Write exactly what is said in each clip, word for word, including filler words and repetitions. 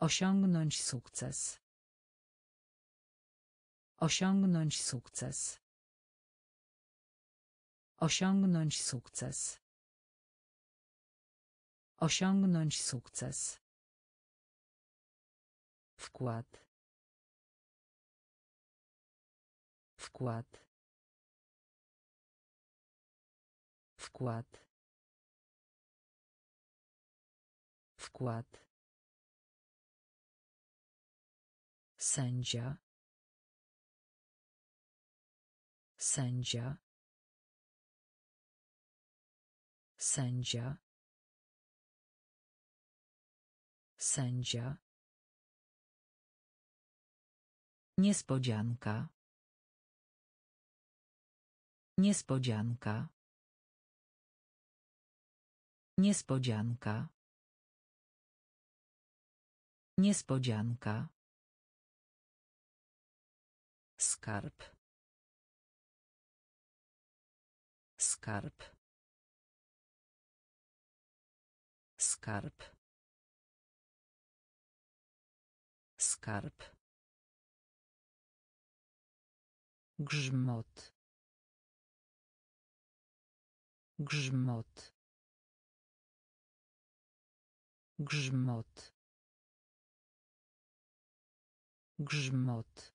Osiągnąć sukces. Osiągnąć sukces. Osiągnąć sukces. Osiągnąć sukces. Wkład. Wkład. Wkład. Wkład. Sędzia. Sędzia. Sędzia. Sędzia. Niespodzianka. Niespodzianka. Niespodzianka. Niespodzianka. Skarb. Skarb. Skarb. Skarb. Grzmot. Grzmot. Grzmot. Grzmot.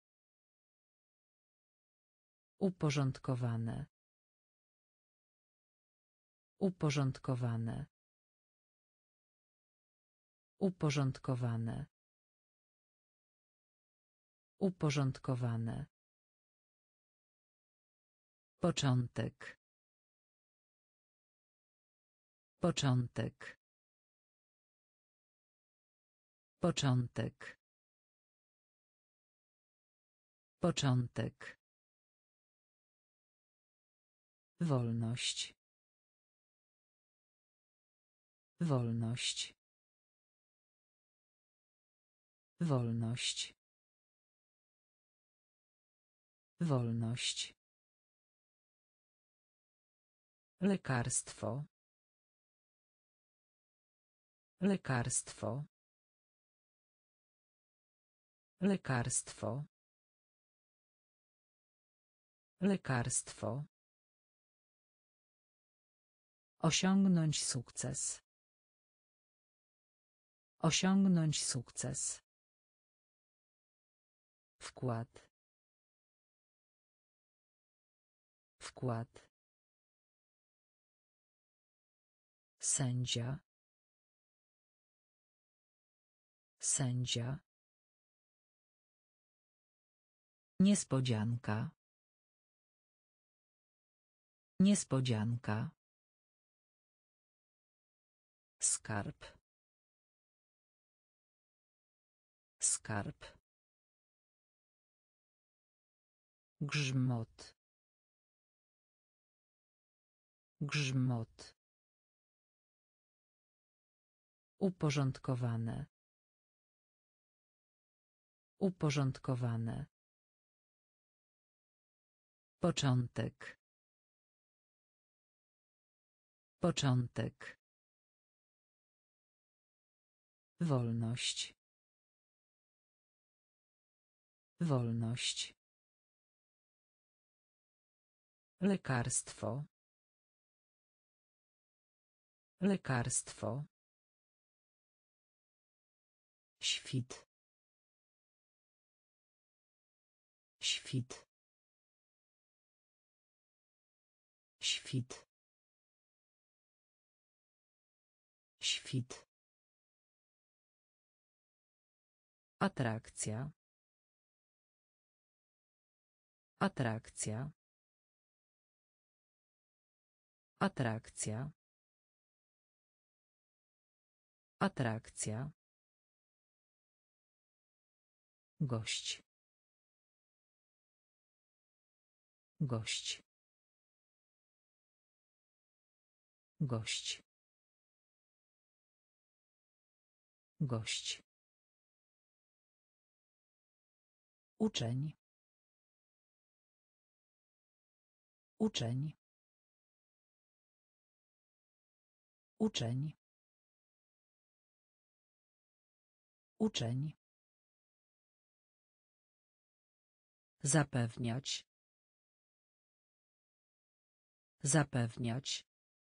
Uporządkowane. Uporządkowane. Uporządkowane. Uporządkowane. Początek. Początek. Początek. Początek. Wolność. Wolność. Wolność. Wolność. Lekarstwo. Lekarstwo. Lekarstwo. Lekarstwo. Osiągnąć sukces. Osiągnąć sukces. Wkład. Wkład. Sędzia. Sędzia. Niespodzianka. Niespodzianka. Skarb. Skarb. Grzmot. Grzmot. Uporządkowane. Uporządkowane. Początek. Początek. Wolność. Wolność. Lekarstwo. Lekarstwo. Świt. Świt. Świt. Świt. Atrakcja. Atrakcja. Atrakcja. Atrakcja. Gość. Gość. Gość. Gość. Uczeń. Uczeń. Uczeń. Uczeń. Zapewniać. Zapewniać.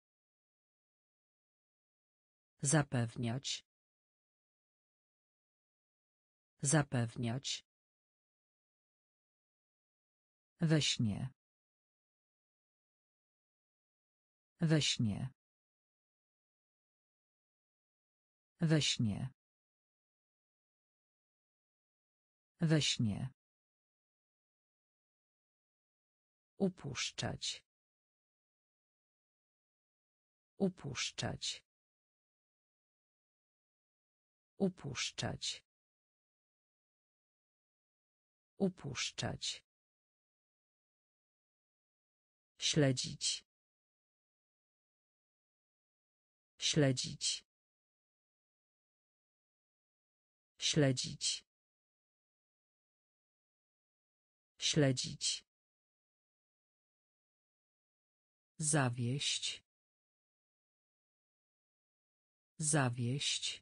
Zapewniać. Zapewniać. We śnie. We śnie. We śnie. We śnie. Upuszczać. Upuszczać. Upuszczać. Upuszczać. Śledzić. Śledzić. Śledzić. Śledzić. Zawieść. Zawieść.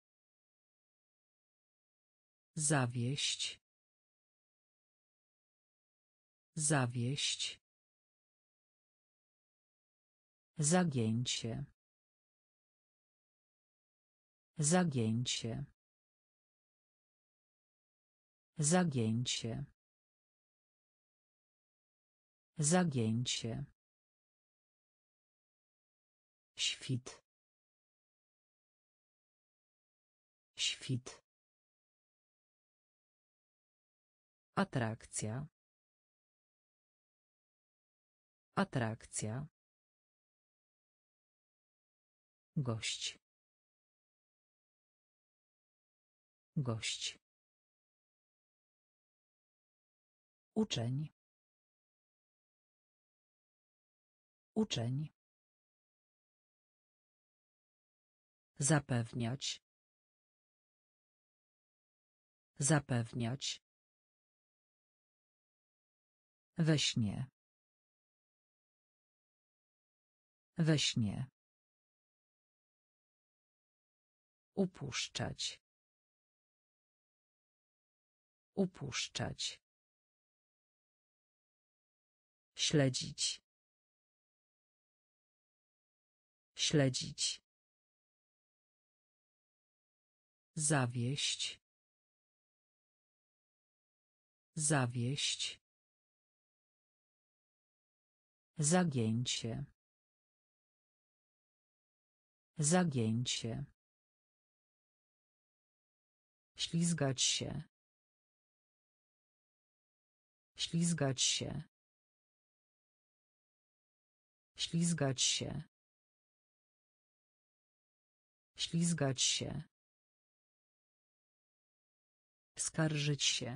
Zawieść. Zawieść. Zagięcie. Zagięcie. Zagięcie. Zagięcie. Świt. Świt. Atrakcja. Atrakcja. Gość. Gość. Uczeń. Uczeń. Zapewniać. Zapewniać. We śnie. We śnie. Upuszczać. Upuszczać. Śledzić. Śledzić. Zawieść. Zawieść. Zagięcie. Zagięcie. Ślizgać się. Ślizgać się. Ślizgać się. Ślizgać się. Skarżyć się.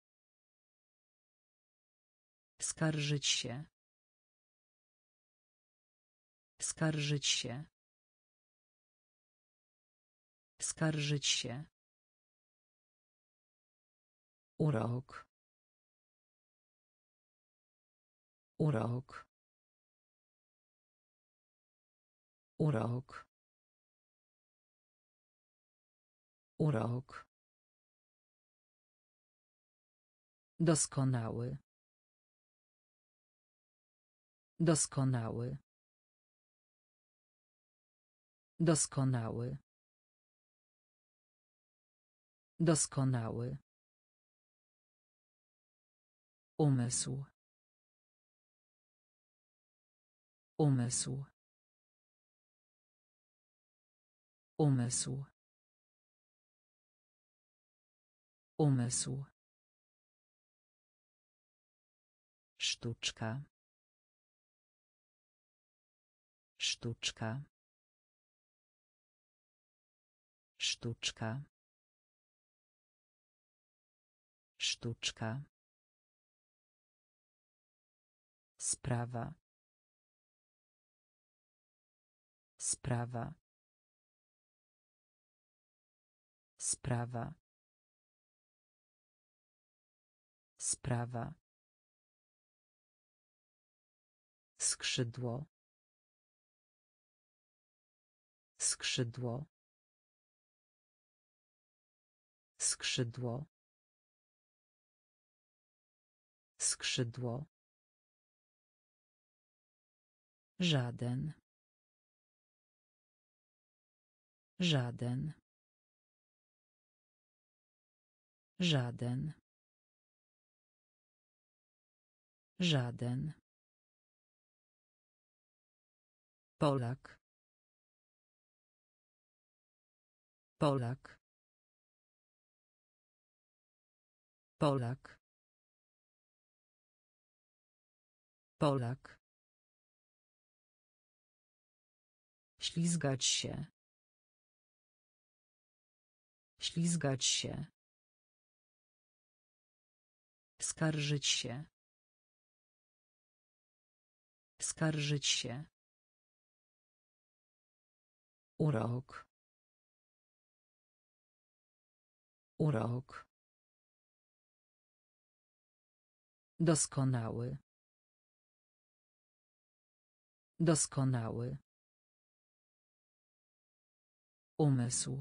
Skarżyć się. Skarżyć się. Skarżyć się. Urok. Urok. Urok. Urok. Doskonały. Doskonały. Doskonały. Doskonały. Umysł. Umysł. Umysł. Umysł. Sztuczka. Sztuczka. Sztuczka. Sztuczka. Sprawa. Sprawa. Sprawa. Sprawa. Skrzydło. Skrzydło. Skrzydło. Skrzydło. Żaden. Żaden. Żaden. Żaden. Polak. Polak. Polak. Polak. Ślizgać się. Ślizgać się. Skarżyć się. Skarżyć się. Urok. Urok. Doskonały. Doskonały. Umysł.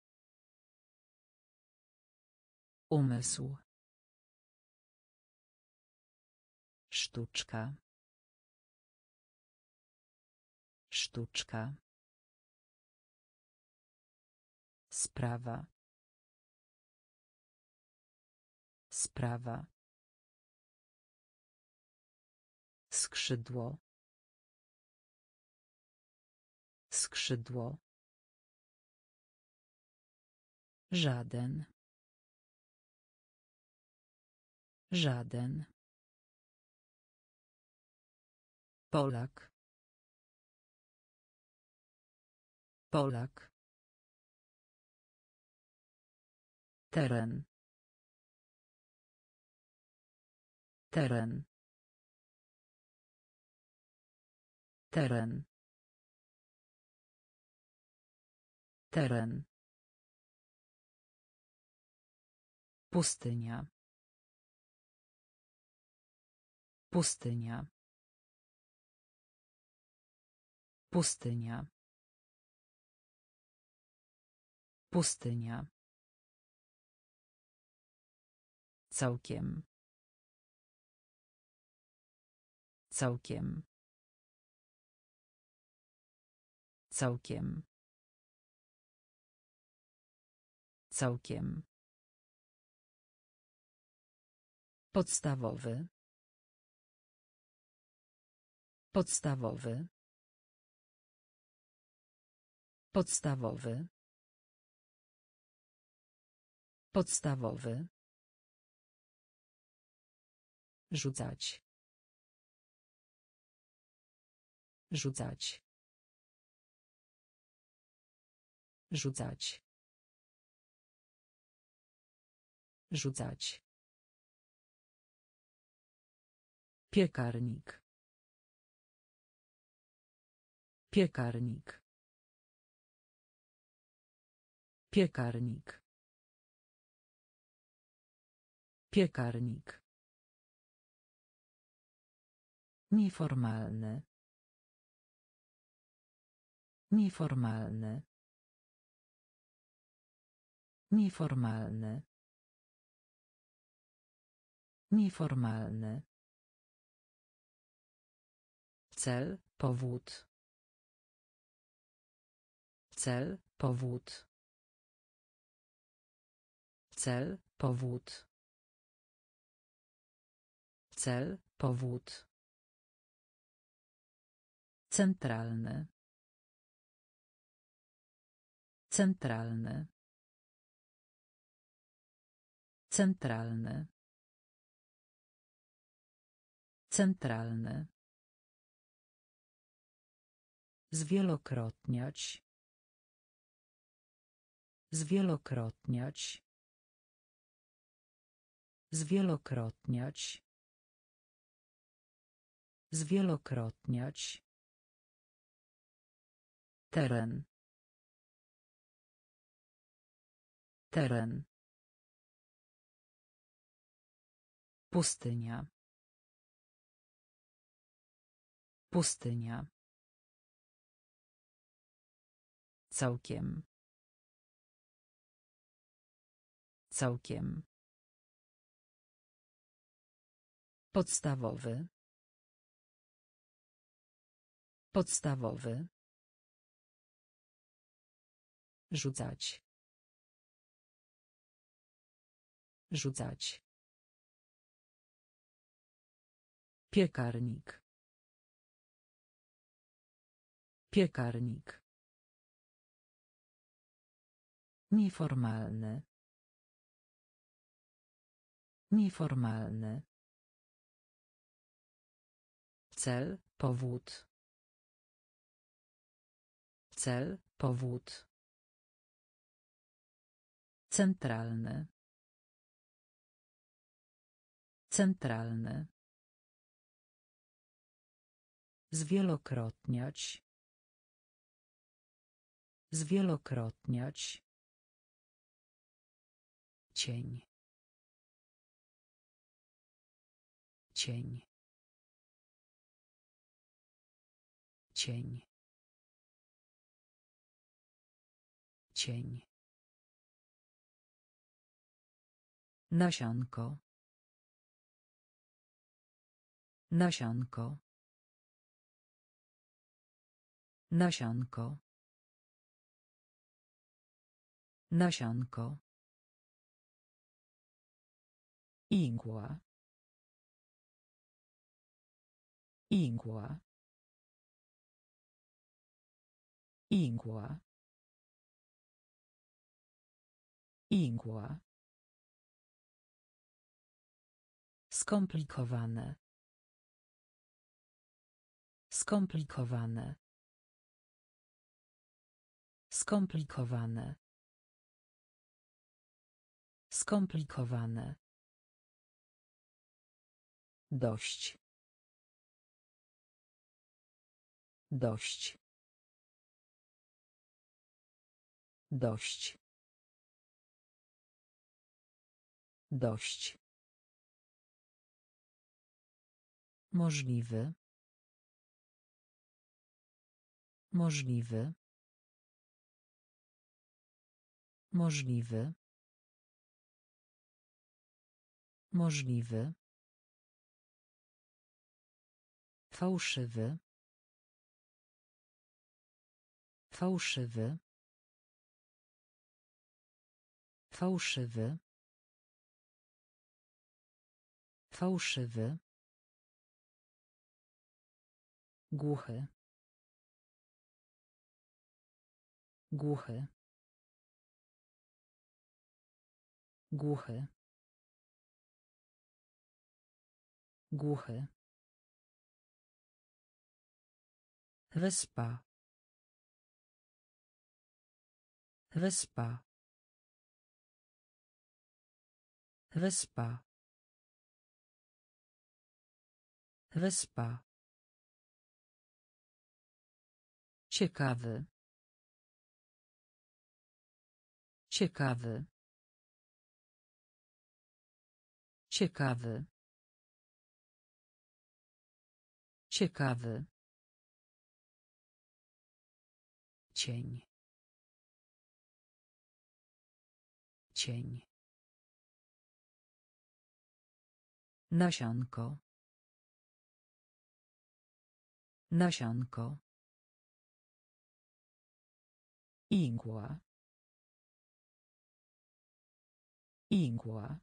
Umysł. Sztuczka. Sztuczka. Sprawa. Sprawa. Skrzydło. Skrzydło. Żaden. Żaden. Polak. Polak. Teren. Teren. Teren. Teren. Pustynia. Pustynia. Pustynia. Pustynia. Całkiem. Całkiem. Całkiem. Całkiem. Podstawowy. Podstawowy. Podstawowy. Podstawowy. Rzucać. Rzucać. Rzucać. Rzucać. Piekarnik. Piekarnik. Piekarnik. Piekarnik. Nieformalny. Nieformalny. Nieformalny. Nieformalny. Cel, powód. Cel, powód. Cel, powód. Cel, powód. Centralny. Centralny. Centralny. Centralny. Zwielokrotniać. Zwielokrotniać. Zwielokrotniać. Zwielokrotniać. Teren. Teren. Pustynia. Pustynia. Całkiem. Całkiem. Podstawowy. Podstawowy. Rzucać. Rzucać. Piekarnik. Piekarnik. Nieformalny. Nieformalny. Cel, powód. Cel, powód. Centralny. Centralny. Zwielokrotniać. Zwielokrotniać. Cień. Cień. Cień. Cień. Nasionko. Nasionko. Nasionko. Nasionko. Igła. Igła. Igła. Igła. Skomplikowane. Skomplikowane. Skomplikowane. Skomplikowane. Dość. Dość. Dość. Dość. Możliwy. Możliwy. Możliwy. Możliwy. Fałszywy. Fałszywy. Fałszywy. Fałszywy. Głuchy. Głuchy. Głuchy. Głuchy. Wyspa. Wyspa. Wyspa. Wyspa. Ciekawy. Ciekawy. Ciekawy. Ciekawy. Cień. Cień. Nasionko. Nasionko. Igła. Igła.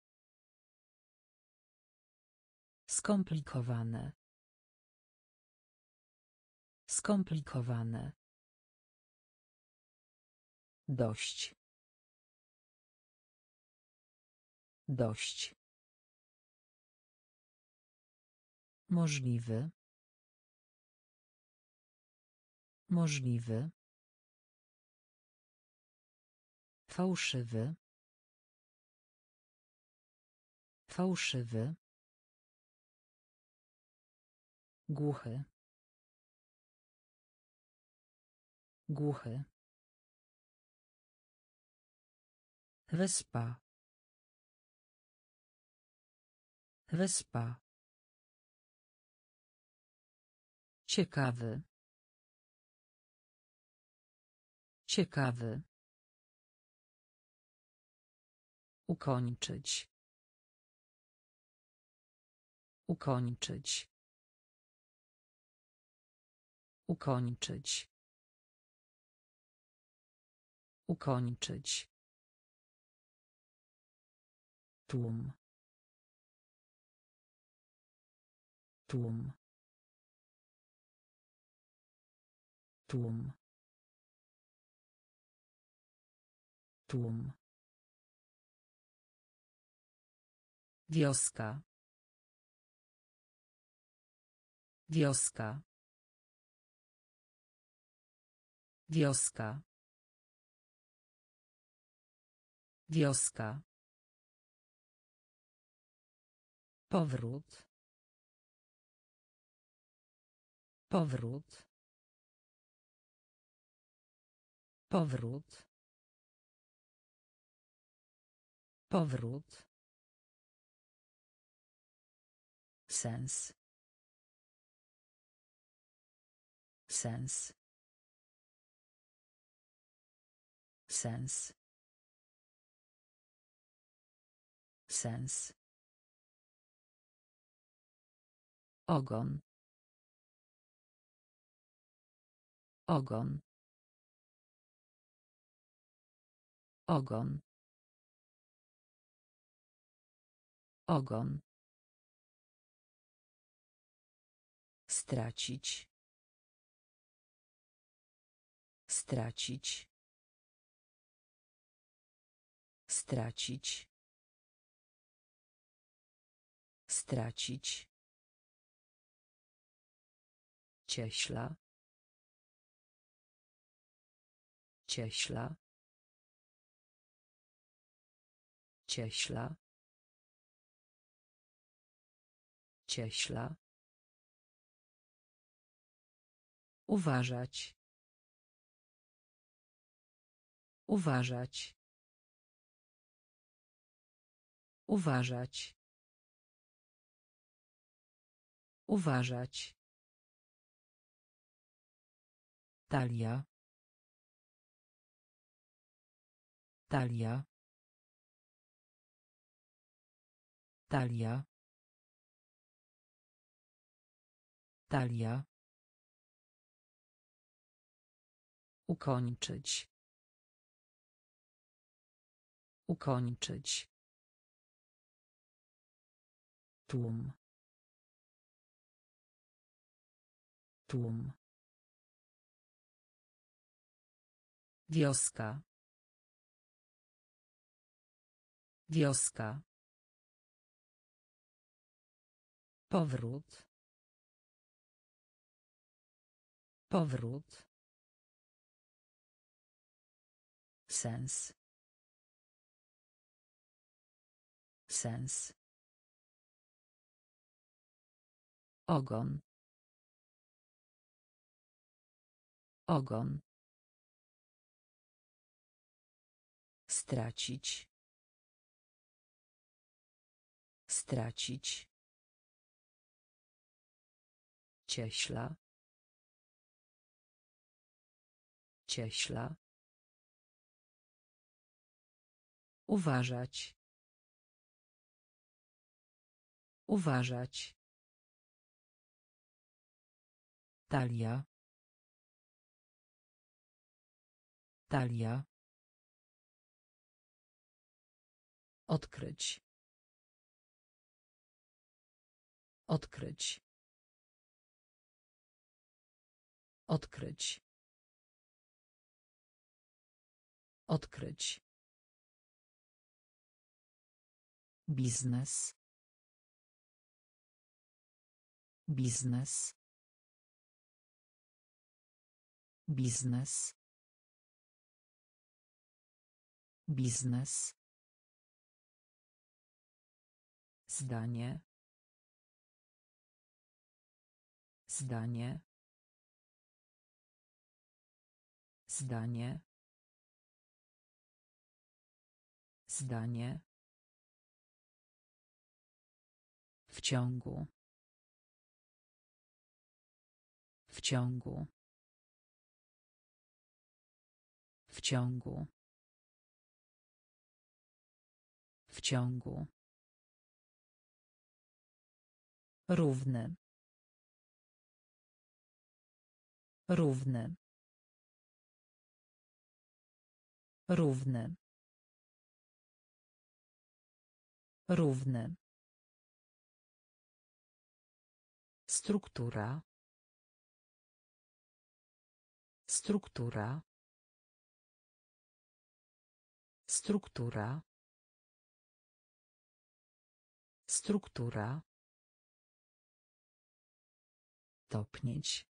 Skomplikowane. Skomplikowane. Dość. Dość. Możliwy. Możliwy. Fałszywy. Fałszywy. Głuchy. Głuchy. Wyspa. Wyspa. Ciekawy. Ciekawy. Ukończyć. Ukończyć. Ukończyć. Ukończyć. Tłum. Tłum. Tłum. Tłum. Wioska. Wioska. Wioska. Wioska. Powrót. Powrót. Powrót. Powrót. Sens. Sens. Sens. Sens. Ogon. Ogon. Ogon. Ogon. Stracić. Stracić. Stracić. Stracić. Cieśla. Cieśla. Cieśla. Cieśla. Uważać. Uważać. Uważać. Uważać. Talia. Talia. Talia. Talia. Ukończyć. Ukończyć. Tłum. Tłum. Wioska. Wioska. Powrót. Powrót. Sens. Sens. Ogon. Ogon. Stracić. Stracić. Cieśla. Cieśla. Uważać. Uważać. Talia. Talia. Odkryć. Odkryć. Odkryć. Odkryć. Biznes. Biznes. Biznes. Biznes. Zdanie. Zdanie. Zdanie. Zdanie. W ciągu. W ciągu. W ciągu. ciągu. Równy. Równy. Równy. Równy. Struktura. Struktura. Struktura. Struktura. Topnieć.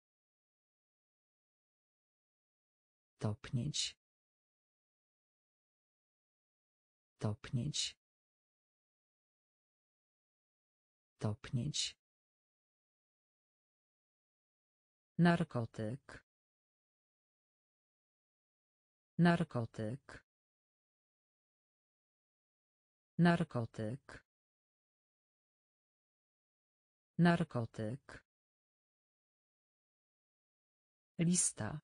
Topnieć. Topnieć. Topnieć. Narkotyk. Narkotyk. Narkotyk. Narkotyk. Lista.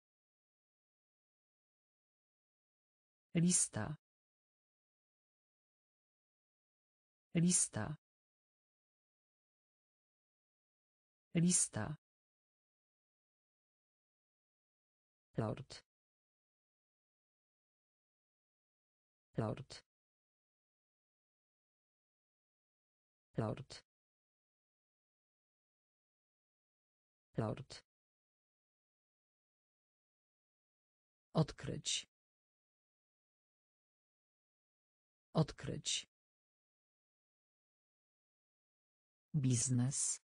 Lista. Lista. Lista. Lord. Lord. Lord. Lord. Odkryć. Odkryć. Biznes.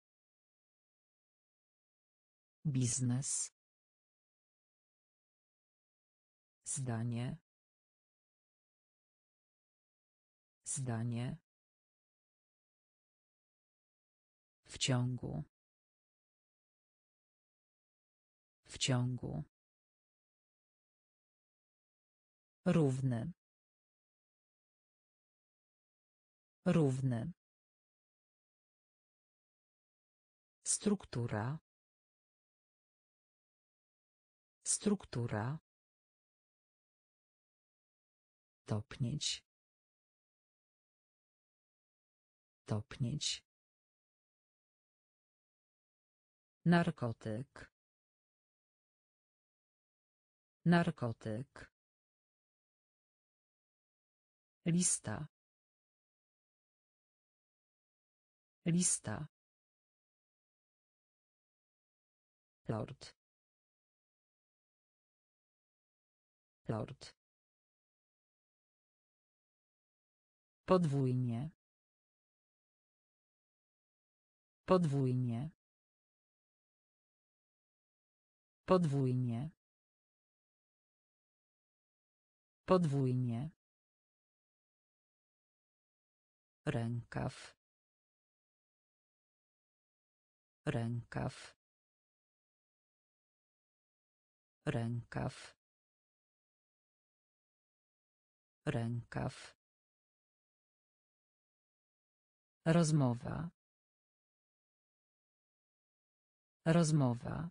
Biznes. Zdanie. Zdanie. W ciągu. W ciągu. Równy. Równy. Struktura. Struktura. Topnieć. Topnieć. Narkotyk. Narkotyk. Lista. Lista. Lord. Lord. Podwójnie. Podwójnie. Podwójnie. Podwójnie. Rękaw. Rękaw. Rękaw. Rękaw. Rozmowa. Rozmowa.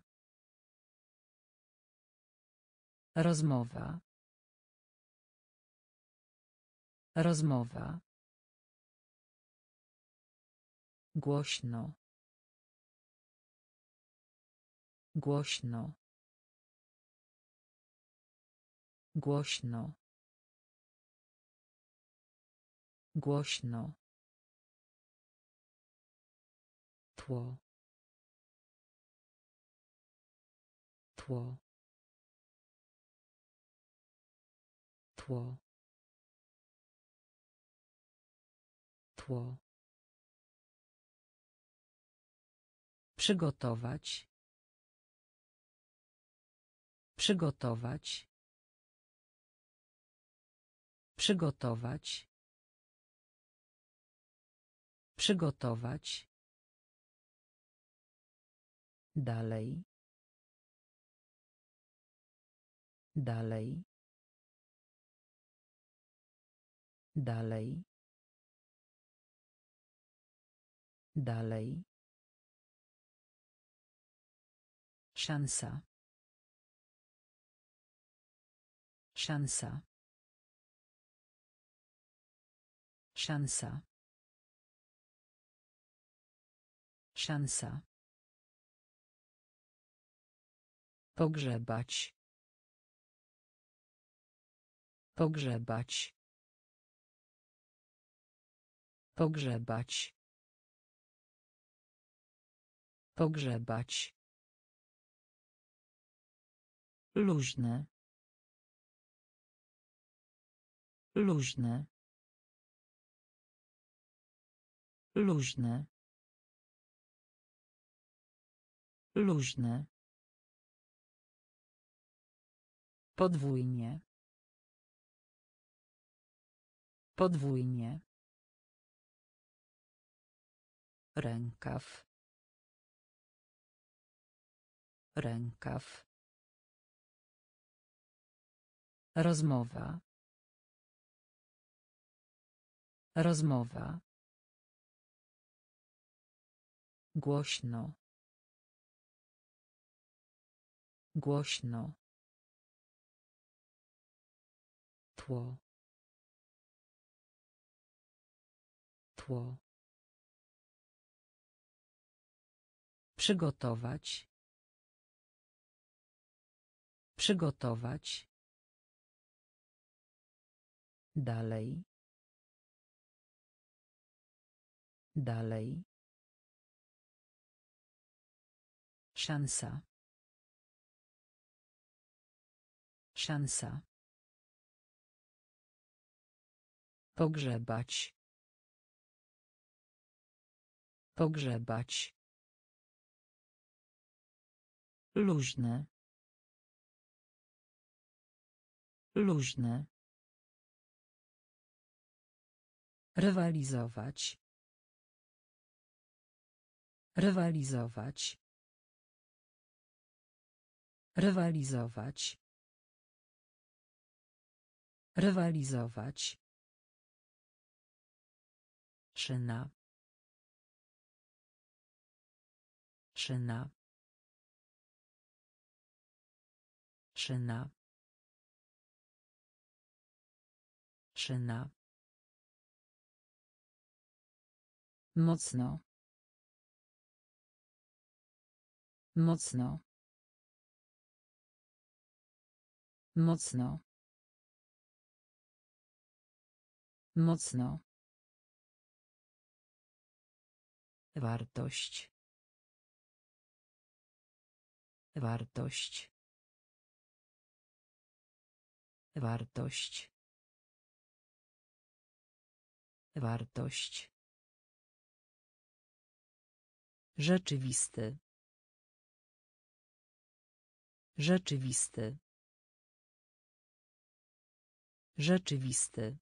Rozmowa. Rozmowa. Głośno. Głośno. Głośno. Głośno. Tło. Tło. Tło. Tło. Przygotować. Przygotować. Przygotować. Przygotować. Dalej. Dalej. Dalej. Dalej. Szansa. Szansa. Szansa. Szansa. Pogrzebać. Pogrzebać. Pogrzebać. Pogrzebać. Luźne. Luźne. Luźne. Luźne. Podwójnie. Podwójnie. Rękaw. Rękaw. Rozmowa. Rozmowa. Głośno. Głośno. Tło. Tło. Przygotować. Przygotować. Dalej. Dalej. Szansa. Szansa. Pogrzebać. Pogrzebać. Luźne. Luźne. Rywalizować. Rywalizować. Rywalizować. Rywalizować. Szyna. Szyna. Szyna. Szyna. Mocno. Mocno. Mocno. Mocno. Wartość. Wartość. Wartość. Wartość. Rzeczywisty. Rzeczywisty. Rzeczywisty.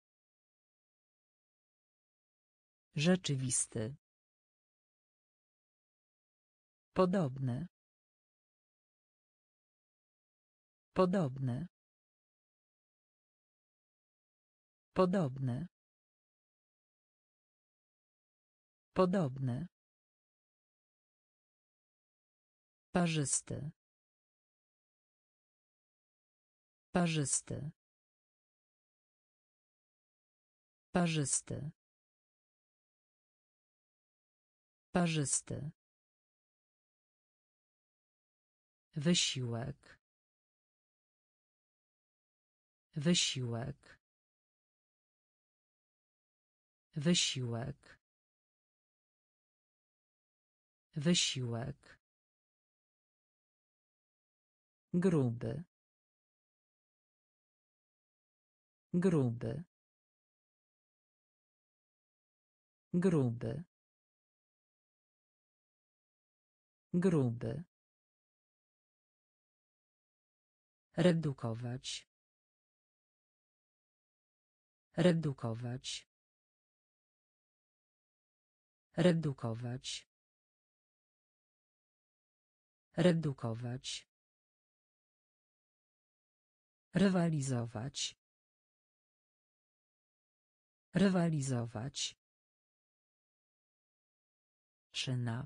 Rzeczywisty. Podobne. Podobne. Podobne. Podobne. Parzysty. Parzysty. Parzysty. Parzysty. Wysiłek. Wysiłek. Wysiłek. Wysiłek. Gruby. Gruby. Gruby. Gruby. Redukować. Redukować. Redukować. Redukować. Rywalizować. Rywalizować. Szyna.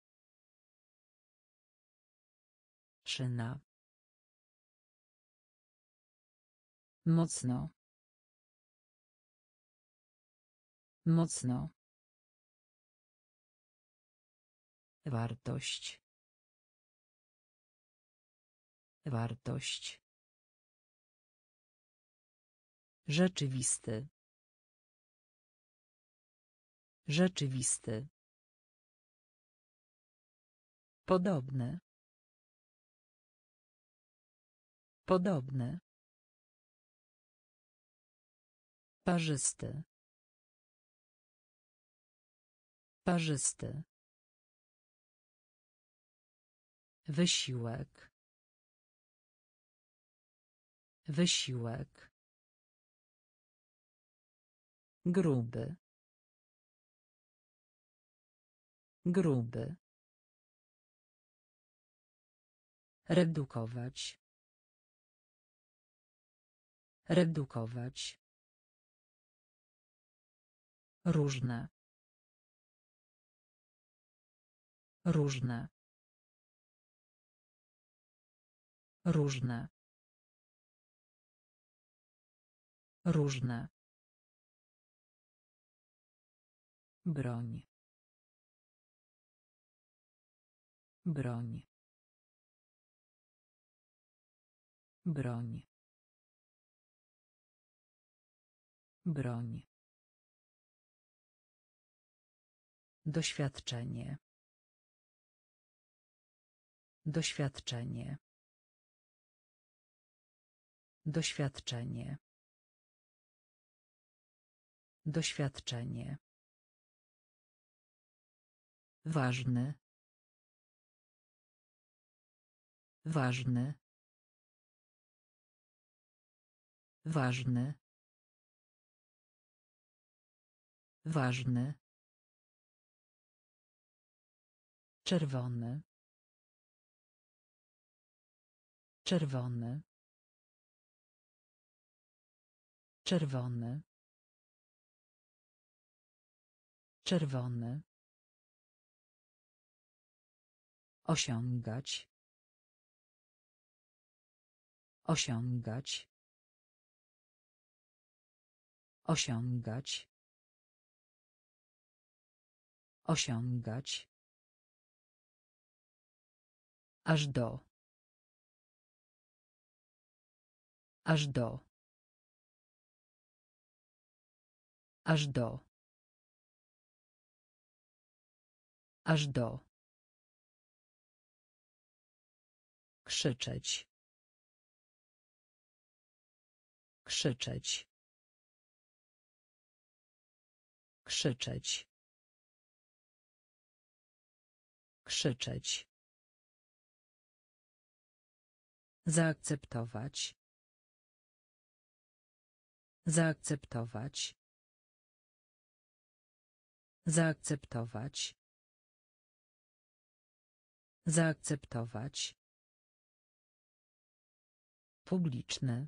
Szyna. Mocno. Mocno. Wartość. Wartość. Rzeczywisty. Rzeczywisty. Podobne. Podobne. Parzysty. Parzysty. Wysiłek. Wysiłek. Gruby. Gruby. Redukować. Redukować. Różne. Różne. Różne. Różne. Broń. Broń. Broń. Broń. Doświadczenie. Doświadczenie. Doświadczenie. Doświadczenie. Ważny. Ważny. Ważny. Ważny. Czerwony. Czerwony. Czerwony. Czerwony. Osiągać. Osiągać. Osiągać. Osiągać. Aż do. Aż do. Aż do. Aż do. Krzyczeć. Krzyczeć. Krzyczeć. Krzyczeć. Zaakceptować. Zaakceptować. Zaakceptować. Zaakceptować. Publiczny.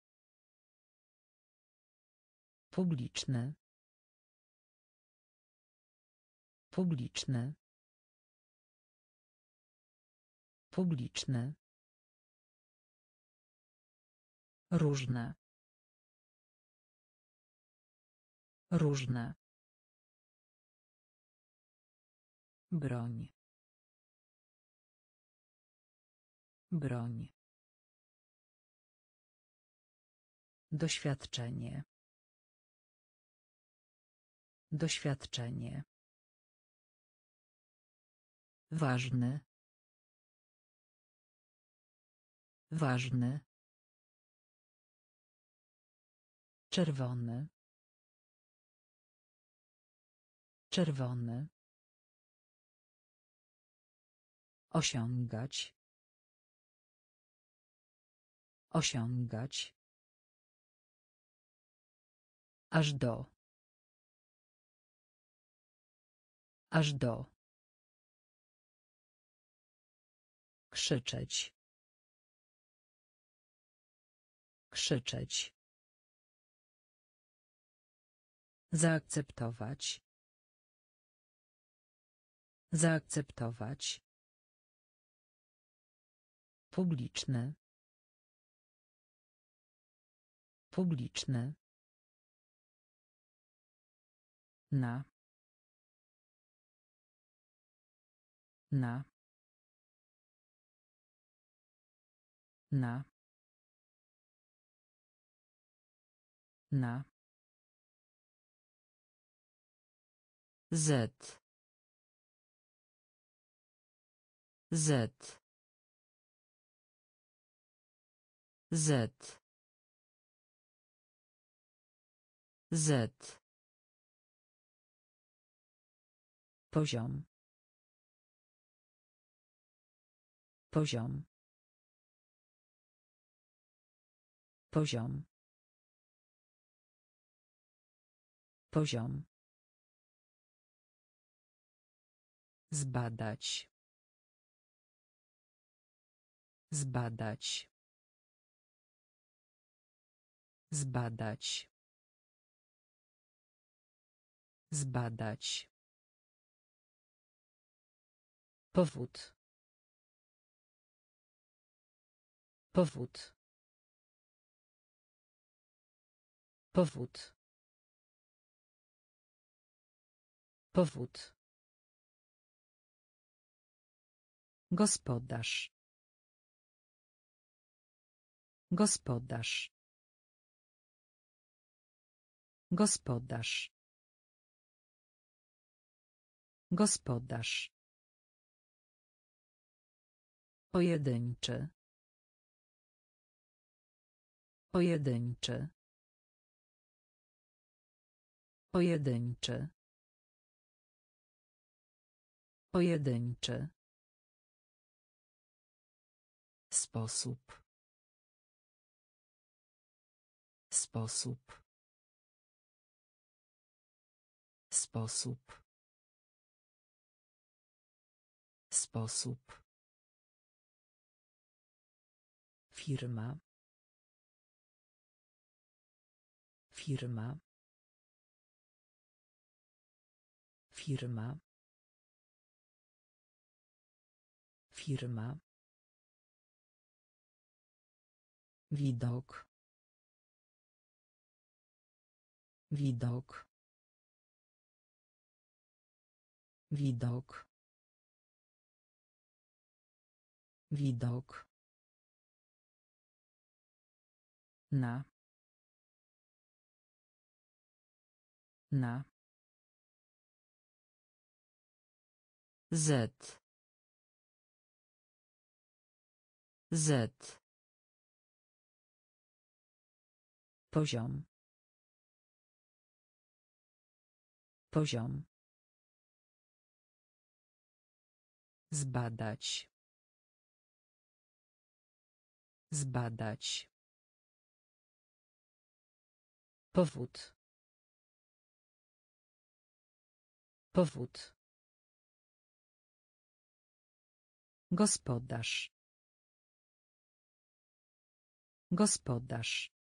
Publiczny. Publiczny. Publiczny. Różne. Różne. Broń. Broń. Doświadczenie. Doświadczenie. Ważny. Ważny. Czerwony. Czerwony. Osiągać. Osiągać. Aż do. Aż do. Krzyczeć. Krzyczeć. Zaakceptować. Zaakceptować. Publiczny. Publiczny. Na. Na. Na. Na. Z. Z. Z. Z. Poziom. Poziom. Poziom. Poziom. Zbadać. Zbadać. Zbadać. Zbadać. Powód. Powód. Powód. Powód. Gospodarz. Gospodarz. Gospodarz. Gospodarz. Pojedynczy. Pojedynczy. Pojedynczy. Pojedynczy. Sposób. Sposób. Sposób. Sposób. Firma. Firma. Firma. Firma. Widok. Widok. Widok. Widok. Na. Na. Z. Z. Poziom. Poziom. Zbadać. Zbadać. Powód. Powód. Gospodarz. Gospodarz.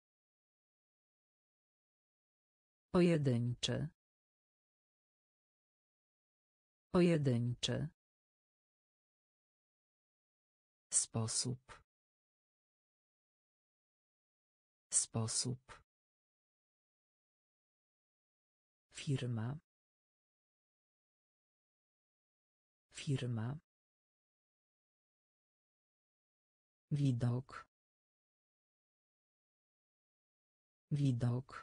Pojedynczy. Pojedynczy. Sposób. Sposób. Firma. Firma. Widok. Widok.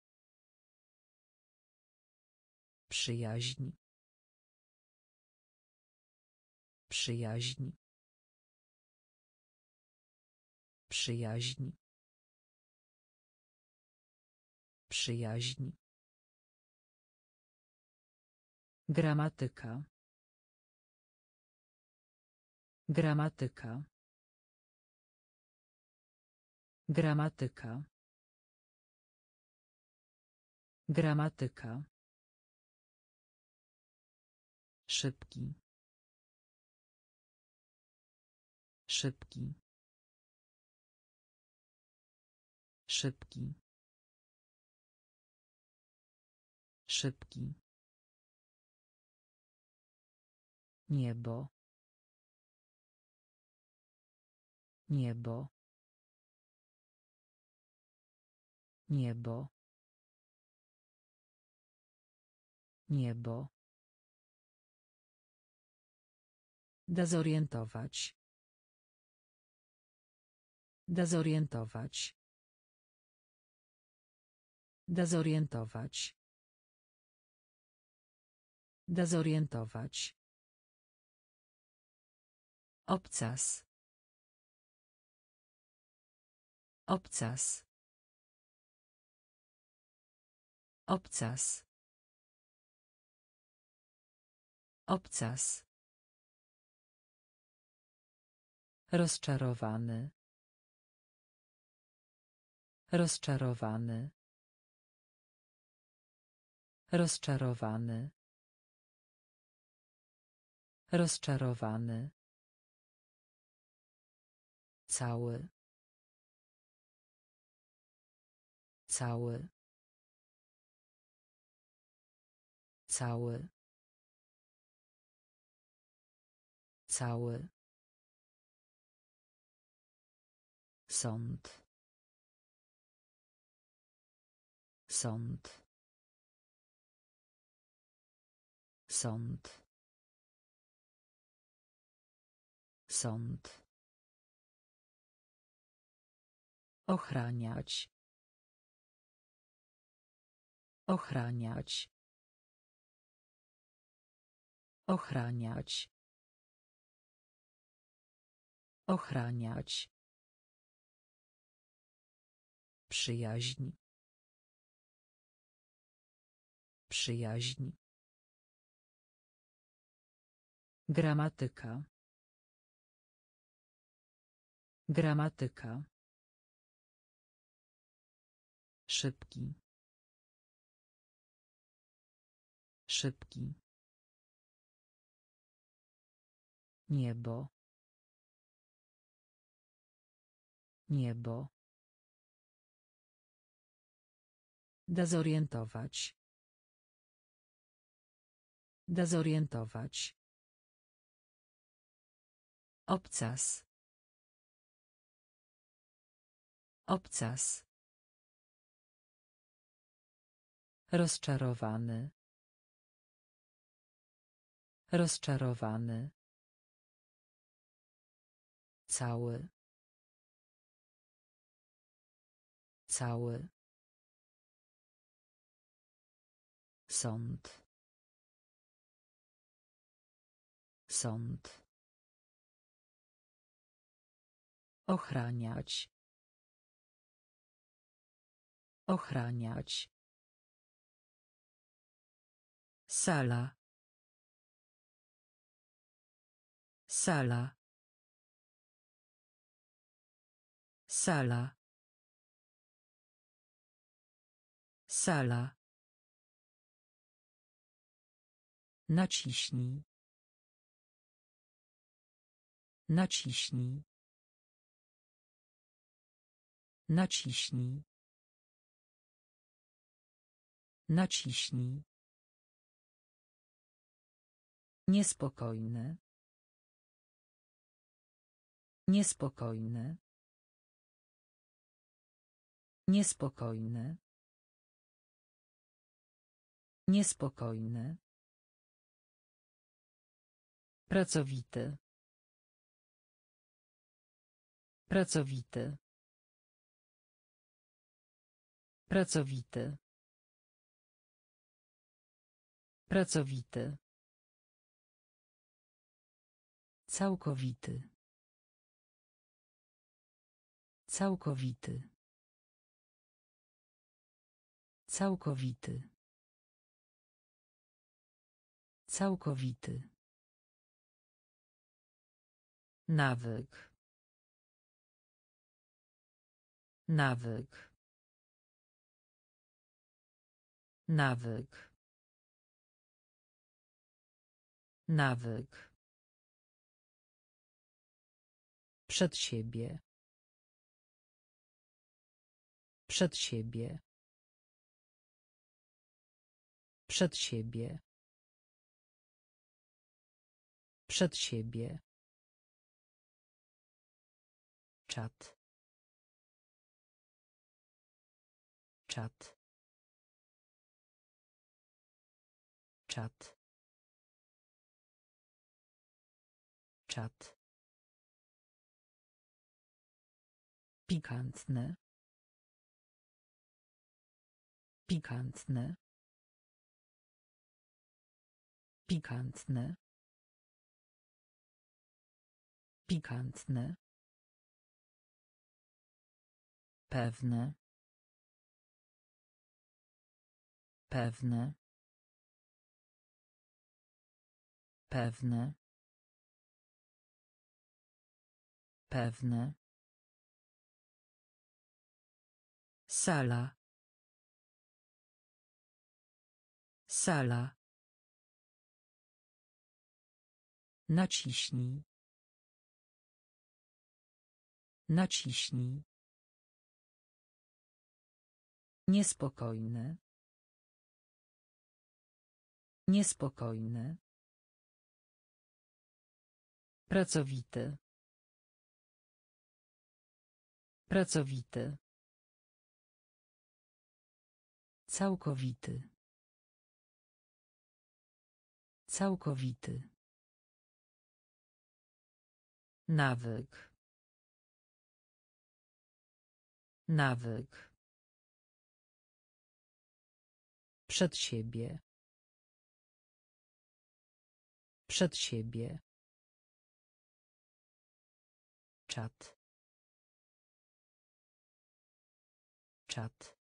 Przyjaźń. Przyjaźń. Przyjaźń. Przyjaźń. Gramatyka. Gramatyka. Gramatyka. Gramatyka. Szybki. Szybki. Szybki. Szybki. Niebo. Niebo. Niebo. Niebo. Dezorientować. Dezorientować. Dezorientować. Dezorientować. Obcas. Obcas. Obcas. Obcas. Rozczarowany. Rozczarowany. Rozczarowany. Rozczarowany. Cały. Cały. Cały. Cały. Sąd. Sąd. Sąd. Sąd. Ochraniać. Ochraniać. Ochraniać. Ochraniać. Przyjaźń. Przyjaźń. Gramatyka. Gramatyka. Szybki. Szybki. Niebo. Niebo. Dezorientować. Dezorientować. Obcas. Obcas. Rozczarowany. Rozczarowany. Cały. Cały. Sąd. Sąd. Ochraniać. Ochraniać. Sala. Sala. Sala. Sala. Naciśnij. Naciśnij. Naciśnij. Naciśnij. Niespokojny. Niespokojny. Niespokojny. Niespokojny. Pracowity. Pracowity. Pracowity. Pracowity. Całkowity. Całkowity. Całkowity. Całkowity. Nawyk. Nawyk. Nawyk. Nawyk. Przed siebie. Przed siebie. Przed siebie. Przed siebie. Czat. Czat. czat, czat, pikantne, pikantne, pikantne, pikantne, pewne, pewne, pewne, pewne, sala, sala, naciśnij, naciśnij, niespokojny, niespokojny, pracowity, pracowity, całkowity, całkowity, nawyk, nawyk, przed siebie, przed siebie, czat, czat,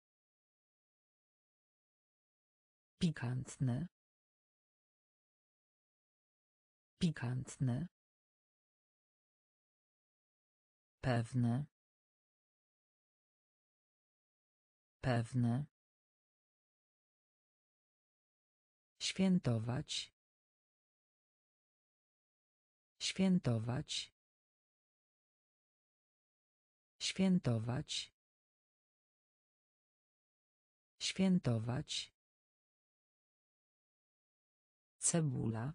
pikantne, pikantne, pewne, pewne, świętować, świętować, świętować, świętować, cebula,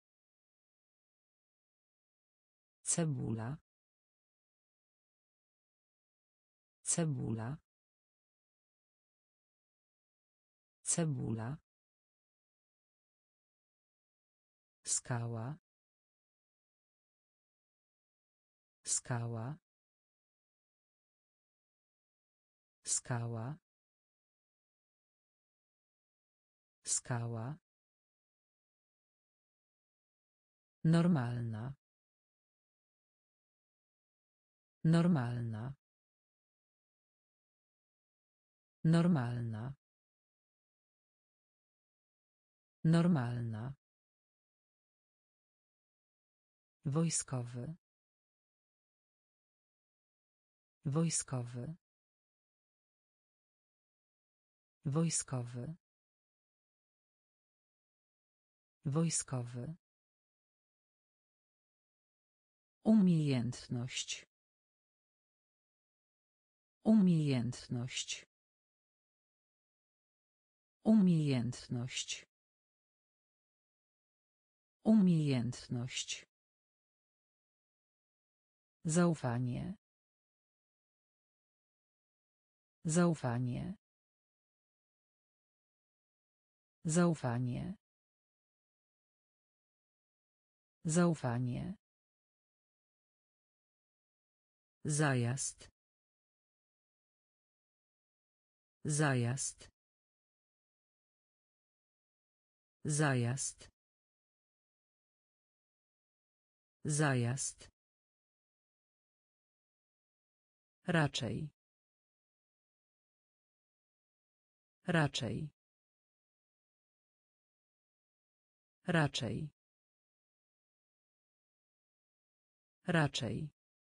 cebula, cebula, cebula, skała, skała, skała, skała, normalna, normalna, normalna, normalna, wojskowy, wojskowy, wojskowy, wojskowy, umiejętność, umiejętność, umiejętność, umiejętność, zaufanie, zaufanie, zaufanie, zaufanie, zajazd, zajazd, zajazd, zajazd, raczej, raczej, raczej, raczej,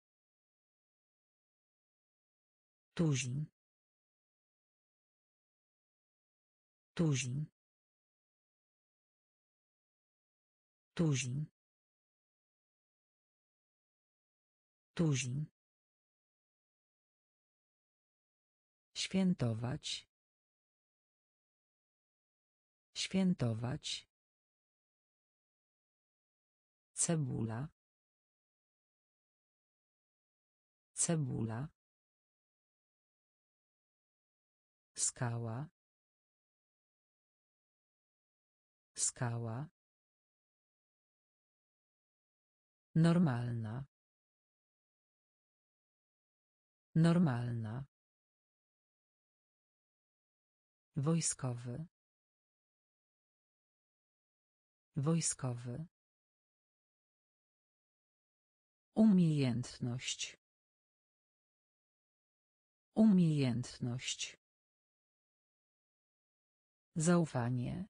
tuzin, tuzin, tuzin, tuzin, świętować, świętować, cebula, cebula, skała, Skała. Normalna. Normalna. Wojskowy. Wojskowy. Umiejętność. Umiejętność. Zaufanie.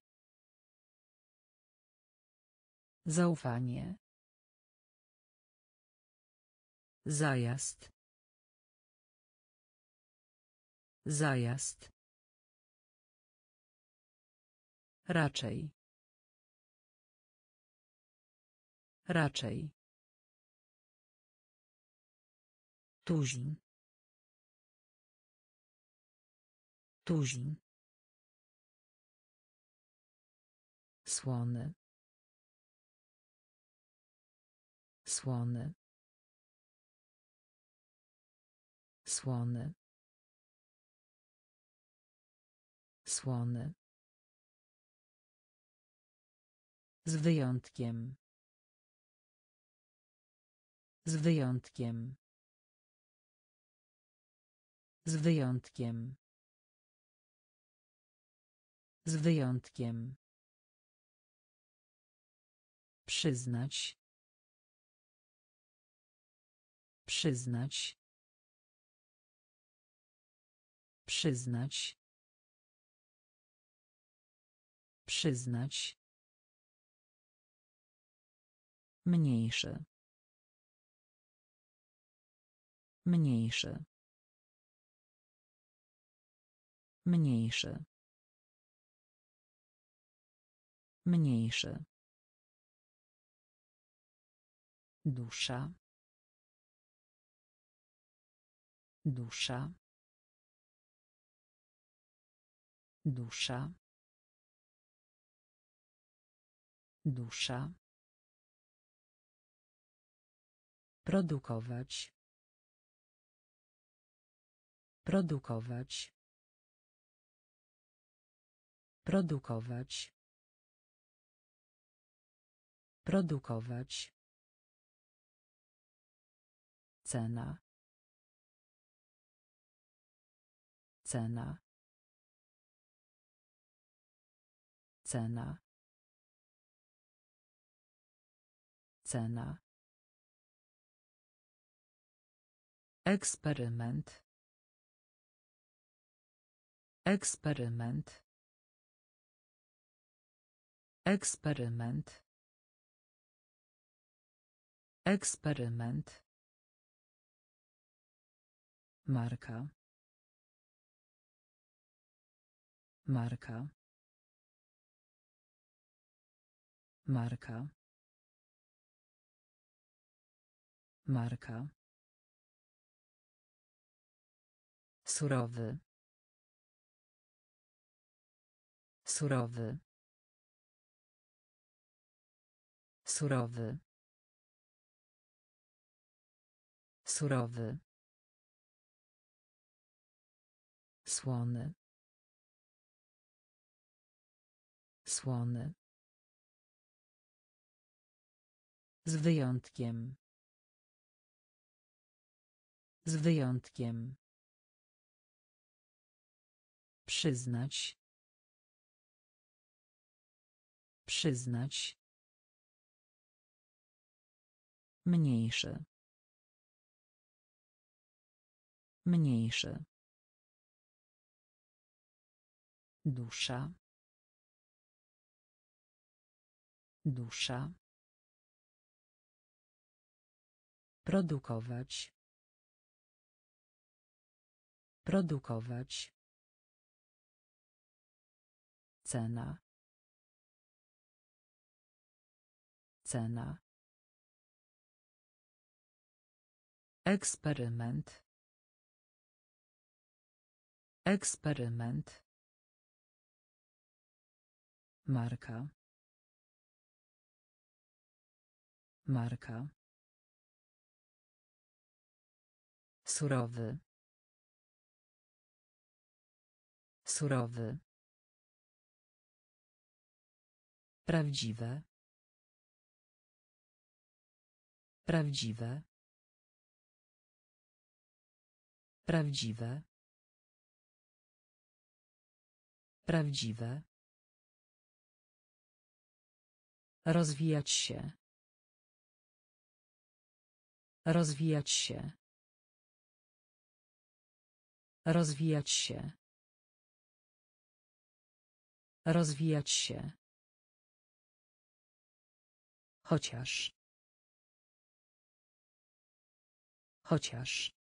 Zaufanie. Zajazd. Zajazd. Raczej. Raczej. Tuzin. Tuzin. Słony. Słony. Słony. Słony. Z wyjątkiem. Z wyjątkiem. Z wyjątkiem. Z wyjątkiem. Przyznać. Przyznać. Przyznać. Przyznać. Mniejszy. Mniejszy. Mniejszy. Mniejszy. Dusza. Dusza. Dusza. Dusza. Produkować. Produkować. Produkować. Produkować. Cena. Cena. Cena. Cena. Eksperyment. Eksperyment. Eksperyment. Eksperyment. Marka. Marka. Marka. Marka. Surowy. Surowy. Surowy. Surowy. Słony. Słony. Z wyjątkiem. Z wyjątkiem. Przyznać. Przyznać. Mniejszy. Mniejszy. Dusza. Dusza. Produkować. Produkować. Cena. Cena. Eksperyment. Eksperyment. Marka. Marka. Surowy. Surowy. Prawdziwe. Prawdziwe. Prawdziwe. Prawdziwe. Rozwijać się. Rozwijać się. Rozwijać się. Rozwijać się. Chociaż. Chociaż.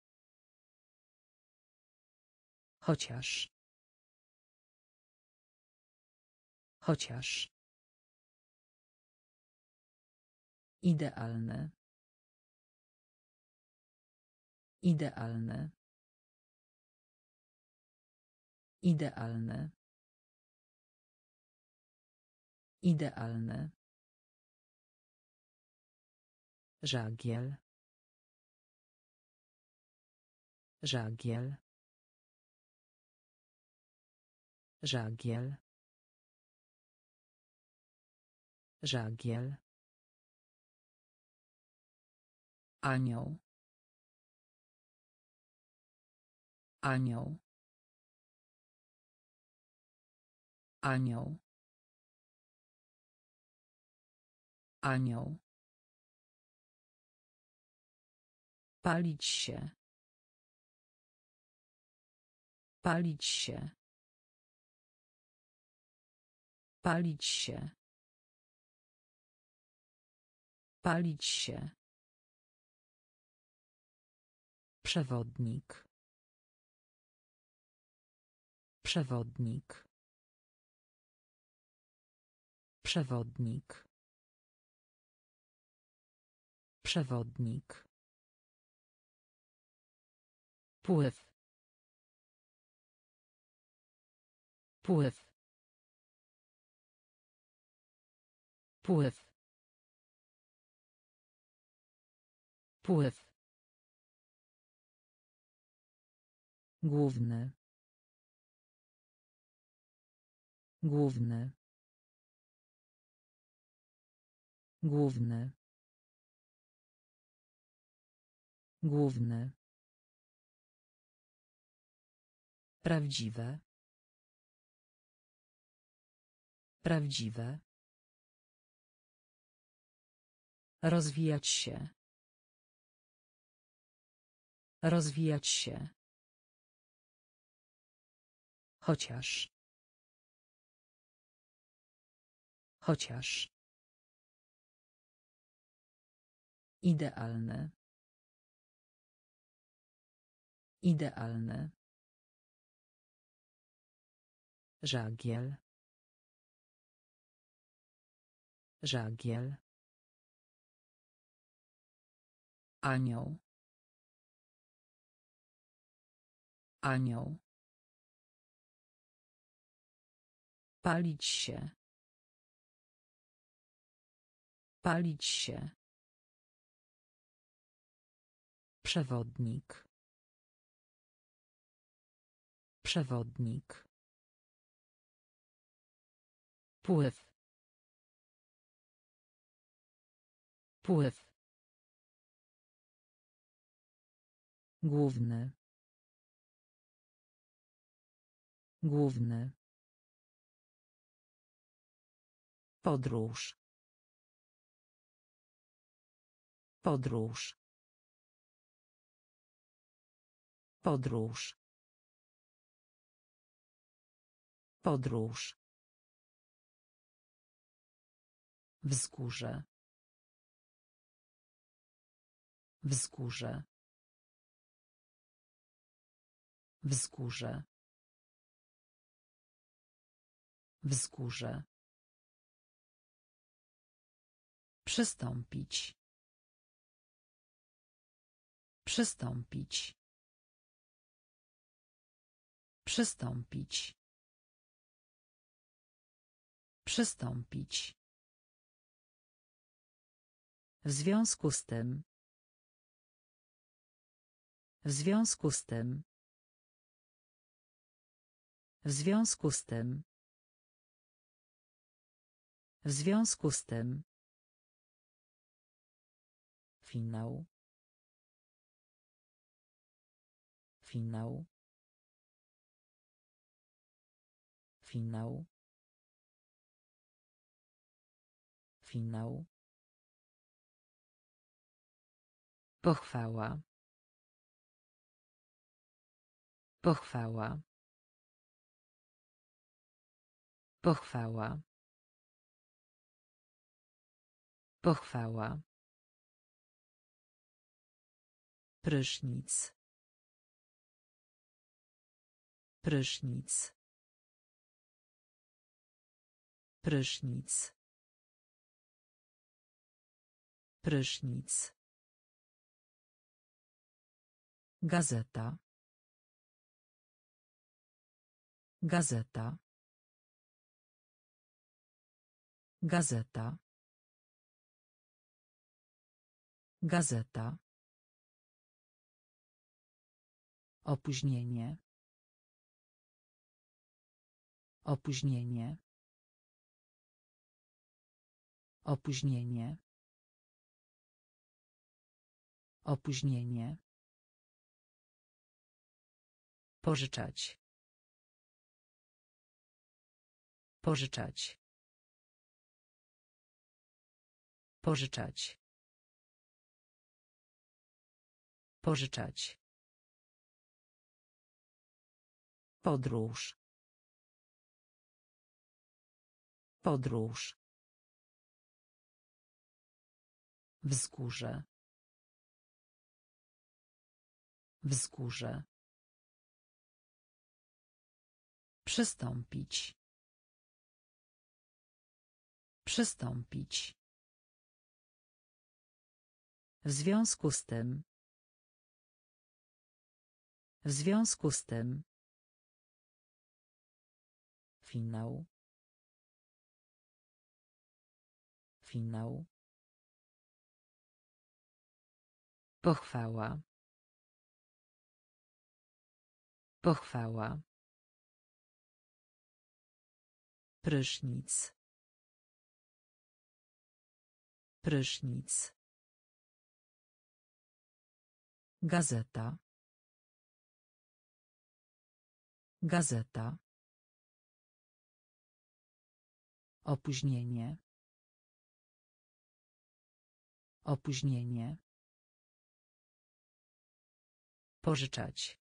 Chociaż. Chociaż. Idealny. Idealny. Idealny. Idealny. Żagiel. Żagiel. Żagiel. Żagiel. Anioł. Anioł. Anioł. Anioł. Palić się. Palić się. Palić się. Palić się. Przewodnik. Przewodnik. Przewodnik. Przewodnik. Pływ. Pływ. Pływ. Pływ. Główny. Główny. Główny. Główny. Prawdziwe. Prawdziwe. Rozwijać się. Rozwijać się. Chociaż. Chociaż. Idealny. Idealny. Żagiel. Żagiel. Anioł. Anioł. Palić się. Palić się. Przewodnik. Przewodnik. Pływ. Pływ. Główny. Główny. Podróż. Podróż. Podróż. Podróż. Wzgórze. Wzgórze. Wzgórze. Wzgórze. Przystąpić. Przystąpić. Przystąpić. Przystąpić. W związku z tym. W związku z tym. W związku z tym. W związku z tym. Finał. Finał. Finał. Finał. Pochwała. Pochwała. Pochwała. Pochwała. Prysznic. Prysznic. Prysznic. Prysznic. Gazeta. Gazeta. Gazeta. Gazeta. Opóźnienie. Opóźnienie. Opóźnienie. Opóźnienie. Pożyczać. Pożyczać. Pożyczać. Pożyczać. Podróż. Podróż. Wzgórze. Wzgórze. Przystąpić. Przystąpić. W związku z tym. W związku z tym. Finał. Finał. Pochwała. Pochwała. Prysznic. Prysznic. Gazeta. Gazeta. Opóźnienie. Opóźnienie. Pożyczać.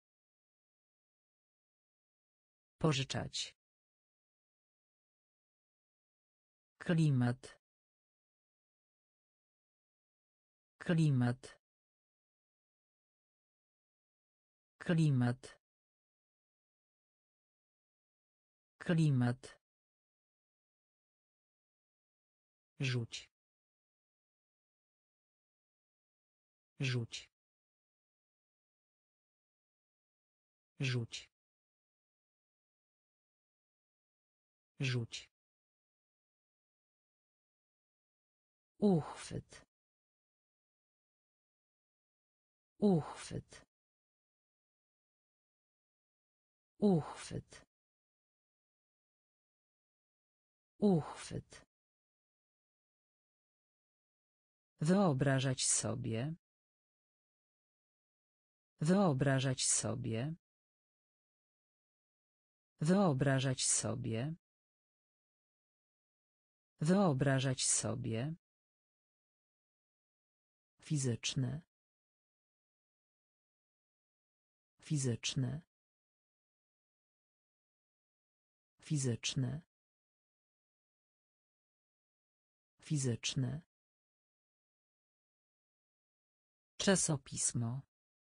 Pożyczać. Klimat. Klimat. Klimat. Klimat. Rzuć. Rzuć. Rzuć. Rzuć. Uchwyt. Uchwyt. Uchwyt. Uchwyt. Wyobrażać sobie. Wyobrażać sobie. Wyobrażać sobie. Wyobrażać sobie. Fizyczny. Fizyczny. Fizyczny. Fizyczny. Czasopismo.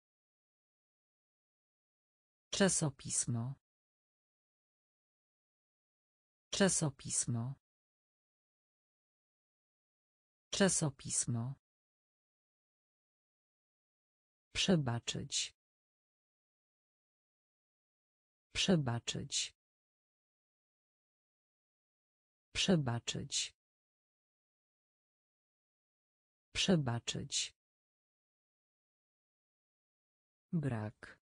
Czasopismo. Czasopismo. Czasopismo. Przebaczyć. Przebaczyć. Przebaczyć. Przebaczyć. Brak.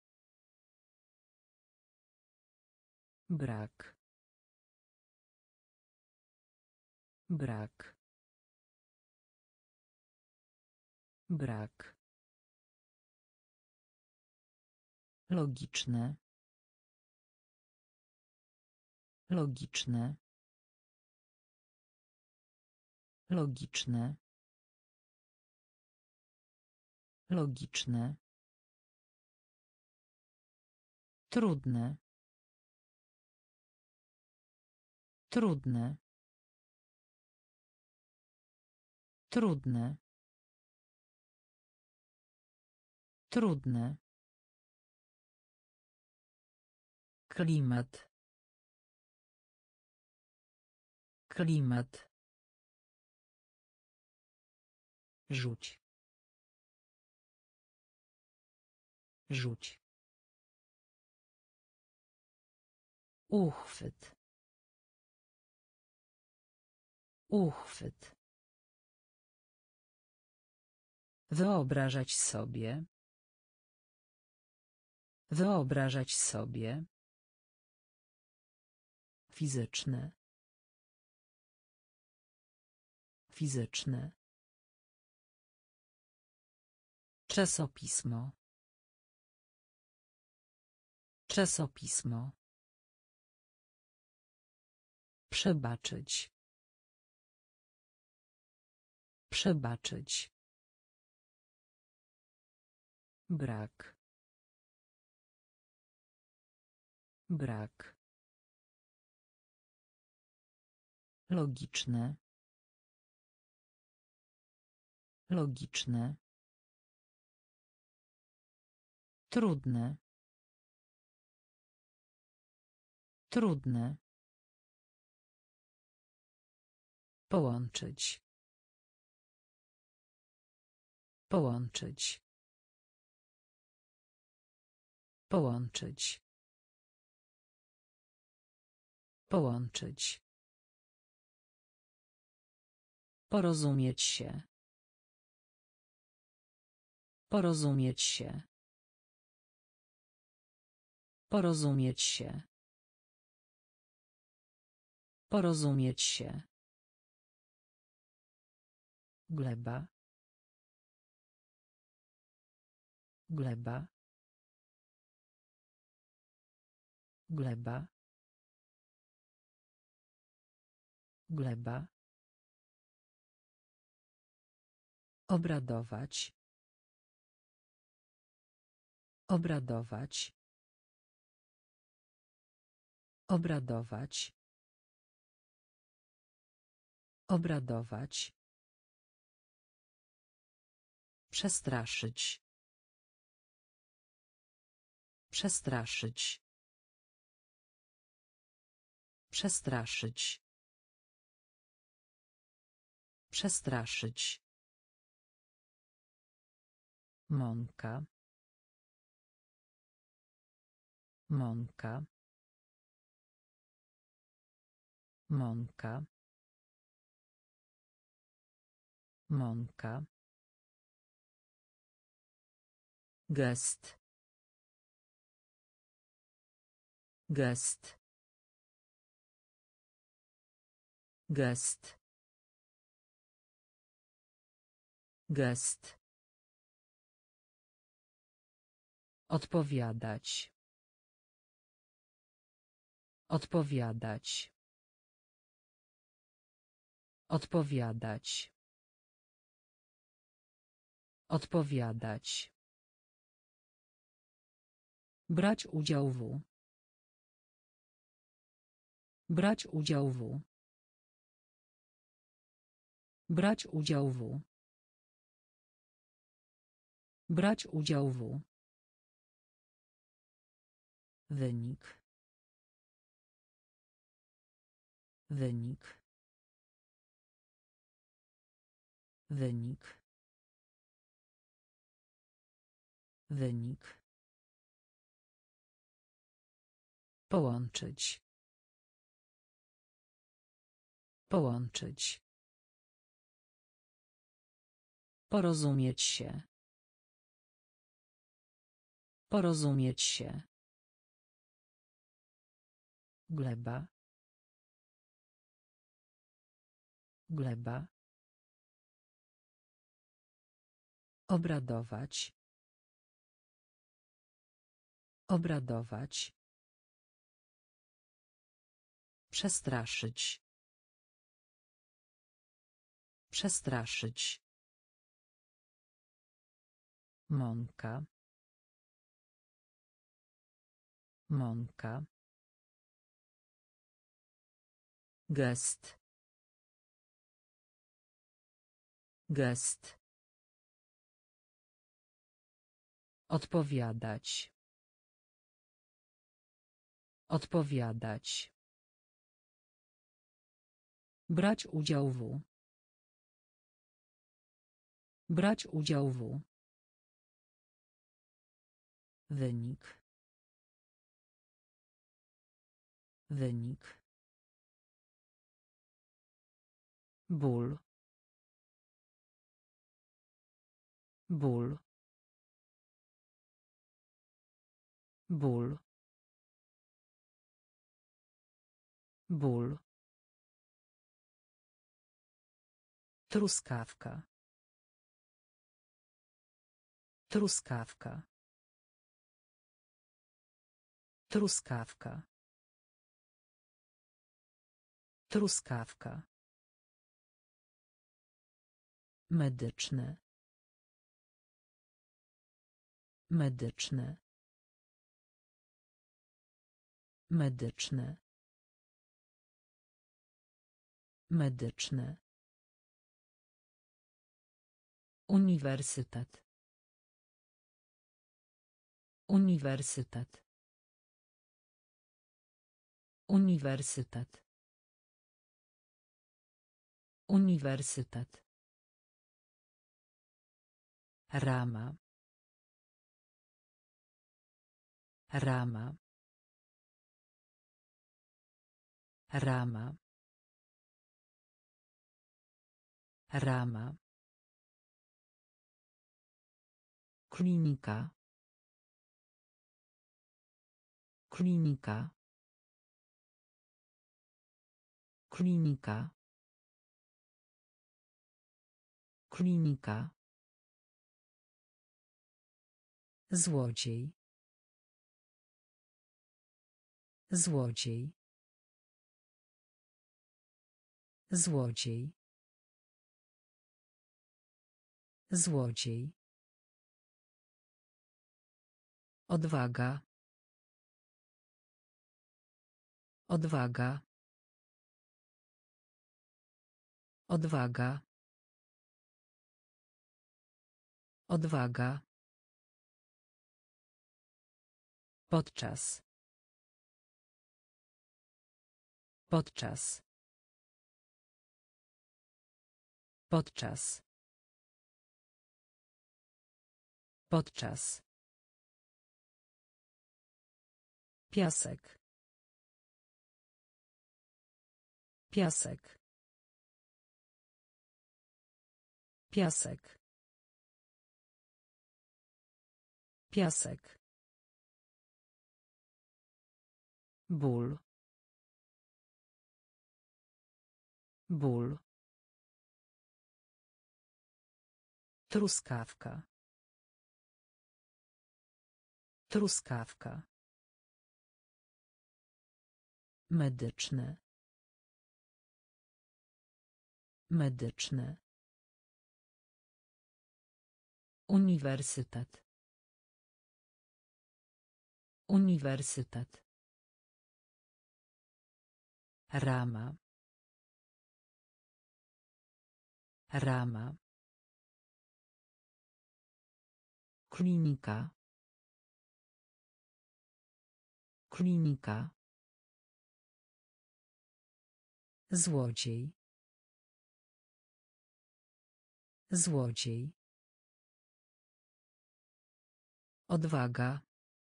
Brak. Brak. Brak. Logiczne. Logiczne. Logiczne. Logiczne. Trudne. Trudne. Trudne. Trudne. Klimat. Klimat. Rzuć. Rzuć. Uchwyt. Uchwyt. Wyobrażać sobie. Wyobrażać sobie. Fizyczne. Fizyczne. Czasopismo. Czasopismo. Przebaczyć. Przebaczyć. Brak. Brak. Logiczne. Logiczne. Trudne. Trudne. Połączyć. Połączyć. Połączyć. Połączyć. Porozumieć się. Porozumieć się. Porozumieć się. Porozumieć się. Gleba. Gleba. Gleba. Gleba. Obradować. Obradować. Obradować. Obradować. Przestraszyć. Przestraszyć. Przestraszyć. Przestraszyć. Mąka. Mąka. Mąka. Mąka. Gest. Gest. Gest. Gest. Odpowiadać. Odpowiadać. Odpowiadać. Odpowiadać. Brać udział w. Brać udział w. Brać udział w. Brać udział w. Wynik. Wynik. Wynik. Wynik. Połączyć. Połączyć. Porozumieć się. Porozumieć się. Gleba. Gleba. Obradować. Obradować. Przestraszyć. Przestraszyć. Mąka. Mąka. Gest. Gest. Odpowiadać. Odpowiadać. Brać udział w. Brać udział w. Wynik. Wynik. Ból. Ból. Ból. Ból. Truskawka. Truskawka. Truskawka. Truskawka. Medyczne. Medyczne. Medyczne. Medyczne. Uniwersytet. Uniwersytet. Uniwersytet. Uniwersytet. Rama. Rama. Rama. Rama. Klinika. Klinika. Klinika. Klinika. Złodziej. Złodziej. Złodziej. Złodziej. Odwaga. Odwaga. Odwaga. Odwaga. Podczas. Podczas. Podczas. Podczas. Piasek. Piasek. Piasek. Piasek. Ból. Ból. Truskawka. Truskawka. Medyczne. Medyczne. Uniwersytet. Uniwersytet. Rama. Rama. Klinika. Klinika. Złodziej. Złodziej. Odwaga.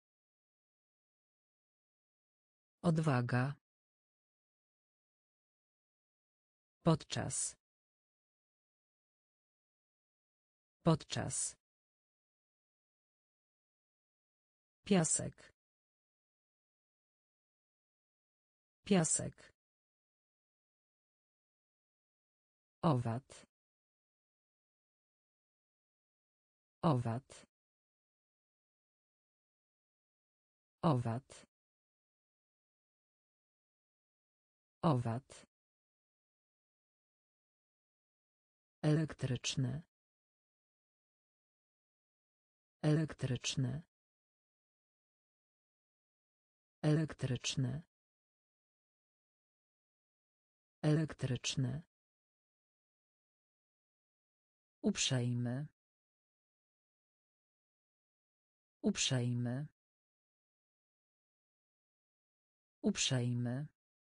Odwaga. Podczas. Podczas. Piasek. Piasek. Owad. Owad. Owad. Owad. Elektryczny. Elektryczny. Elektryczny. Elektryczny. Uprzejmy. Uprzejmy. Uprzejmy.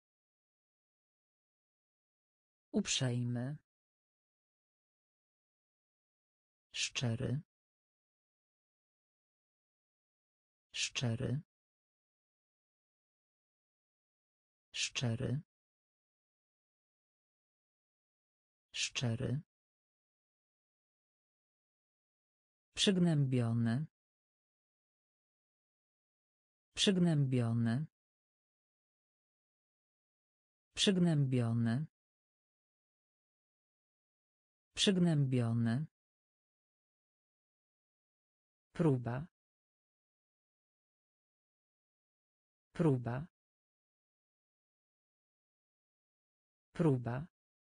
Uprzejmy. Szczery. Szczery. Szczery. Szczery. Przygnębiony. Przygnębiony. Przygnębiony. Przygnębiony. Próba. Próba. Próba.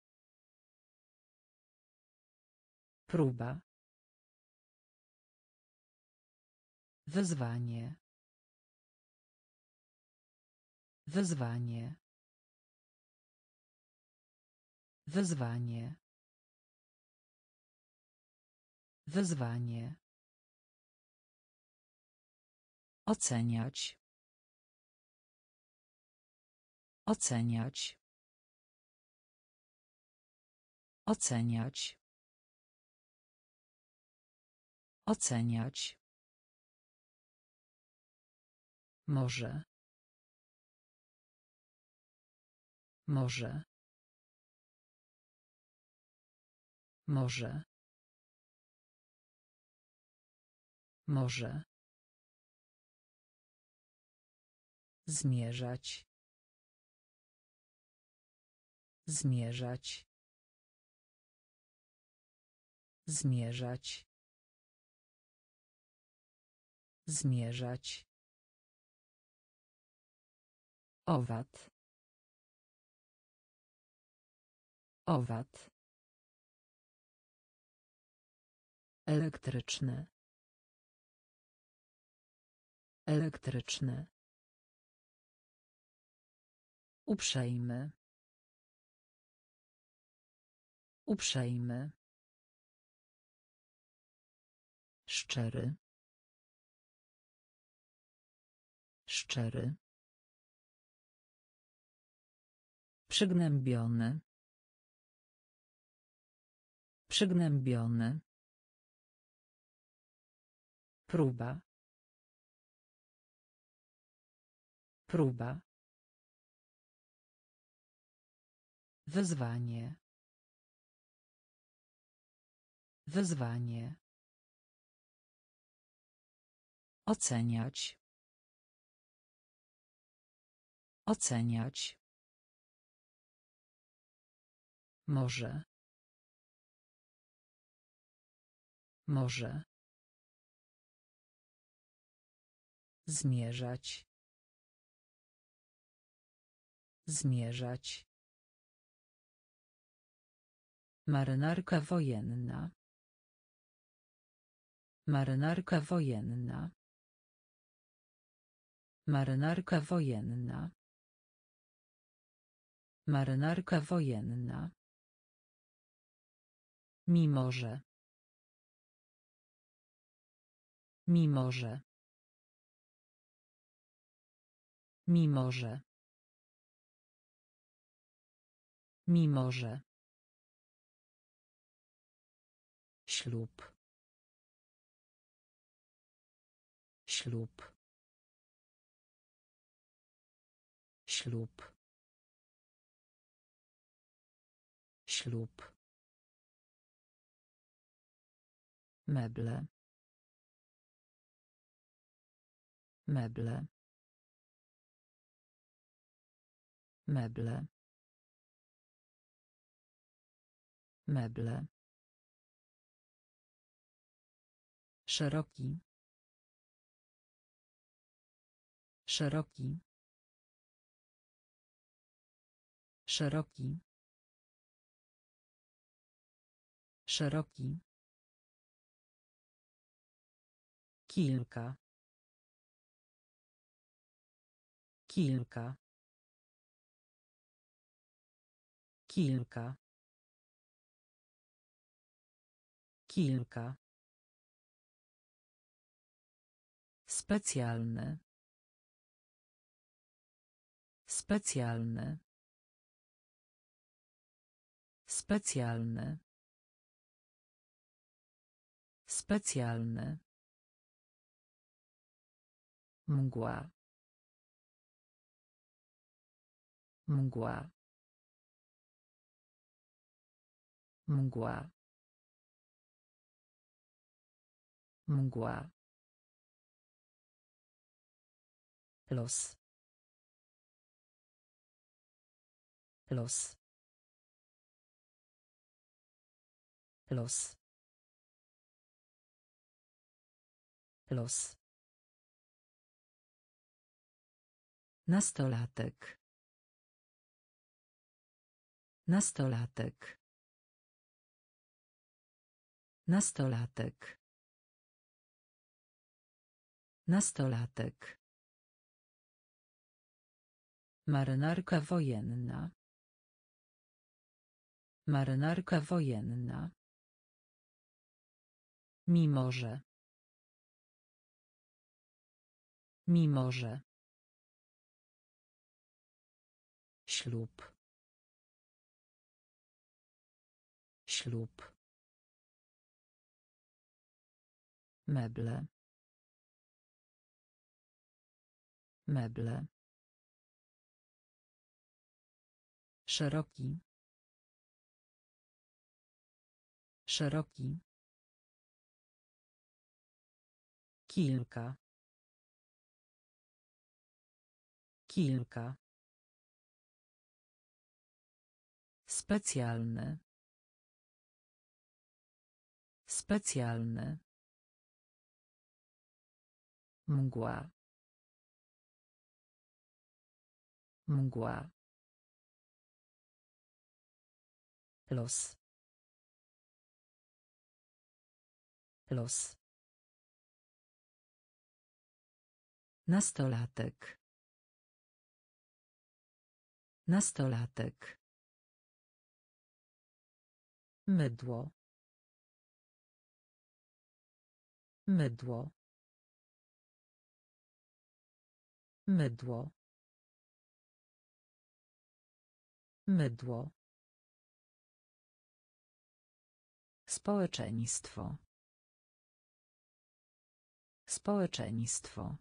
Próba. Wyzwanie. Wyzwanie. Wyzwanie. Wyzwanie. Oceniać. Oceniać. Oceniać. Oceniać. Może. Może. Może. Może. Zmierzać. Zmierzać. Zmierzać. Zmierzać. Owad. Owad. Elektryczny. Elektryczny. Uprzejmy. Uprzejmy. Szczery. Szczery. Przygnębiony. Przygnębiony. Próba. Próba. Wyzwanie. Wyzwanie. Oceniać. Oceniać. Może. Może. Zmierzać. Zmierzać. Marynarka wojenna. Marynarka wojenna. Marynarka wojenna. Marynarka wojenna. Mimo że. Mimo że. Mimo że. Mimo że. Ślub. Ślub. Ślub. Ślub. Meble. Meble. Meble. Meble. Szeroki. Szeroki. Szeroki. Szeroki. Kilka. Kilka. Kilka. Kilka. Specjalny. Specjalny. Specjalny. Specjalny. Mgła. Mgła. Mgła. Mgła. Los. Los. Los. Los. Nastolatek. Nastolatek. Nastolatek. Nastolatek. Marynarka wojenna. Marynarka wojenna. Mimo że. Mimo że. Ślub. Ślub. Meble. Meble. Szeroki. Szeroki. Kilka. Kilka. Specjalny. Specjalny. Mgła. Mgła. Los. Los. Nastolatek. Nastolatek. Mydło. Mydło. Mydło. Mydło. Społeczeństwo. Społeczeństwo.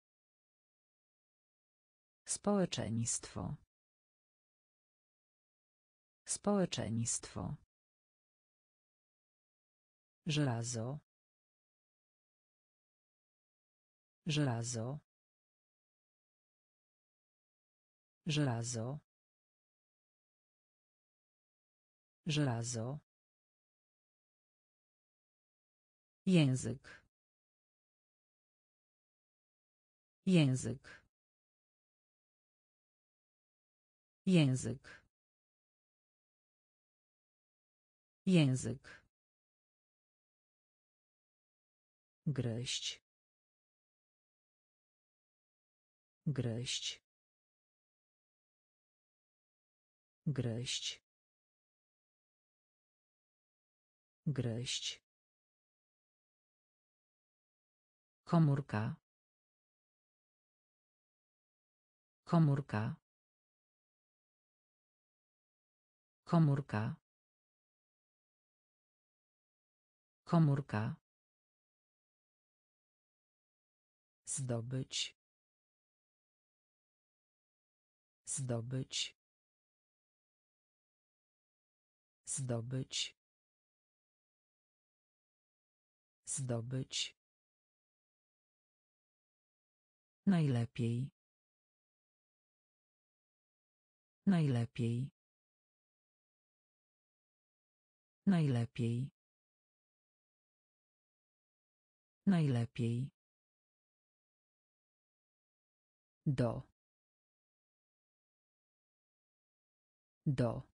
Społeczeństwo. Społeczeństwo. Żelazo. Żelazo. Żelazo. Żelazo. Język. Język. Język. Język. Gryźć. Gryźć. Gryźć. Gryźć. Komórka. Komórka. Komórka. Komórka. Zdobyć. Zdobyć. Zdobyć. Zdobyć. Najlepiej. Najlepiej. Najlepiej. Najlepiej. Do. Do.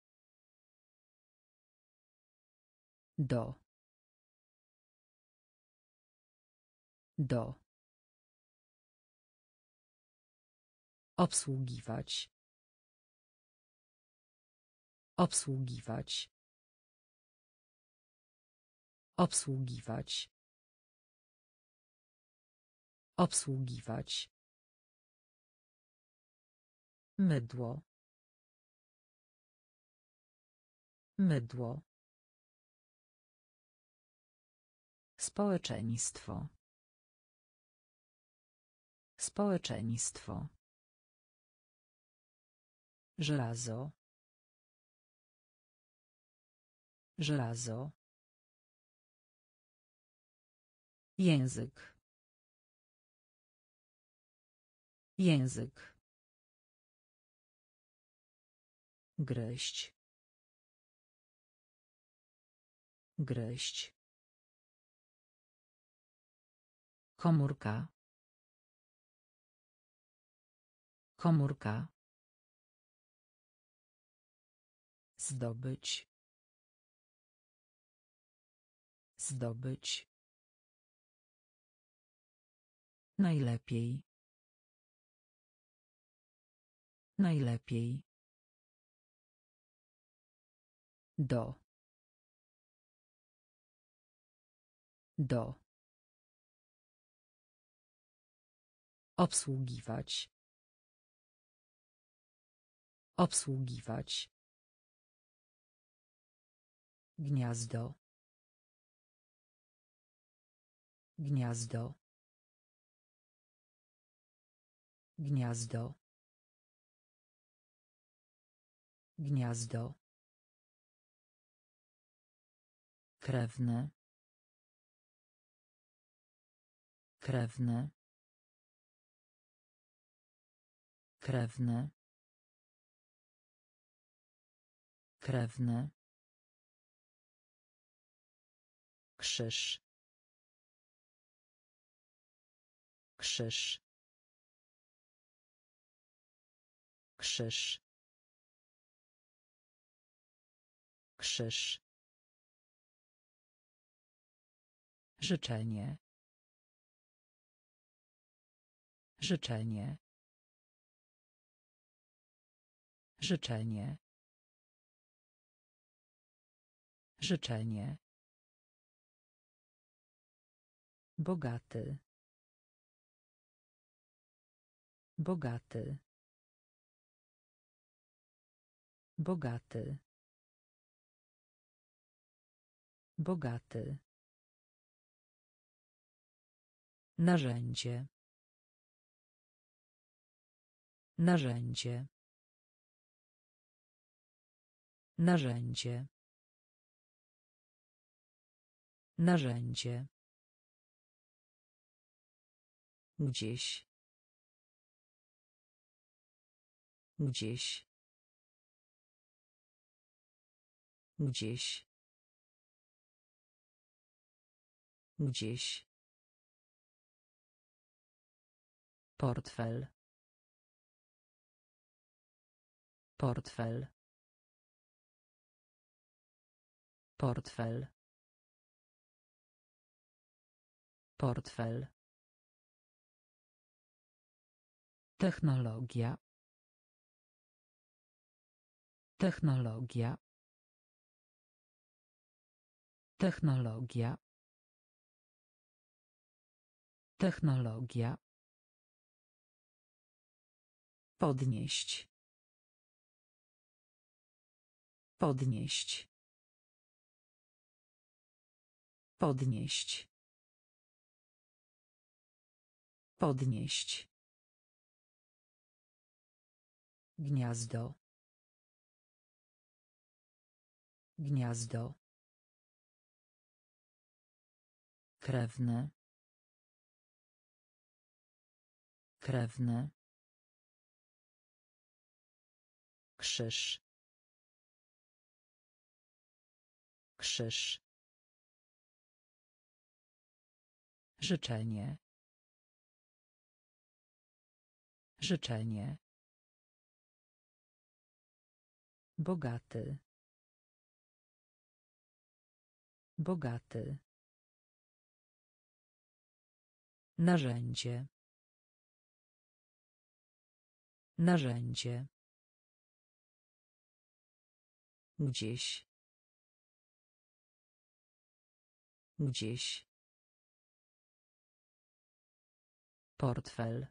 Do. Do. Obsługiwać. Obsługiwać. Obsługiwać. Obsługiwać. Mydło. Mydło. Społeczeństwo. Społeczeństwo. Żelazo. Żelazo. Język. Język. Gryźć. Gryźć. Komórka. Komórka. Zdobyć. Zdobyć. Najlepiej. Najlepiej. Do. Do. Obsługiwać. Obsługiwać. Gniazdo. Gniazdo. Gniazdo. Gniazdo. Krewne. Krewne. Krewne. Krewne. Krzyż. Krzyż. Krzyż. Krzyż. Życzenie. Życzenie. Życzenie. Życzenie. Bogaty. Bogaty. Bogaty. Bogaty. Narzędzie. Narzędzie. Narzędzie. Narzędzie. Gdzieś. Gdzieś. Gdzieś. Gdzieś. Portfel. Portfel. Portfel. Portfel. Technologia. Technologia. Technologia. Technologia. Podnieść. Podnieść. Podnieść. Podnieść. Gniazdo. Gniazdo. Krewne. Krewne. Krzyż. Krzyż. Życzenie. Życzenie. Bogaty. Bogaty. Narzędzie. Narzędzie. Gdzieś. Gdzieś. Portfel.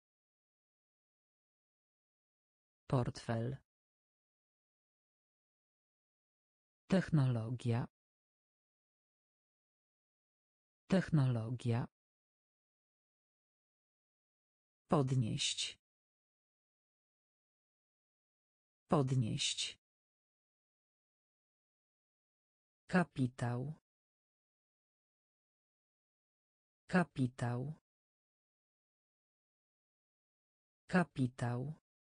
Portfel. Technologia. Technologia. Podnieść. Podnieść. Kapitał. Kapitał. Kapitał.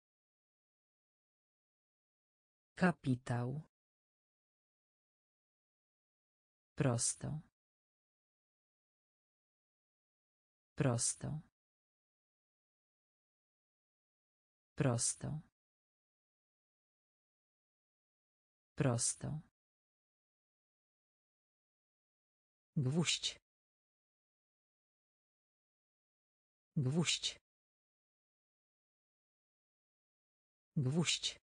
Kapitał. Prosto. Prosto. Prosto. Prosto. Gwóźdź. Gwóźdź. Gwóźdź.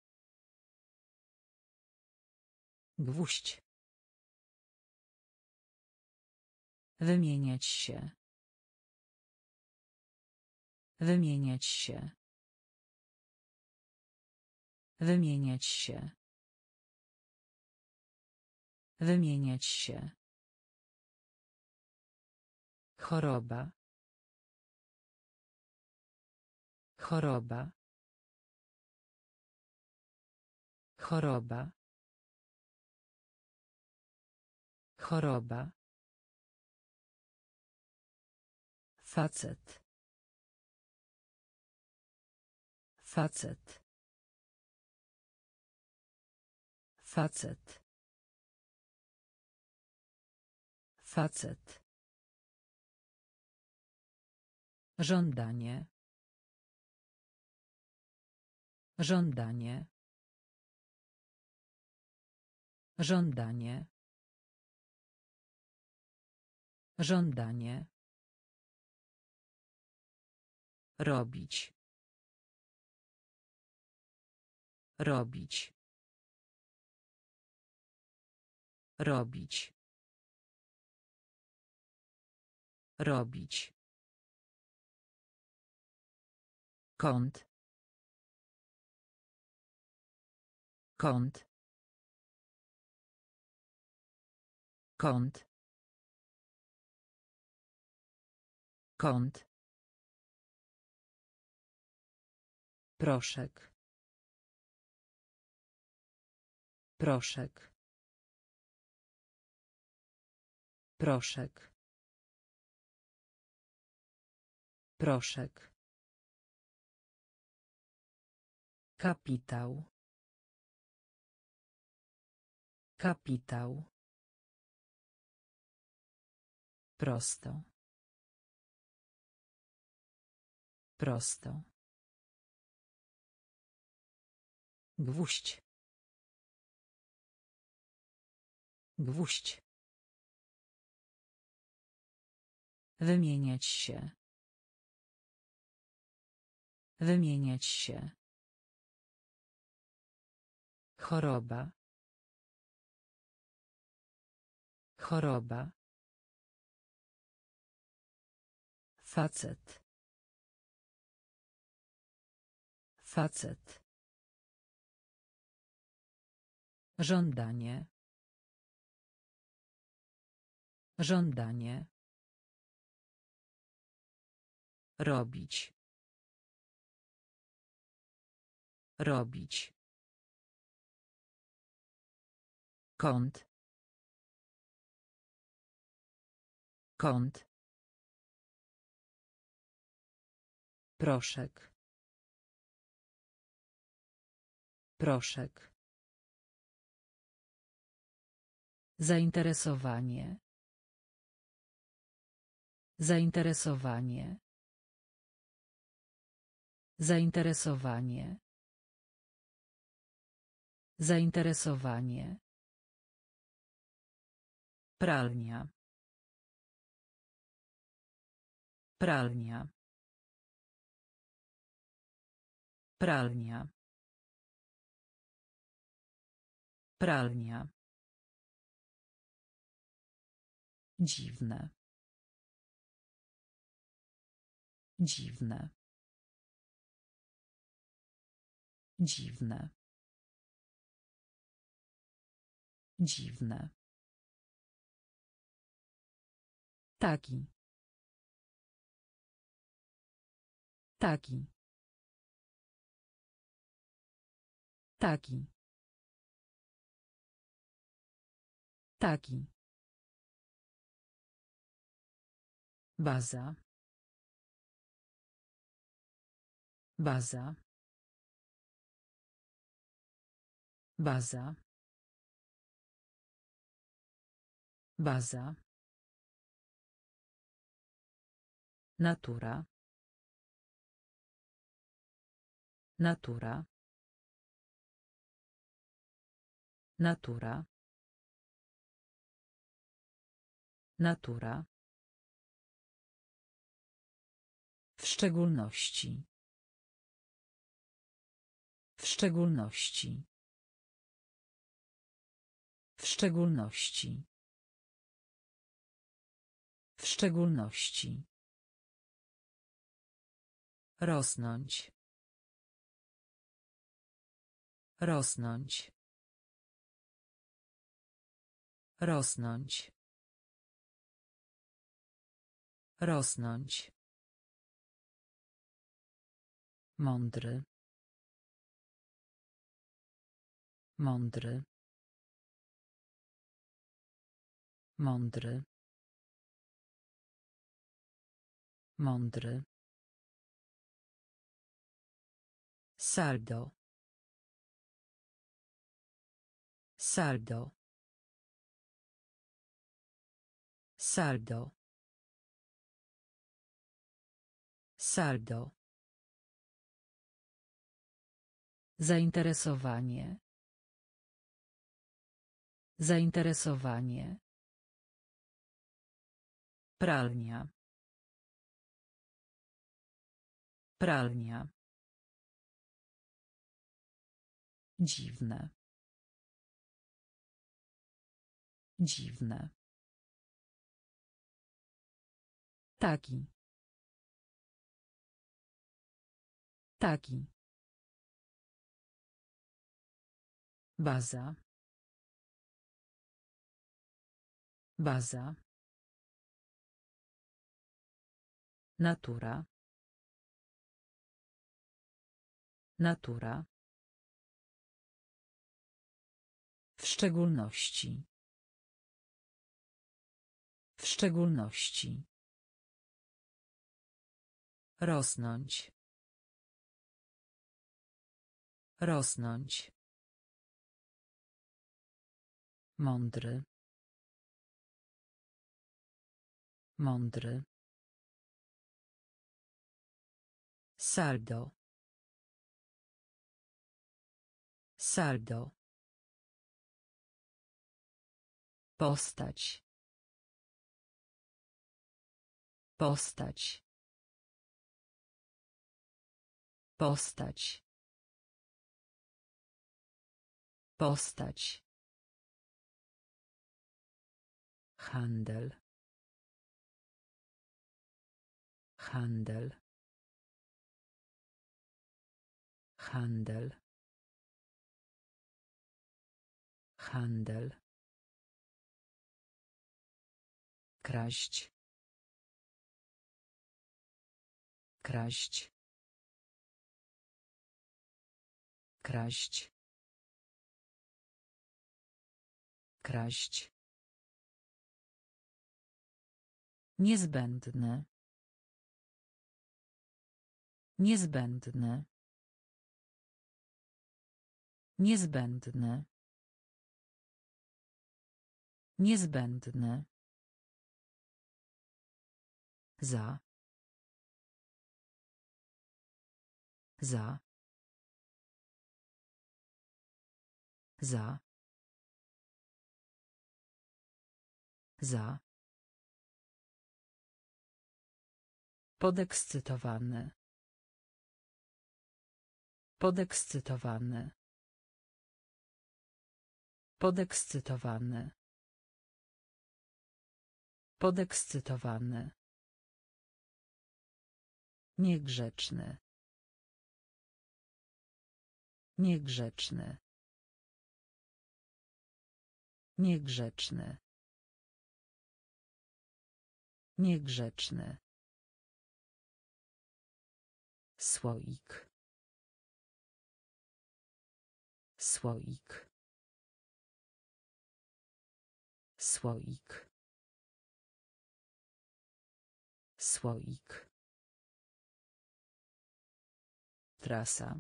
Gwóźdź. Wymieniać się. Wymieniać się. Wymieniać się. Wymieniać się. Choroba. Choroba. Choroba. Choroba. Facet. Facet. Facet. Facet. Żądanie. Żądanie. Żądanie. Żądanie. Robić. Robić. Robić. Robić. Kąt. Kąt. Kąt. Kąt. Proszek. Proszek. Proszek. Proszek. Kapitał. Kapitał. Prosto. Prosto. Gwóźdź. Gwóźdź. Wymieniać się. Wymieniać się. Choroba. Choroba. Facet. Facet. Żądanie. Żądanie. Robić. Robić. Kąt. Kąt. Proszek. Proszek. Zainteresowanie. Zainteresowanie. Zainteresowanie. Zainteresowanie. Pralnia. Pralnia. Pralnia. Pralnia. Dziwne. Dziwne. Dziwne. Dziwne. Taki. Taki. Taki. Taki. Baza. Baza. Baza. Baza. Natura. Natura. Natura. Natura. W szczególności. W szczególności. W szczególności. W szczególności. Rosnąć. Rosnąć. Rosnąć. Rosnąć. Mądry. Mądry. Mądry. Mądry. Saldo. Saldo. Saldo. Saldo. Zainteresowanie. Zainteresowanie. Pralnia. Pralnia. Dziwne. Dziwne. Taki. Taki. Baza. Baza. Natura. Natura. W szczególności. W szczególności. Rosnąć. Rosnąć. Mądry. Mądry. Saldo. Saldo. Postać. Postać. Postać. Postać. Handel. Handel. Handel. Handel. Kraść. Kraść. Kraść. Kraść. Niezbędne. Niezbędne. Niezbędne. Niezbędne. Za. Za. Za. Za. Podekscytowany. Podekscytowany. Podekscytowany. Podekscytowany. Niegrzeczny. Niegrzeczny. Niegrzeczny. Niegrzeczny. Słoik. Słoik. Słoik. Słoik. Trasa.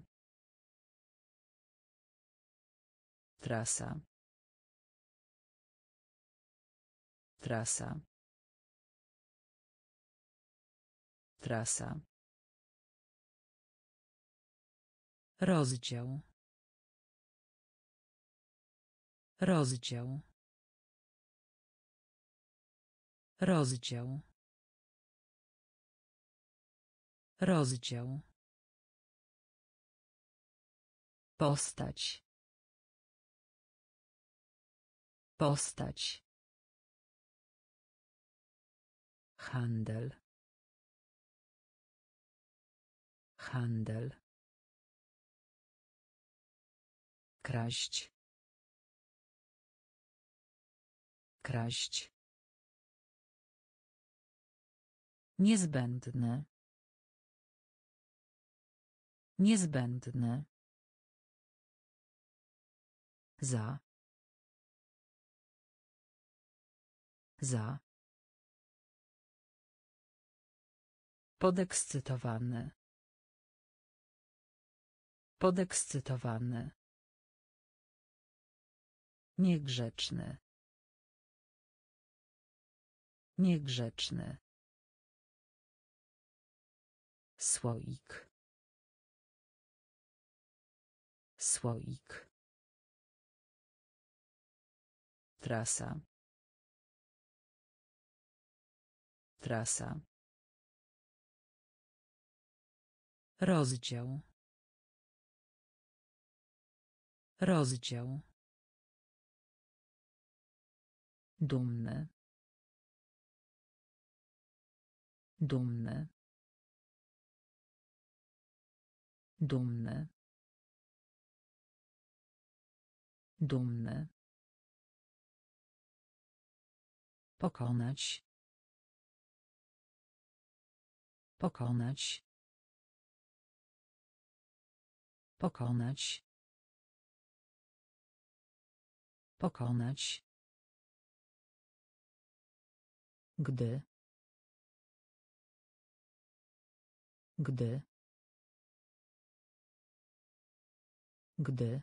Trasa. Trasa. Trasa. Rozdział. Rozdział. Rozdział. Rozdział. Postać. Postać. Handel. Handel. Kraść. Kraść. Niezbędne. Niezbędne. Za. Za. Podekscytowany. Podekscytowany. Niegrzeczny. Niegrzeczny. Słoik. Słoik. Trasa. Trasa. Rozdział. Rozdział. Dumny. Dumny. Dumny. Dumny. Pokonać. Pokonać. Pokonać. Pokonać. Gdy. Gdy. Gdy.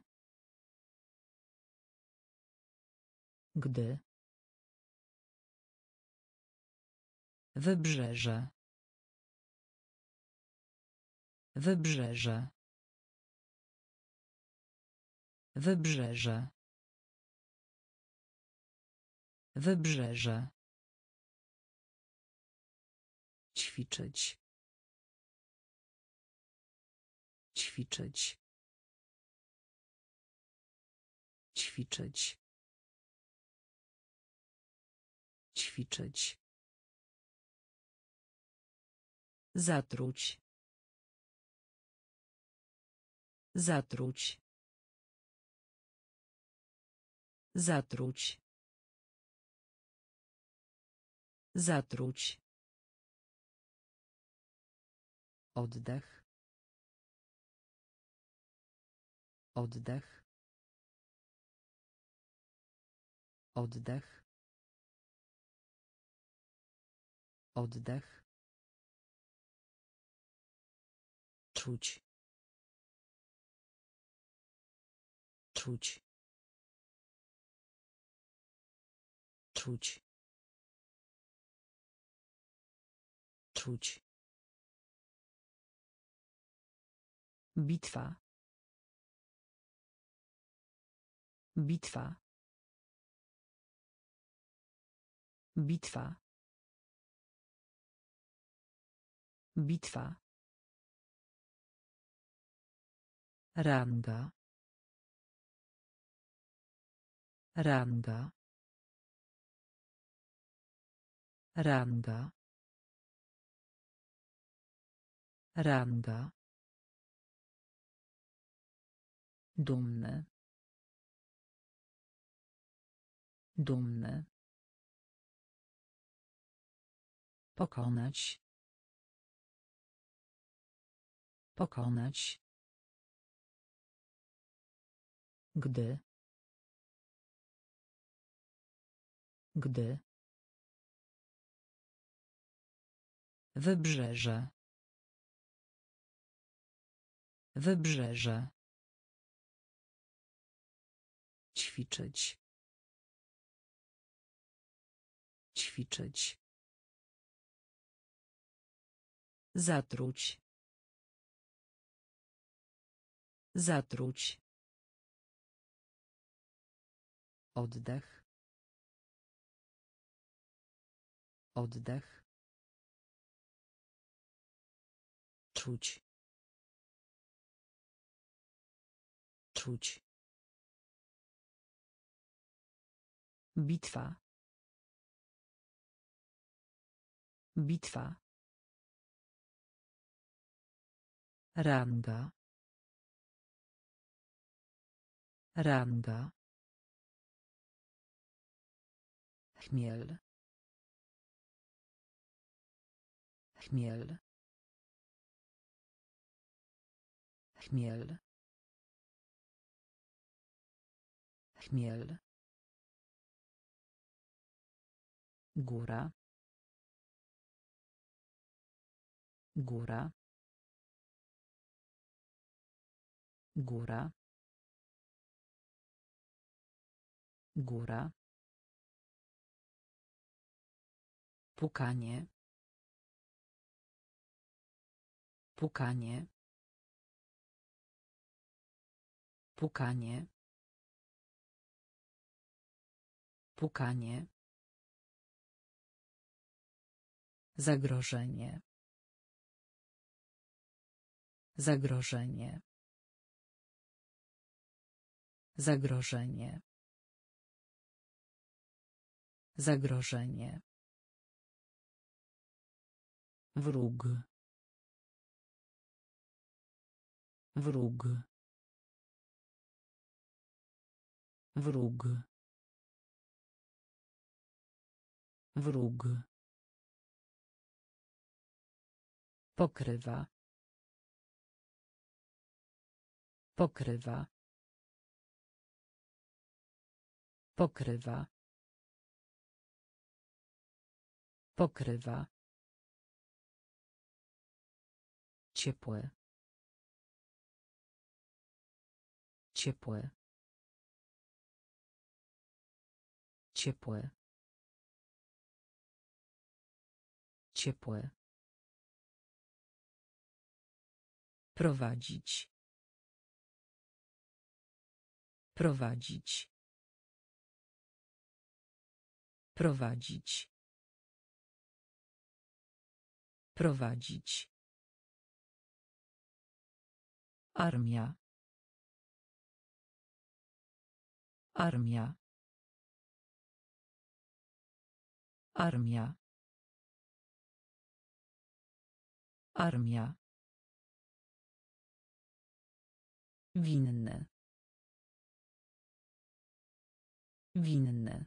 Gdy. Wybrzeże. Wybrzeże. Wybrzeże. Wybrzeże. Ćwiczyć. Ćwiczyć. Ćwiczyć. Ćwiczyć. Zatruć. Zatruć. Zatruć. Zatruć. Oddech. Oddech. Oddech. Oddech. Czuć. Czuć. Czuć. Czuć. Bitwa. Bitwa. Bitwa. Bitwa. Ranga. Ranga. Ranga. Ranga. Dumny. Dumny. Pokonać. Pokonać. Gdy. Gdy. Wybrzeże. Wybrzeże. Ćwiczyć. Ćwiczyć. Zatruć. Zatruć. Oddech. Oddech. Czuć. Czuć. Bitwa. Bitwa. Ranga. Ranga. Chmiel. Chmiel. Chmiel. Chmiel. Góra. Góra. Góra. Góra. Pukanie. Pukanie. Pukanie. Pukanie. Zagrożenie. Zagrożenie. Zagrożenie. Zagrożenie. Wróg. Wróg. Wróg. Wróg. Pokrywa. Pokrywa. Pokrywa. Pokrywa. Ciepłe. Ciepłe. Ciepłe. Ciepłe. Prowadzić. Prowadzić. Prowadzić. Prowadzić. Armia. Armia. Armia. Armia. Winny. Winny.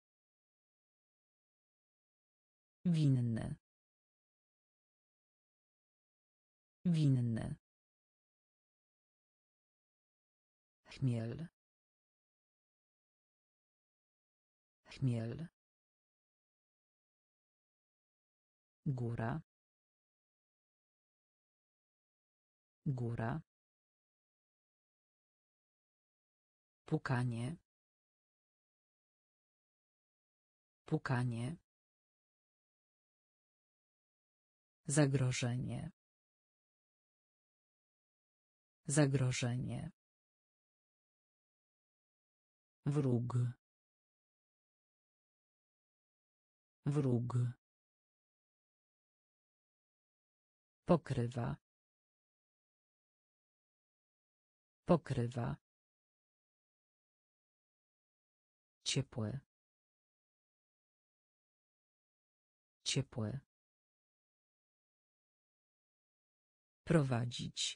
Winny. Winny. Chmiel. Chmiel. Góra. Góra. Pukanie. Pukanie. Zagrożenie. Zagrożenie. Wróg. Wróg. Pokrywa. Pokrywa. Ciepłe. Ciepłe. Prowadzić.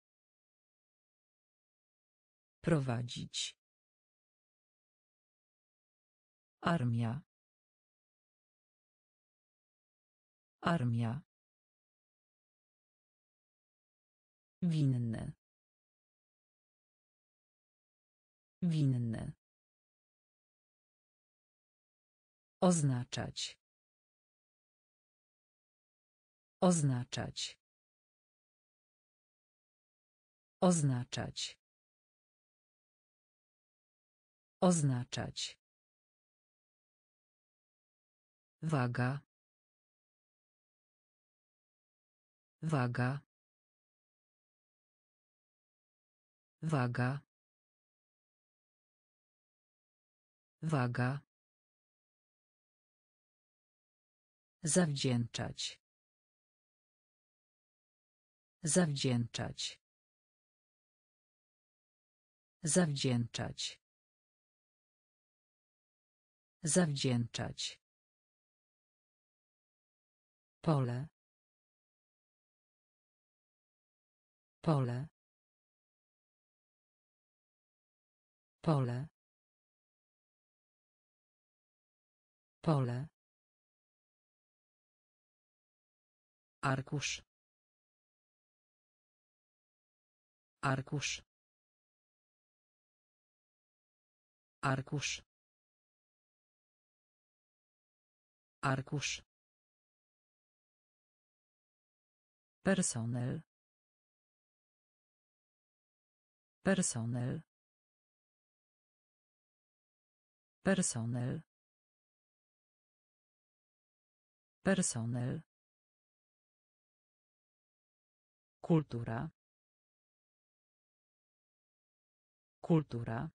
Prowadzić. Armia. Armia. Winny. Winny. Oznaczać. Oznaczać. Oznaczać. Oznaczać. Waga. Waga. Waga. Waga. Zawdzięczać. Zawdzięczać. Zawdzięczać. Zawdzięczać. Pole. Pole. Pole. Pole. Arkusz. Arkusz. Arkusz. Arkusz. Personel. Personel. Personel. Personel. Kultura. Kultura.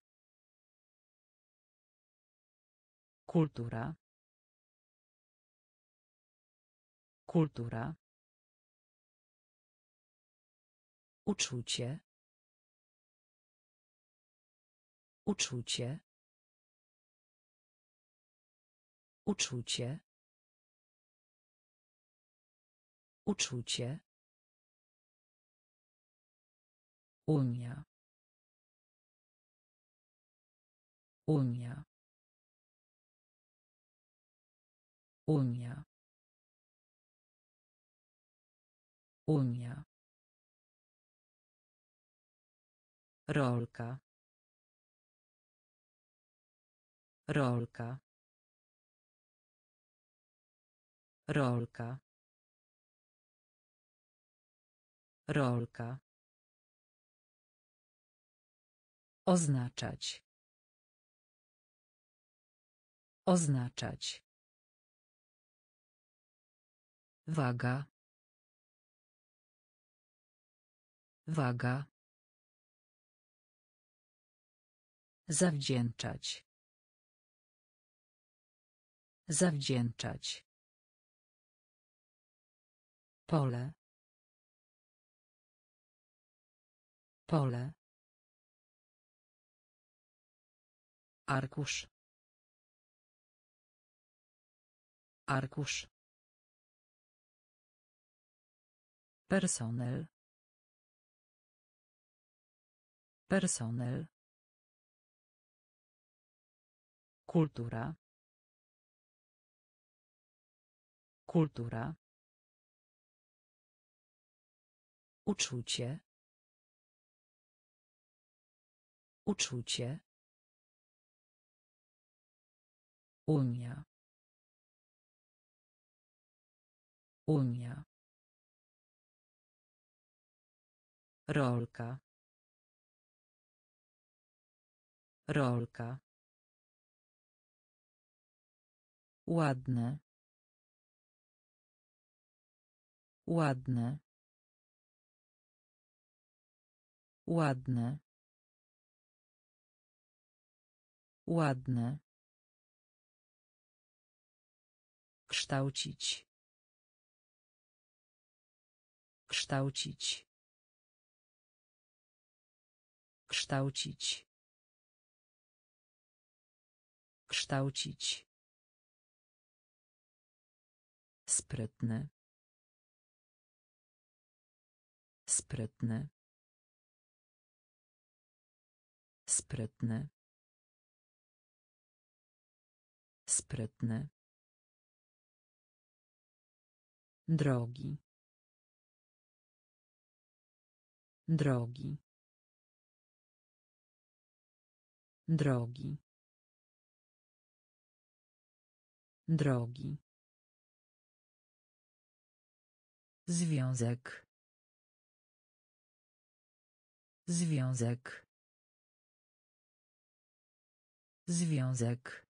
Kultura. Kultura. Uczucie. Uczucie. Uczucie. Uczucie. Unia. Unia. Unia. Unia. Rolka. Rolka. Rolka. Rolka. Oznaczać. Oznaczać. Waga. Waga. Zawdzięczać. Zawdzięczać. Pole. Pole. Arkusz. Arkusz. Personel. Personel. Kultura. Kultura. Uczucie. Uczucie. Unia. Unia. Rolka. Rolka. Ładne. Ładne. Ładne. Ładne. Kształcić. Kształcić. Kształcić. Kształcić. Sprytny. Sprytny. Sprytny. Sprytny. Drogi. Drogi. Drogi. Drogi. Związek. Związek. Związek.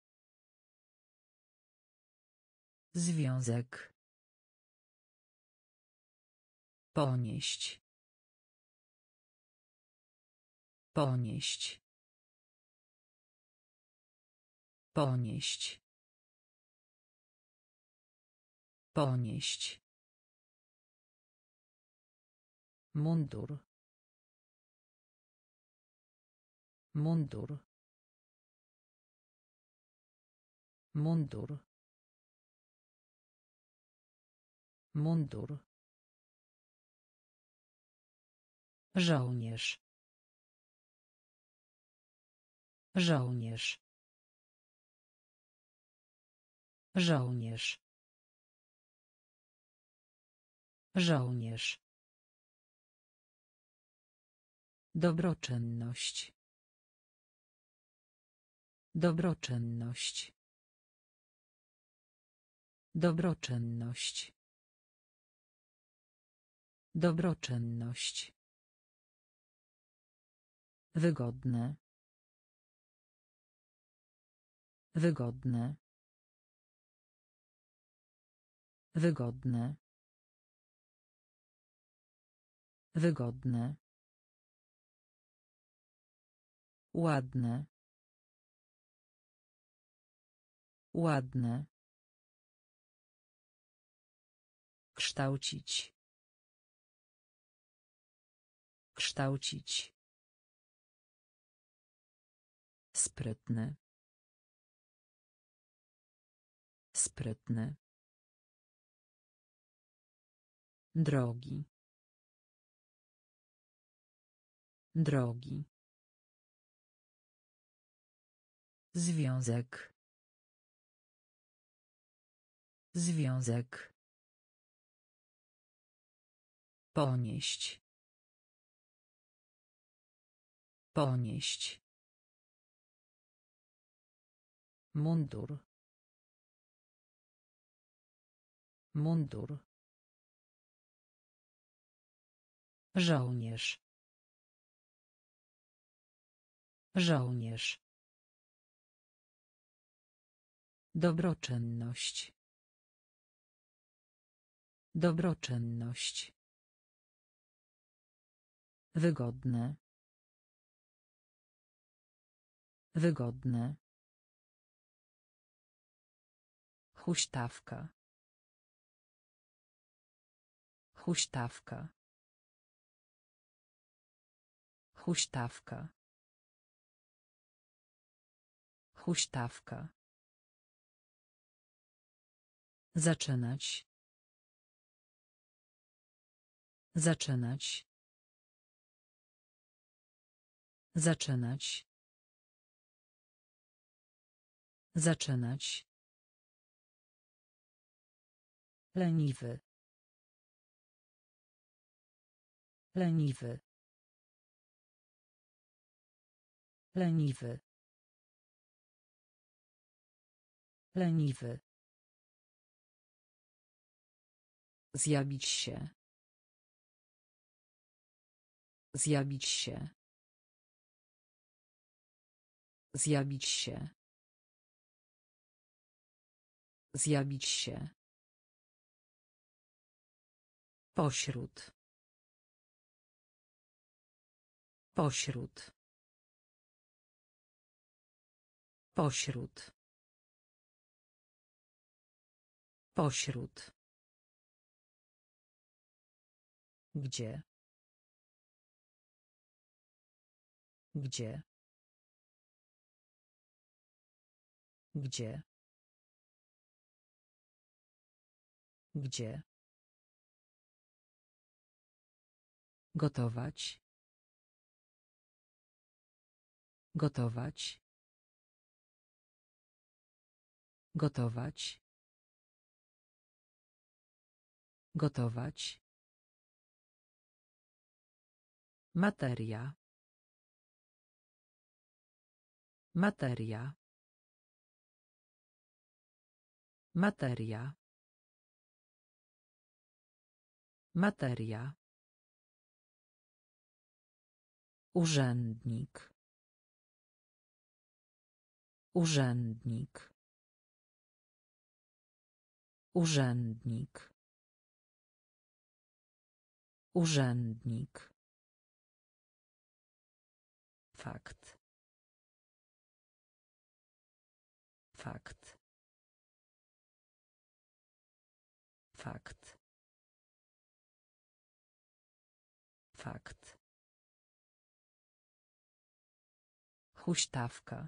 Związek. Ponieść. Ponieść. Ponieść. Ponieść. Mundur. Mundur. Mundur. Mundur. Żołnierz. Żołnierz. Żołnierz. Żołnierz. Dobroczynność. Dobroczynność. Dobroczynność. Dobroczynność. Wygodne. Wygodne. Wygodne. Wygodne. Ładne. Ładne. Kształcić. Kształcić. Sprytny. Sprytny. Drogi. Drogi. Związek. Związek. Ponieść. Ponieść. Mundur. Mundur. Żołnierz. Żołnierz. Dobroczynność. Dobroczynność. Wygodne. Wygodne. Huśtawka. Huśtawka. Huśtawka. Huśtawka. Zaczynać. Zaczynać. Zaczynać. Zaczynać. Leniwy. Leniwy. Leniwy. Leniwy. Zjawić się. Zjawić się. Zjawić się. Zjawić się. Pośród. Pośród. Pośród. Pośród. Gdzie? Gdzie? Gdzie? Gdzie? Gotować. Gotować. Gotować. Gotować. Materia. Materia. Materia. Materia. Urzędnik. Urzędnik. Urzędnik. Urzędnik. Fakt. Fakt. Fakt. Fakt. Huśtawka.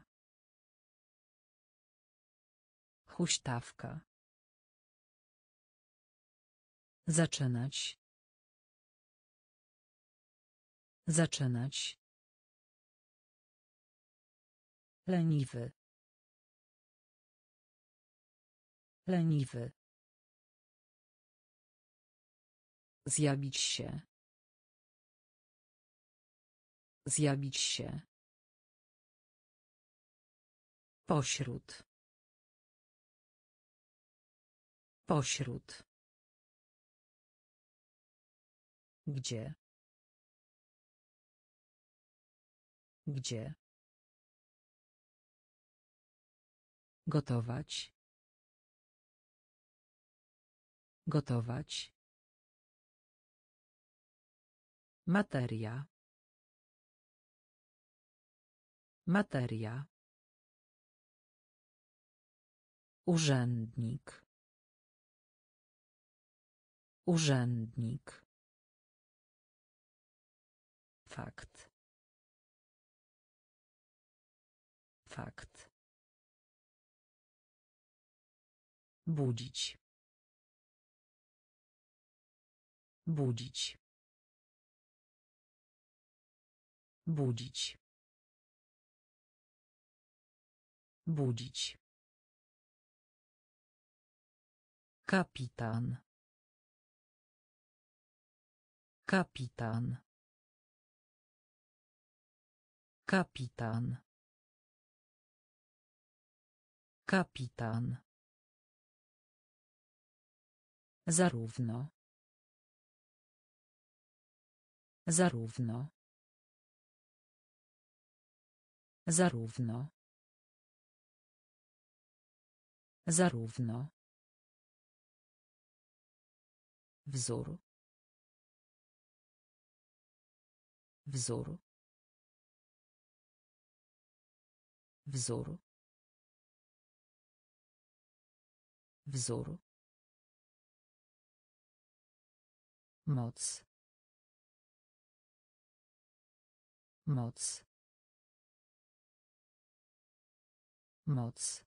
Huśtawka. Zaczynać. Zaczynać. Leniwy. Leniwy. Zjawić się. Zjawić się. Pośród. Pośród. Gdzie? Gdzie? Gotować. Gotować. Materia. Materia. Urzędnik. Urzędnik. Fakt. Fakt. Budzić. Budzić. Budzić. Budzić. Kapitan. Kapitan. Kapitan. Kapitan. Zarówno. Zarówno. Zarówno. Zarówno. Wzór. Wzór. Wzór. Wzór. Moc. Moc. Moc.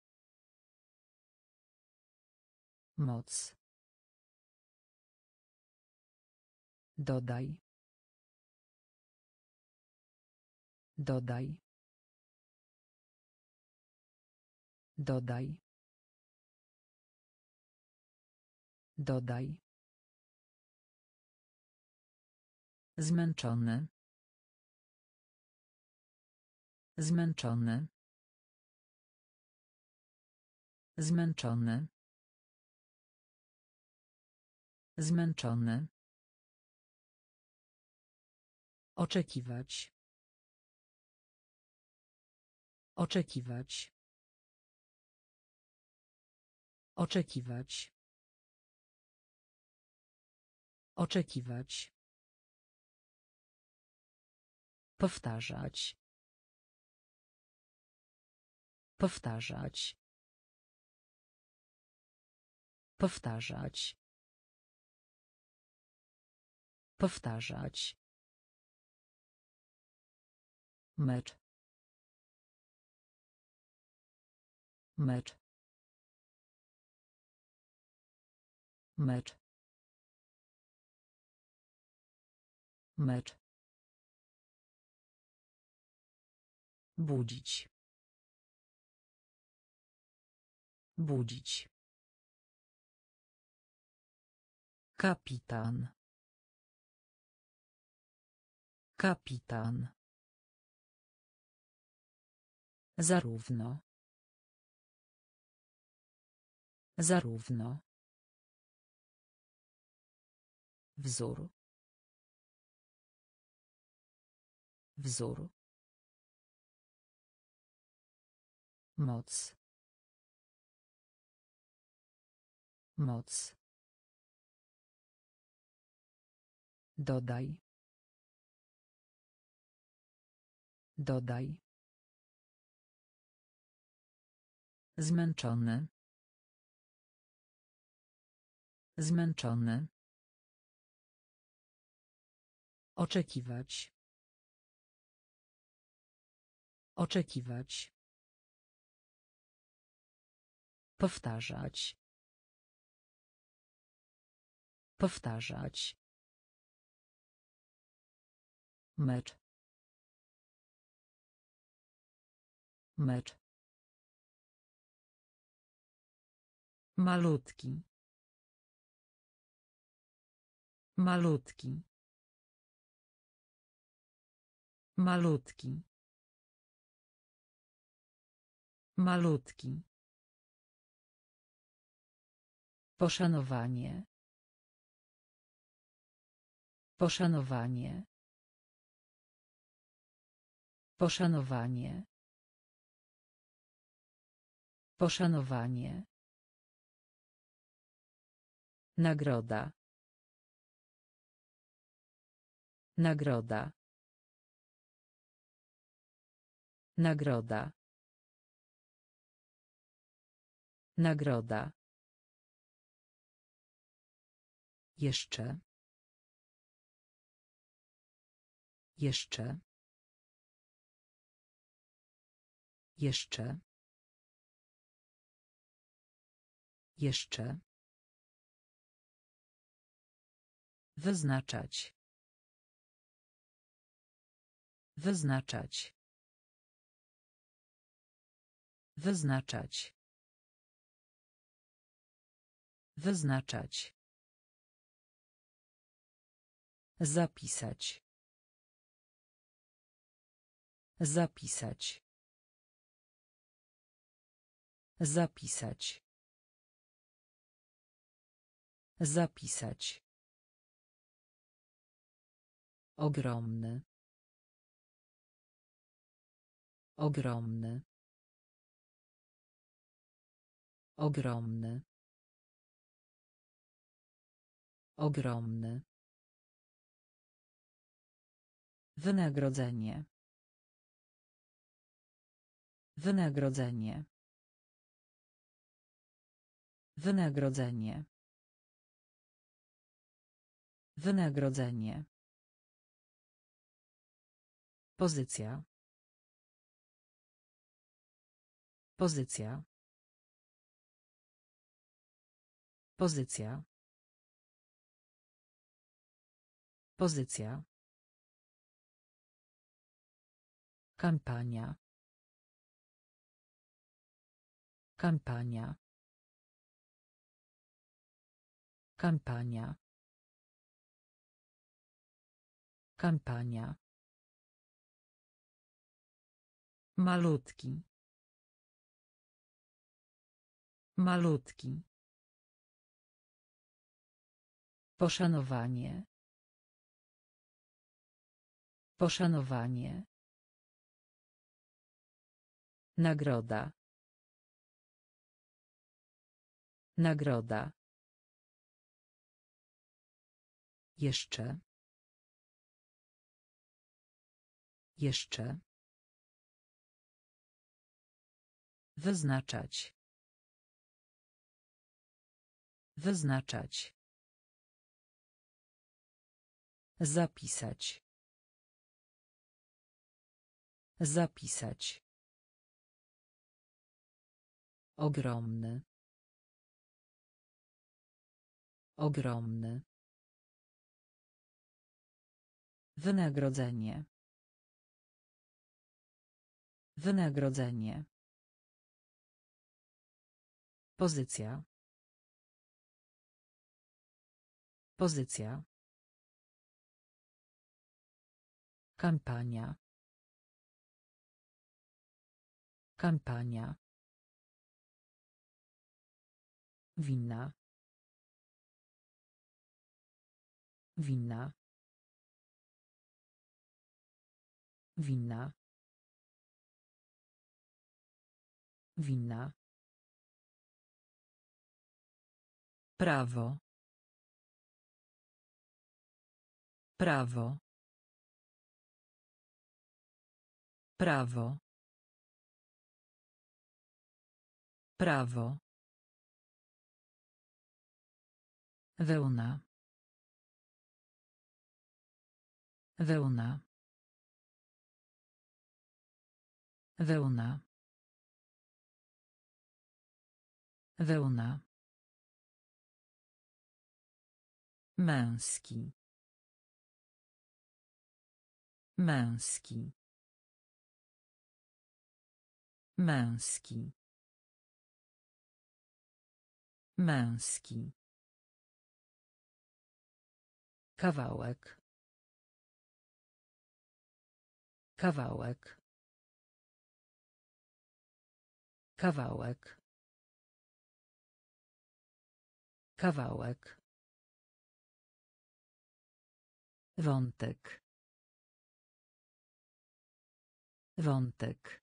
Moc. Dodaj. Dodaj. Dodaj. Dodaj. Zmęczony. Zmęczony. Zmęczony. Zmęczony. Oczekiwać. Oczekiwać. Oczekiwać. Oczekiwać. Powtarzać. Powtarzać. Powtarzać. Powtarzać. Mecz. Mecz. Mecz. Mecz. Budzić. Budzić. Kapitan. Kapitan. Zarówno. Zarówno. Wzór. Wzór. Moc. Moc. Dodaj. Dodaj. Zmęczony. Zmęczony. Oczekiwać. Oczekiwać. Powtarzać. Powtarzać. Mecz. Mecz. Malutki. Malutki. Malutki. Malutki. Poszanowanie. Poszanowanie. Poszanowanie. Poszanowanie. Nagroda. Nagroda. Nagroda. Nagroda. Jeszcze. Jeszcze. Jeszcze. Jeszcze. Wyznaczać. Wyznaczać. Wyznaczać. Wyznaczać. Zapisać. Zapisać. Zapisać. Zapisać. Ogromny. Ogromny. Ogromny. Ogromny. Wynagrodzenie. Wynagrodzenie. Wynagrodzenie. Wynagrodzenie. Pozycja. Pozycja. Pozycja. Pozycja. Kampania. Kampania. Kampania. Kampania. Malutki. Malutki. Poszanowanie. Poszanowanie. Nagroda. Nagroda. Jeszcze. Jeszcze. Wyznaczać. Wyznaczać. Zapisać. Zapisać. Ogromny. Ogromny. Wynagrodzenie. Wynagrodzenie. Pozycja. Pozycja. Kampania. Kampania. Winna. Winna. Winna. Winna. Prawo. Prawo. Prawo. Prawo. Wełna. Wełna. Wełna. Wełna. Męski. Męski. Męski. Męski. Kawałek. Kawałek. Kawałek. Kawałek. Wątek. Wątek.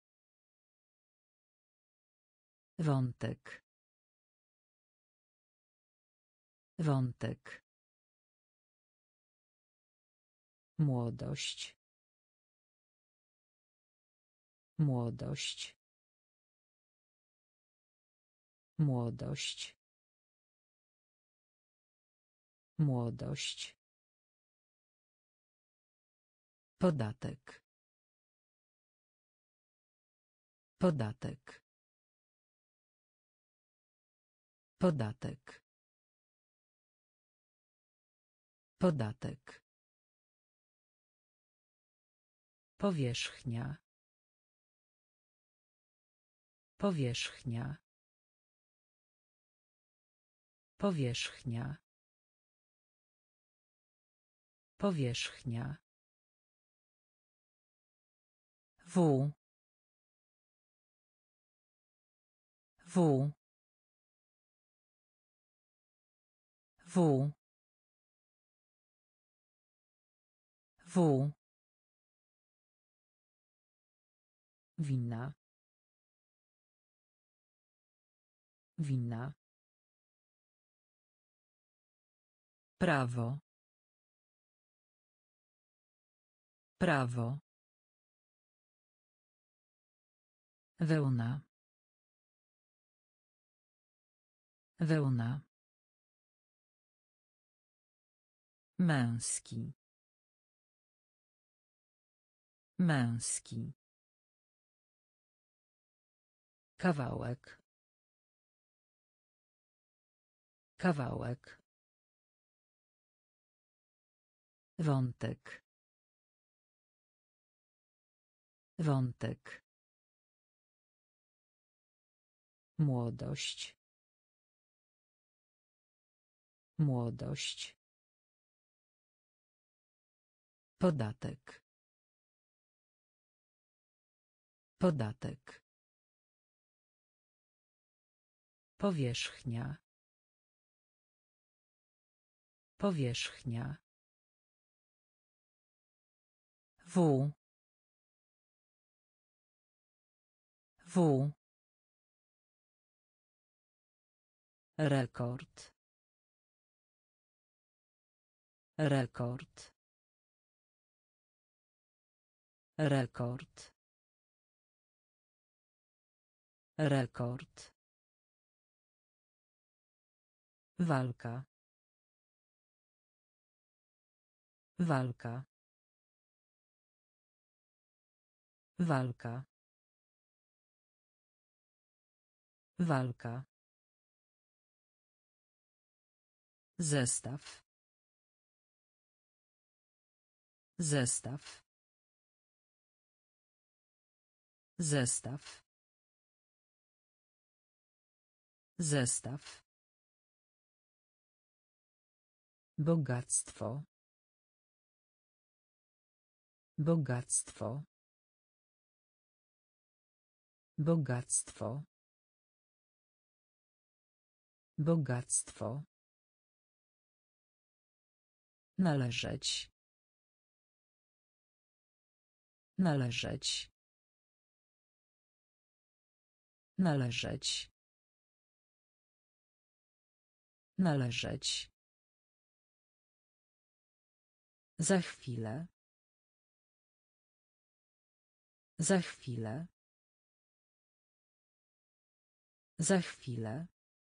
Wątek. Wątek. Młodość. Młodość. Młodość. Młodość. Podatek. Podatek. Podatek. Podatek. Powierzchnia. Powierzchnia. Powierzchnia. Powierzchnia. W. W. W. W. Winna. Winna. Prawo. Prawo. Wełna. Wełna. Męski. Męski. Kawałek. Kawałek. Wątek. Wątek. Młodość. Młodość. Podatek. Podatek. Powierzchnia. Powierzchnia. W. W. Rekord. Rekord. Rekord. Rekord. Walka. Walka. Walka. Walka. Zestaw. Zestaw. Zestaw. Zestaw. Bogactwo. Bogactwo. Bogactwo. Bogactwo. Należeć. Należeć. Należeć. Należeć. Za chwilę. Za chwilę. Za chwilę.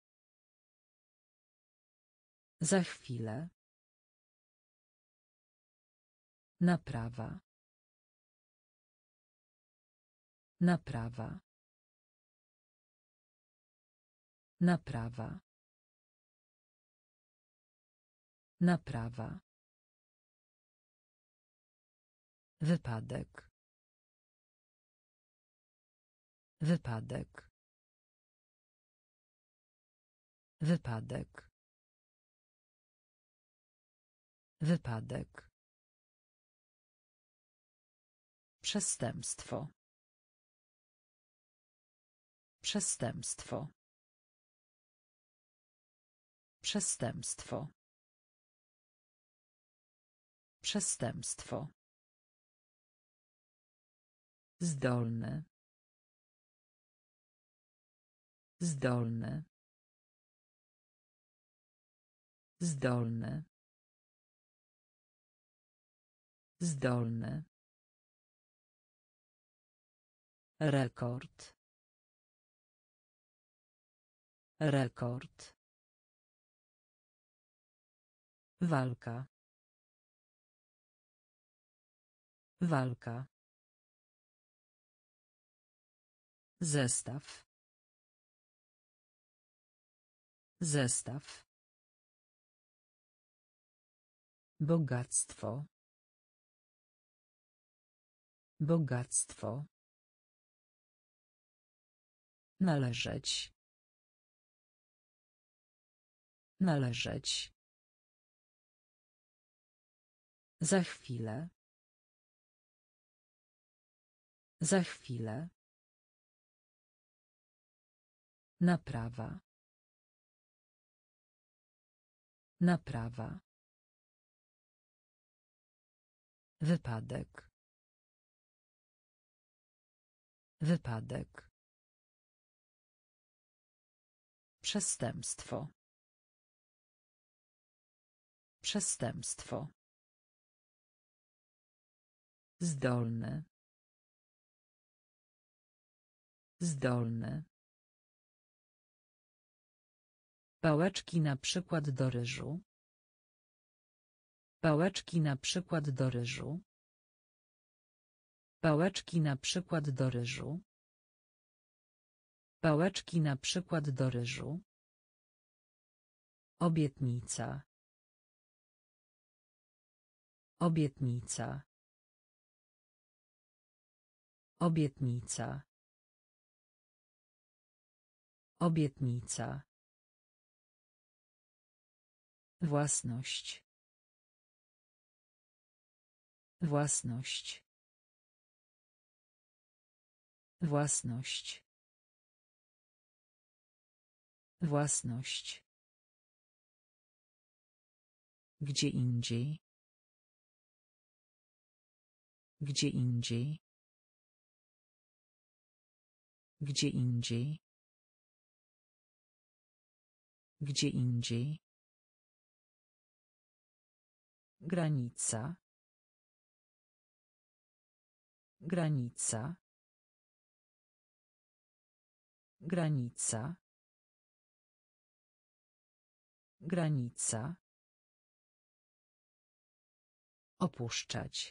Za chwilę. Naprawa. Naprawa. Naprawa. Naprawa. Wypadek. Wypadek. Wypadek. Wypadek. Przestępstwo. Przestępstwo. Przestępstwo. Przestępstwo. Zdolny. Zdolny. Zdolny. Zdolny. Rekord. Rekord. Walka. Walka. Zestaw. Zestaw. Bogactwo. Bogactwo. Należeć. Należeć. Za chwilę. Za chwilę. Naprawa. Naprawa. Wypadek. Wypadek. Przestępstwo. Przestępstwo. Zdolny. Zdolny. Pałeczki na przykład do ryżu. Pałeczki na przykład do ryżu. Pałeczki na przykład do ryżu. Pałeczki na przykład do ryżu. Obietnica. Obietnica. Obietnica. Obietnica. Własność. Własność. Własność. Własność. Gdzie indziej. Gdzie indziej. Gdzie indziej. Gdzie indziej. Granica. Granica. Granica. Granica. Opuszczać.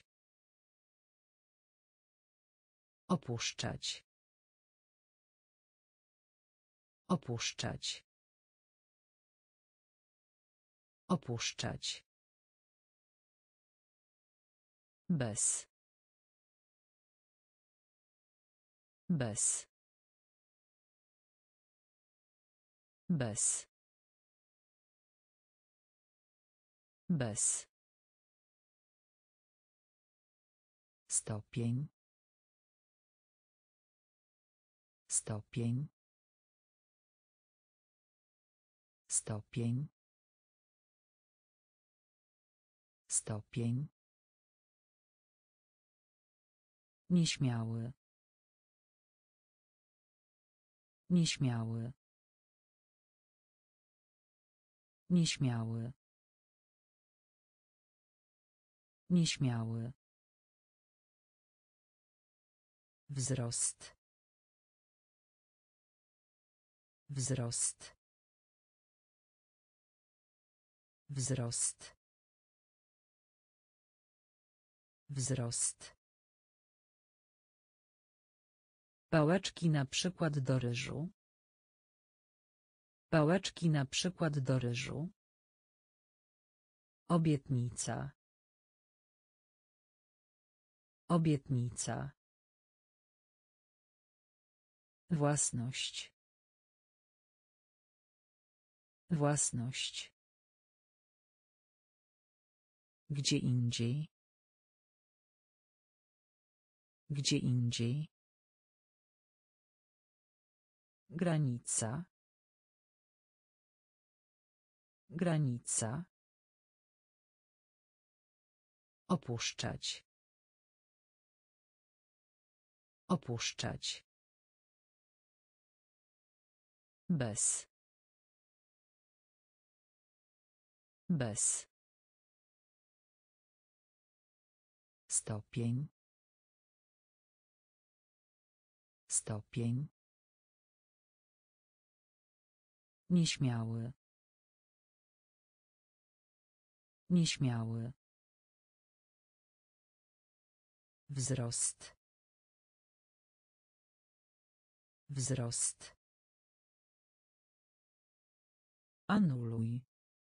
Opuszczać. Opuszczać. Opuszczać. Bez. Bez. Bez. Bez. Stopień. Stopień. Stopień. Stopień. Nieśmiały. Nieśmiały. Nieśmiały. Nieśmiały. Wzrost. Wzrost. Wzrost. Wzrost. Pałeczki na przykład do ryżu. Pałeczki na przykład do ryżu. Obietnica. Obietnica. Własność. Własność. Gdzie indziej. Gdzie indziej. Granica. Granica. Opuszczać. Opuszczać. Bez. Bez. Stopień. Stopień. Nieśmiały. Nieśmiały. Wzrost. Wzrost. Anuluj.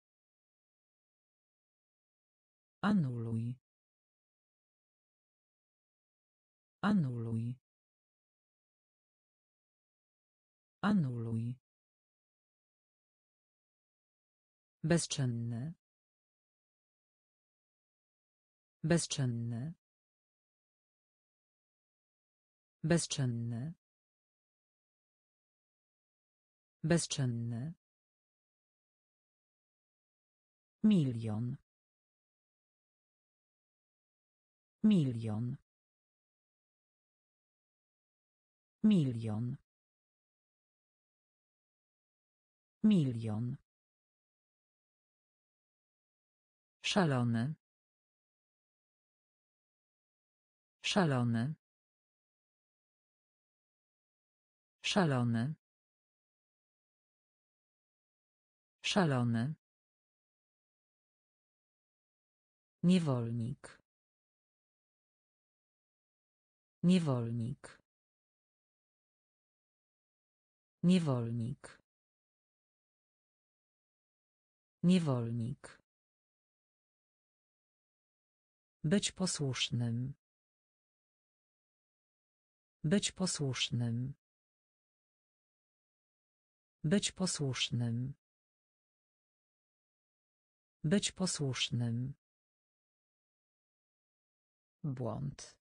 Anuluj. Anuluj. Anuluj. Bezczynny. Bezczynny. Bezczynny. Bezczynny. Milion. Milion. Milion. Milion. Szalony. Szalony. Szalony. Szalony. Niewolnik. Niewolnik. Niewolnik. Niewolnik. Być posłusznym. Być posłusznym. Być posłusznym. Być posłusznym. Błąd.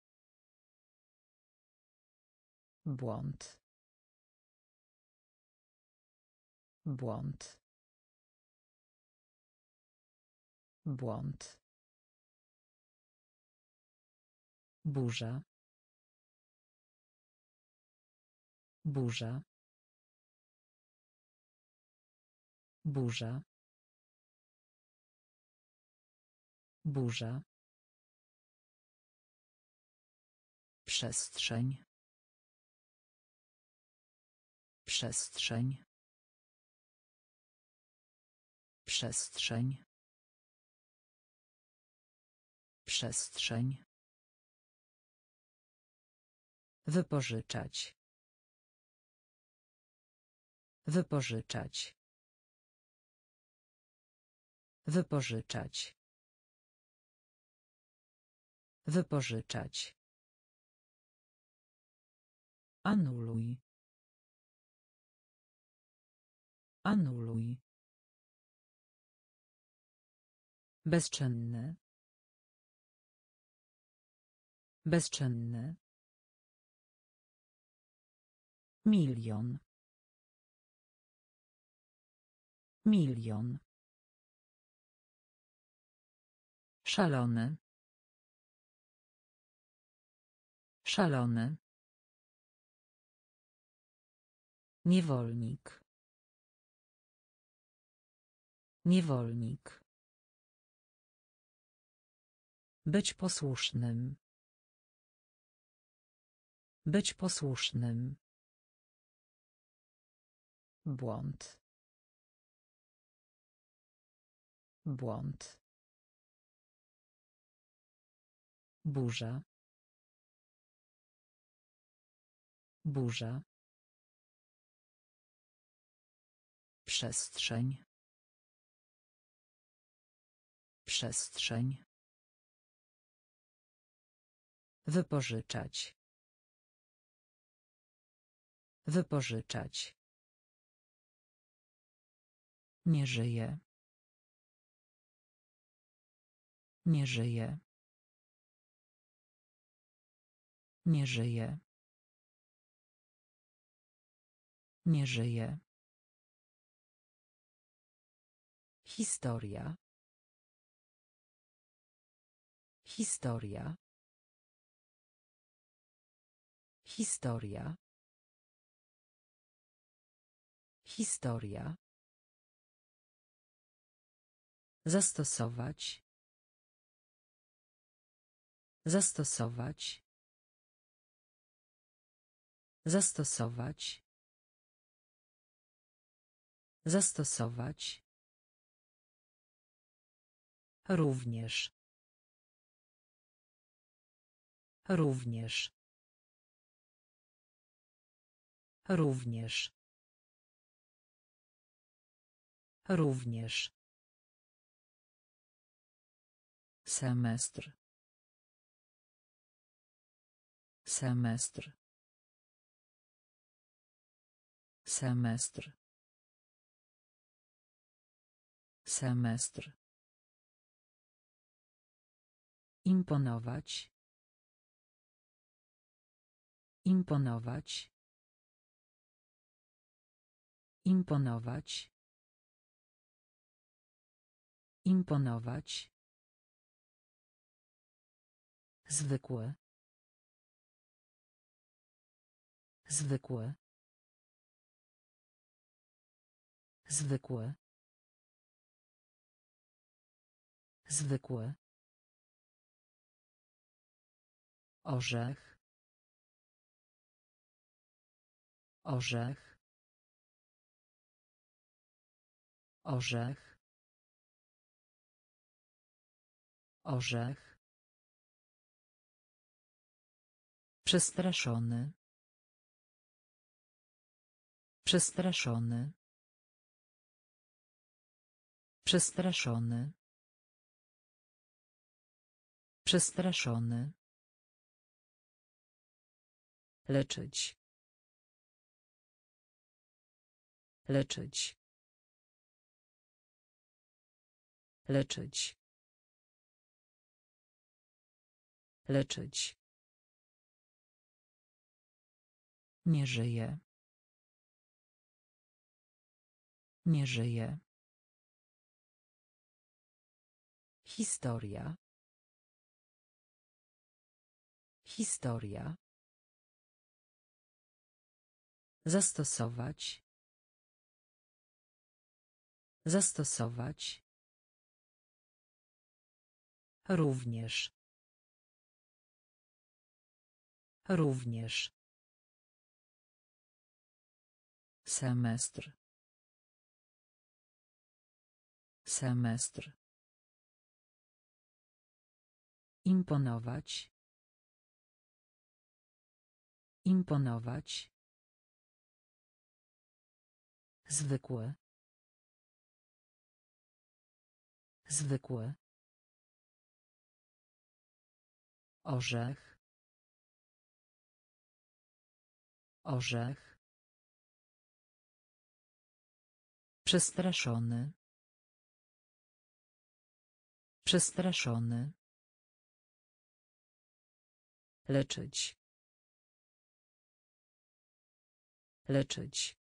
Błąd. Błąd. Błąd. Burza. Burza. Burza. Burza. Przestrzeń. Przestrzeń. Przestrzeń. Przestrzeń. Wypożyczać. Wypożyczać. Wypożyczać. Wypożyczać. Anuluj. Anuluj. Bezczynny. Bezczynny. Milion. Milion. Szalony. Szalony. Niewolnik. Niewolnik. Być posłusznym. Być posłusznym. Błąd. Błąd. Burza. Burza. Przestrzeń. Przestrzeń. Wypożyczać. Wypożyczać. Nie żyje. Nie żyje. Nie żyje. Nie żyje. Historia. Historia. Historia. Historia. Zastosować. Zastosować. Zastosować. Zastosować. Również. Również. Również. Również. Semestr. Semestr. Semestr. Semestr. Imponować. Imponować. Imponować. Imponować. Zwykłe. Zwykłe. Zwykłe. Zwykłe. Orzech. Orzech. Orzech. Orzech. Przestraszony. Przestraszony. Przestraszony. Przestraszony. Leczyć. Leczyć. Leczyć. Leczyć. Nie żyje. Nie żyje. Historia. Historia. Zastosować. Zastosować. Również. Również. Semestr. Semestr. Imponować. Imponować. Zwykłe. Zwykłe. Orzech. Orzech. Przestraszony. Przestraszony. Leczyć. Leczyć.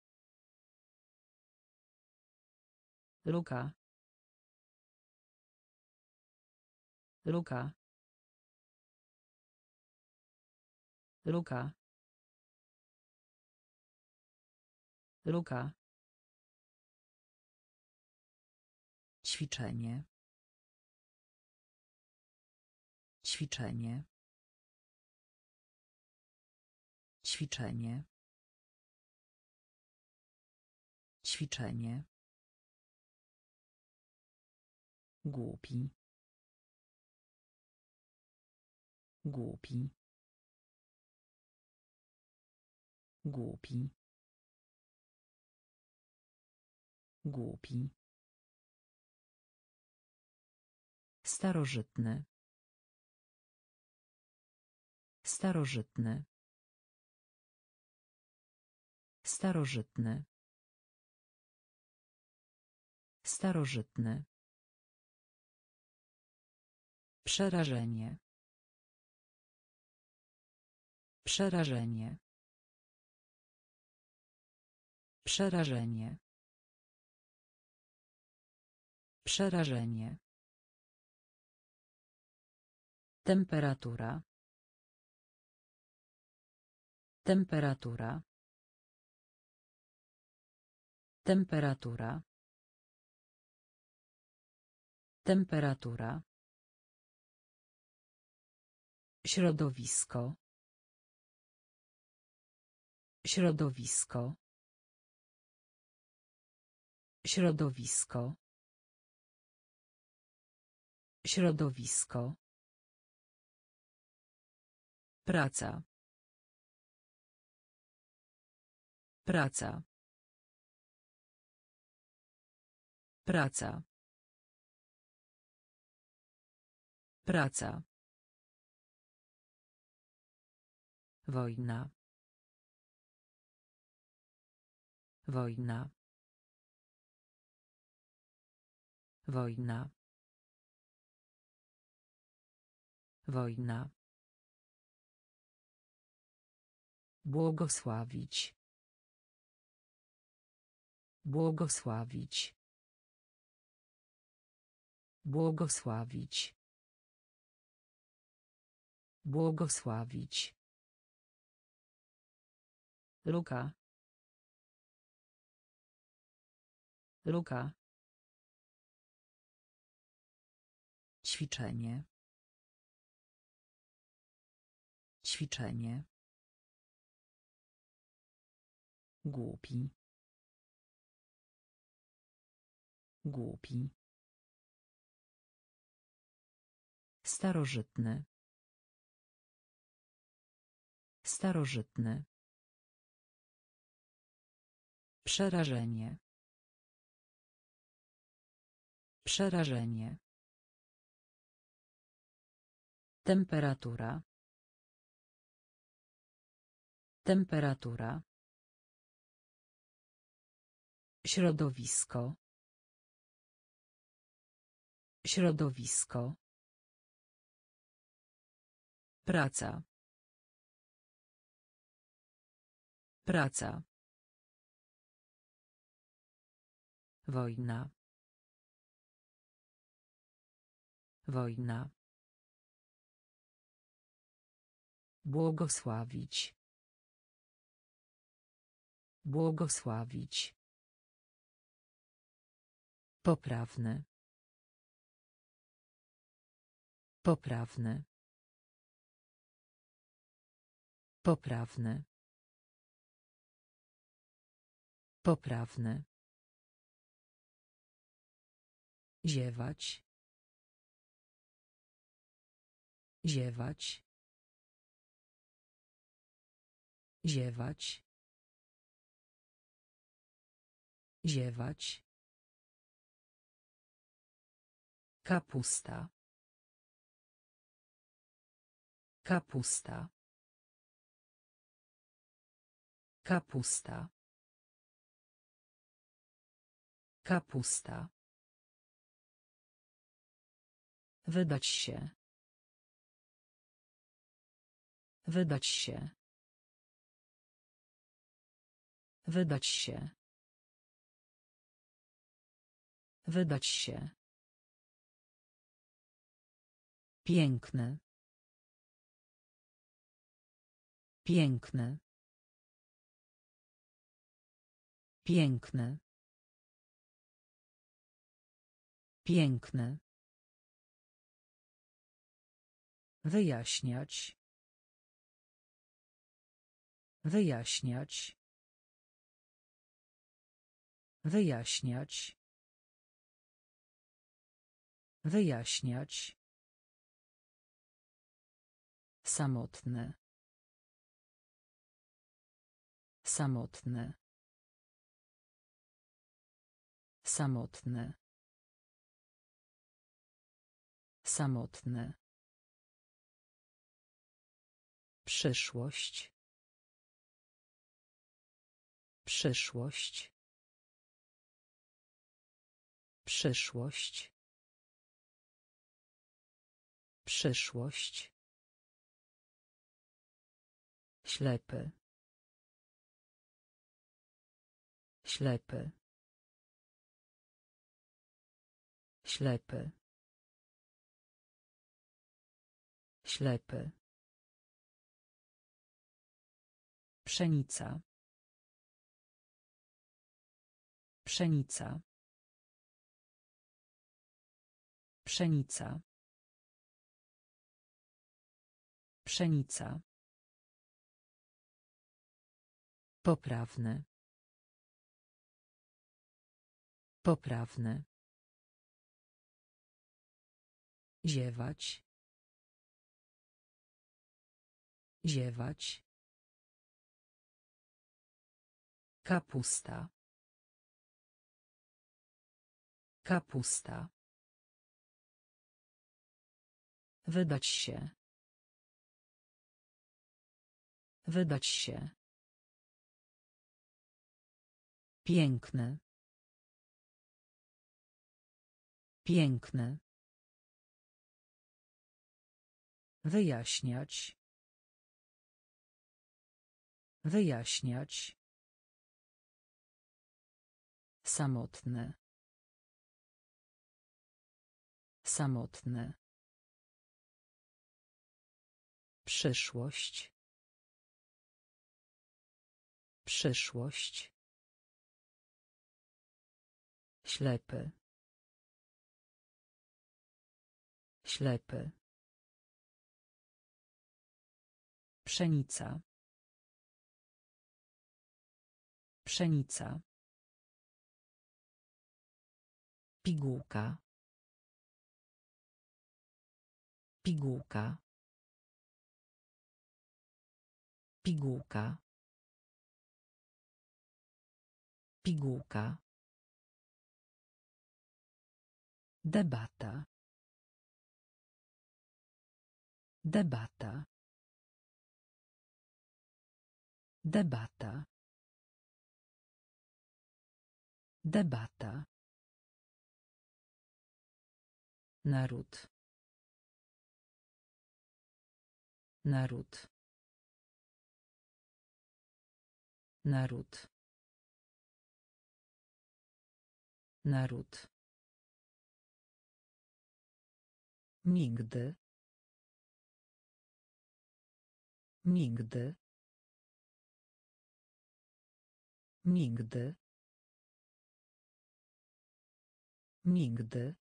Luka. Luka. Luka. Luka. Ćwiczenie. Ćwiczenie. Ćwiczenie. Ćwiczenie. Głupi. Głupi. Głupi. Głupi. Starożytny. Starożytny. Starożytny. Starożytny. Przerażenie. Przerażenie. Przerażenie. Przerażenie. Temperatura. Temperatura. Temperatura. Temperatura. Środowisko. Środowisko. Środowisko. Środowisko. Praca. Praca. Praca. Praca. Wojna. Wojna. Wojna. Wojna. Błogosławić. Błogosławić. Błogosławić. Błogosławić. Luka. Luka. Ćwiczenie. Ćwiczenie. Głupi. Głupi. Starożytny. Starożytny. Przerażenie. Przerażenie. Temperatura. Temperatura. Środowisko. Środowisko. Praca. Praca. Wojna. Wojna. Błogosławić. Błogosławić. Poprawny. Poprawny. Poprawny. Poprawny. Ziewać. Ziewać. Ziewać. Ziewać. Kapusta. Kapusta. Kapusta. Kapusta. Wydać się. Wydać się. Wydać się. Wydać się. Piękny. Piękny. Piękny. Piękny. Wyjaśniać. Wyjaśniać. Wyjaśniać. Wyjaśniać. Samotne. Samotne. Samotne. Samotne. Przyszłość. Przyszłość. Przyszłość. Przyszłość. Ślepy. Ślepy. Ślepy. Ślepy. Pszenica. Pszenica. Pszenica. Pszenica. Poprawny. Poprawny. Ziewać. Ziewać. Kapusta. Kapusta. Wydać się. Wydać się. Piękny. Piękny. Wyjaśniać. Wyjaśniać. Samotne. Samotne. Przyszłość. Przyszłość. Ślepy. Ślepy. Pszenica. Pszenica. Pigułka. Pigułka. Pigułka. Pigułka. Debata. Debata. Debata. Debata. Naród. Naród. Naród. Naród. Nigdy. Nigdy. Nigdy. Nigdy.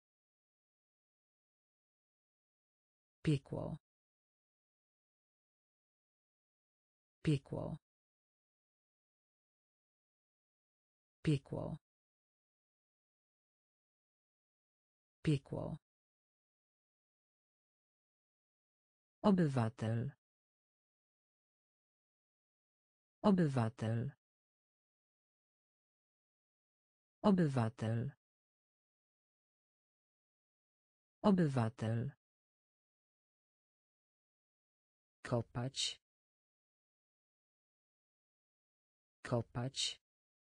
Piekło. Piekło. Piekło. Piekło. Obywatel. Obywatel. Obywatel. Obywatel. Kopać. Kopać.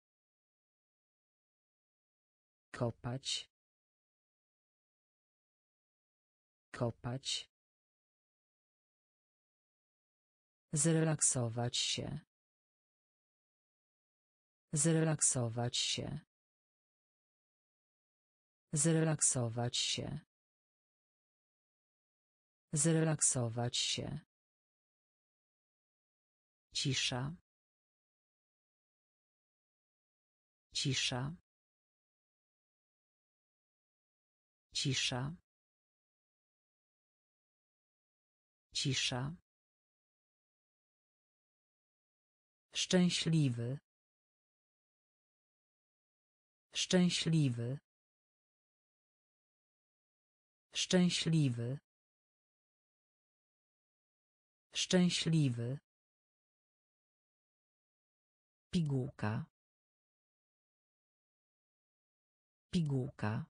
Kopać. Kopać. Zrelaksować się. Zrelaksować się. Zrelaksować się. Zrelaksować się. Cisza. Cisza. Cisza. Cisza. Szczęśliwy. Szczęśliwy. Szczęśliwy. Szczęśliwy. Pigułka. Pigułka.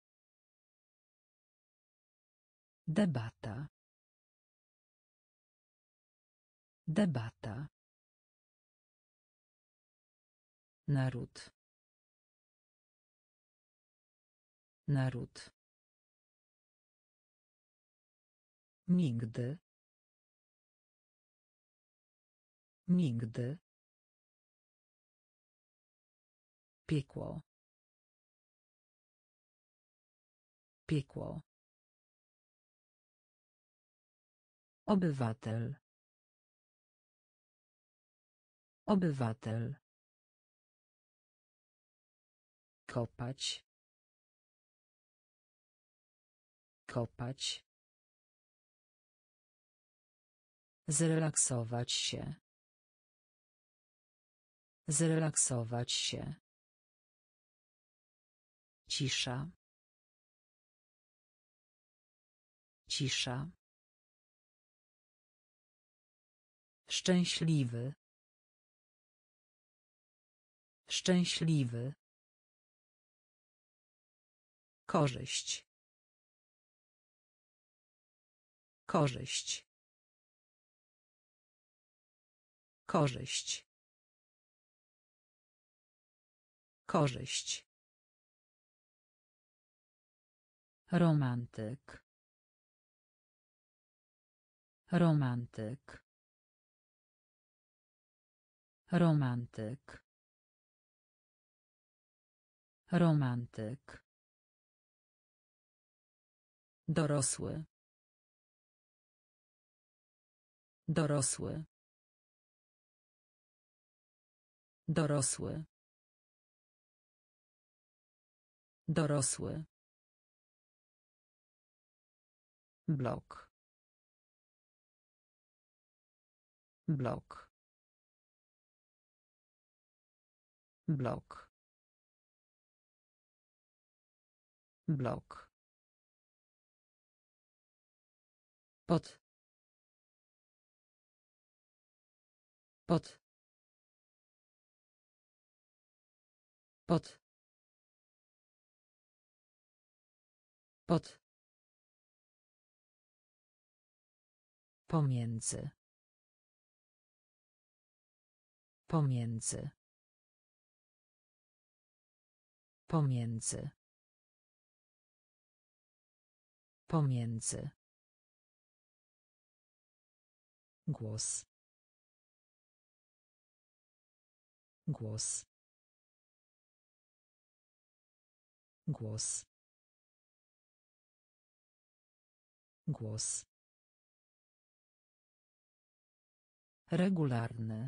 Debata. Debata. Naród. Naród. Nigdy. Nigdy. Piekło. Piekło. Obywatel. Obywatel. Kopać. Kopać. Zrelaksować się. Zrelaksować się. Cisza. Cisza. Szczęśliwy. Szczęśliwy. Korzyść. Korzyść. Korzyść. Korzyść. Romantyk. Romantyk. Romantyk. Romantyk. Dorosły. Dorosły. Dorosły. Dorosły. Blok. Blok. Blok. Blok. Pod. Pod. Pod. Pod. Pomiędzy. Pomiędzy. Pomiędzy. Pomiędzy. Głos. Głos. Głos. Głos. Regularny.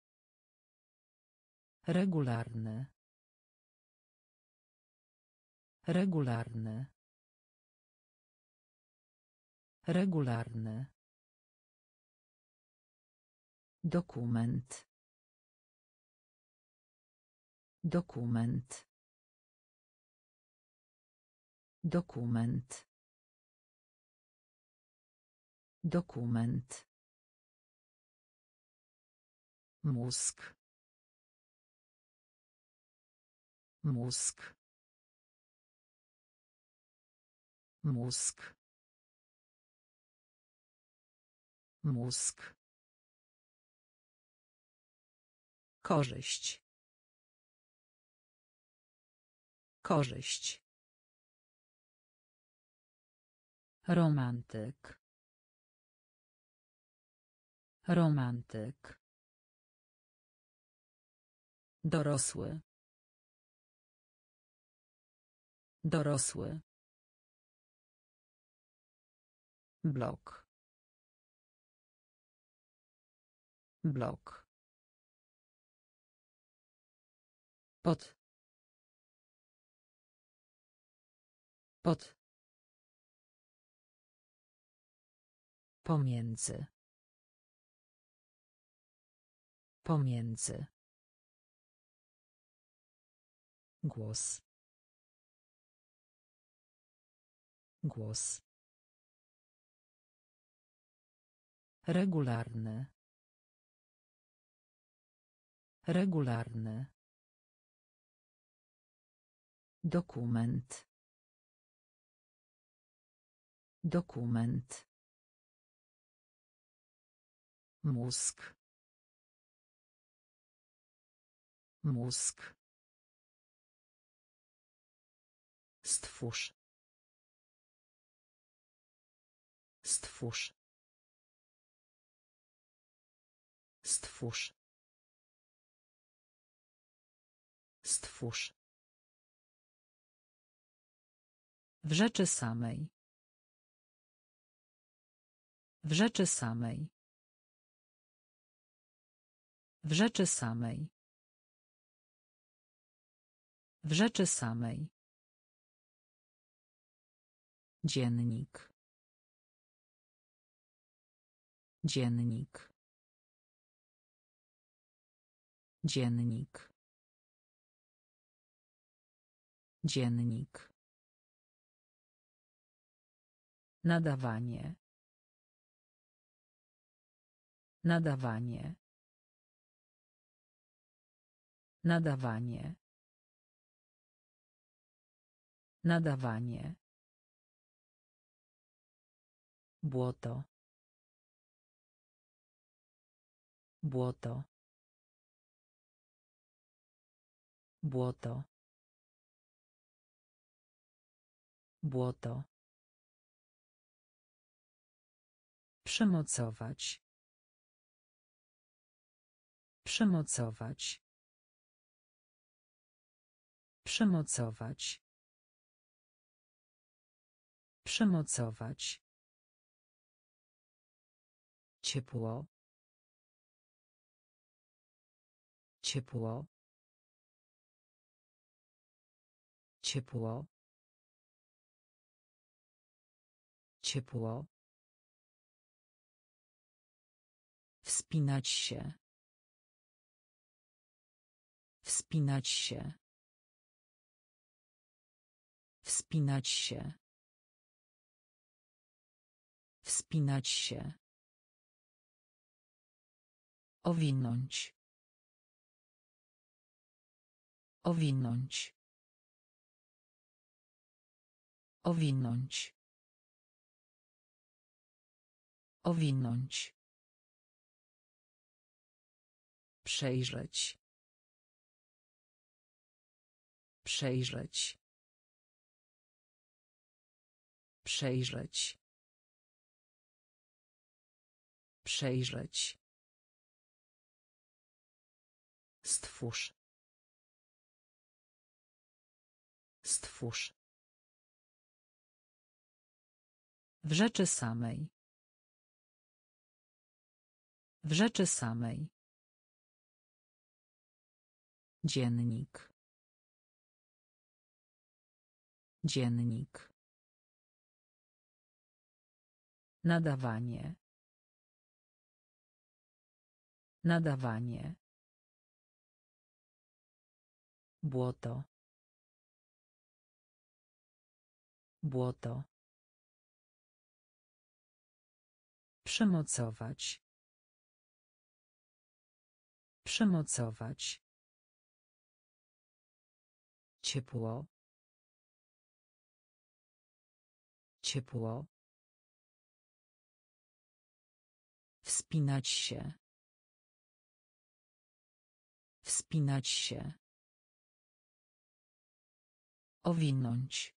Regularny. Regularny. Regularny. Dokument. Dokument. Dokument. Dokument. Mózg. Mózg. Mózg. Mózg. Korzyść. Korzyść. Romantyk. Romantyk. Dorosły. Dorosły. Blok. Blok. Pod. Pod. Pomiędzy. Pomiędzy. Głos. Głos. Regularny. Regularny. Dokument. Dokument. Mózg. Mózg. Stwórz. Stwórz. Stwórz. Stwórz. W rzeczy samej. W rzeczy samej. W rzeczy samej. W rzeczy samej. Dziennik. Dziennik. Dziennik. Dziennik. Nadawanie. Nadawanie. Nadawanie. Nadawanie. Błoto. Błoto. Błoto. Błoto. Przymocować. Przymocować. Przymocować. Przymocować. Ciepło. Ciepło. Ciepło. Ciepło. Wspinać się. Wspinać się. Wspinać się. Wspinać się. Owinąć. Owinąć. Owinąć. Owinąć. Przejrzeć. Przejrzeć. Przejrzeć. Przejrzeć. Stwórz. Stwórz. W rzeczy samej. W rzeczy samej. Dziennik. Dziennik. Nadawanie. Nadawanie. Błoto. Błoto. Przymocować. Przymocować. Ciepło. Ciepło. Wspinać się. Wspinać się. Owinąć.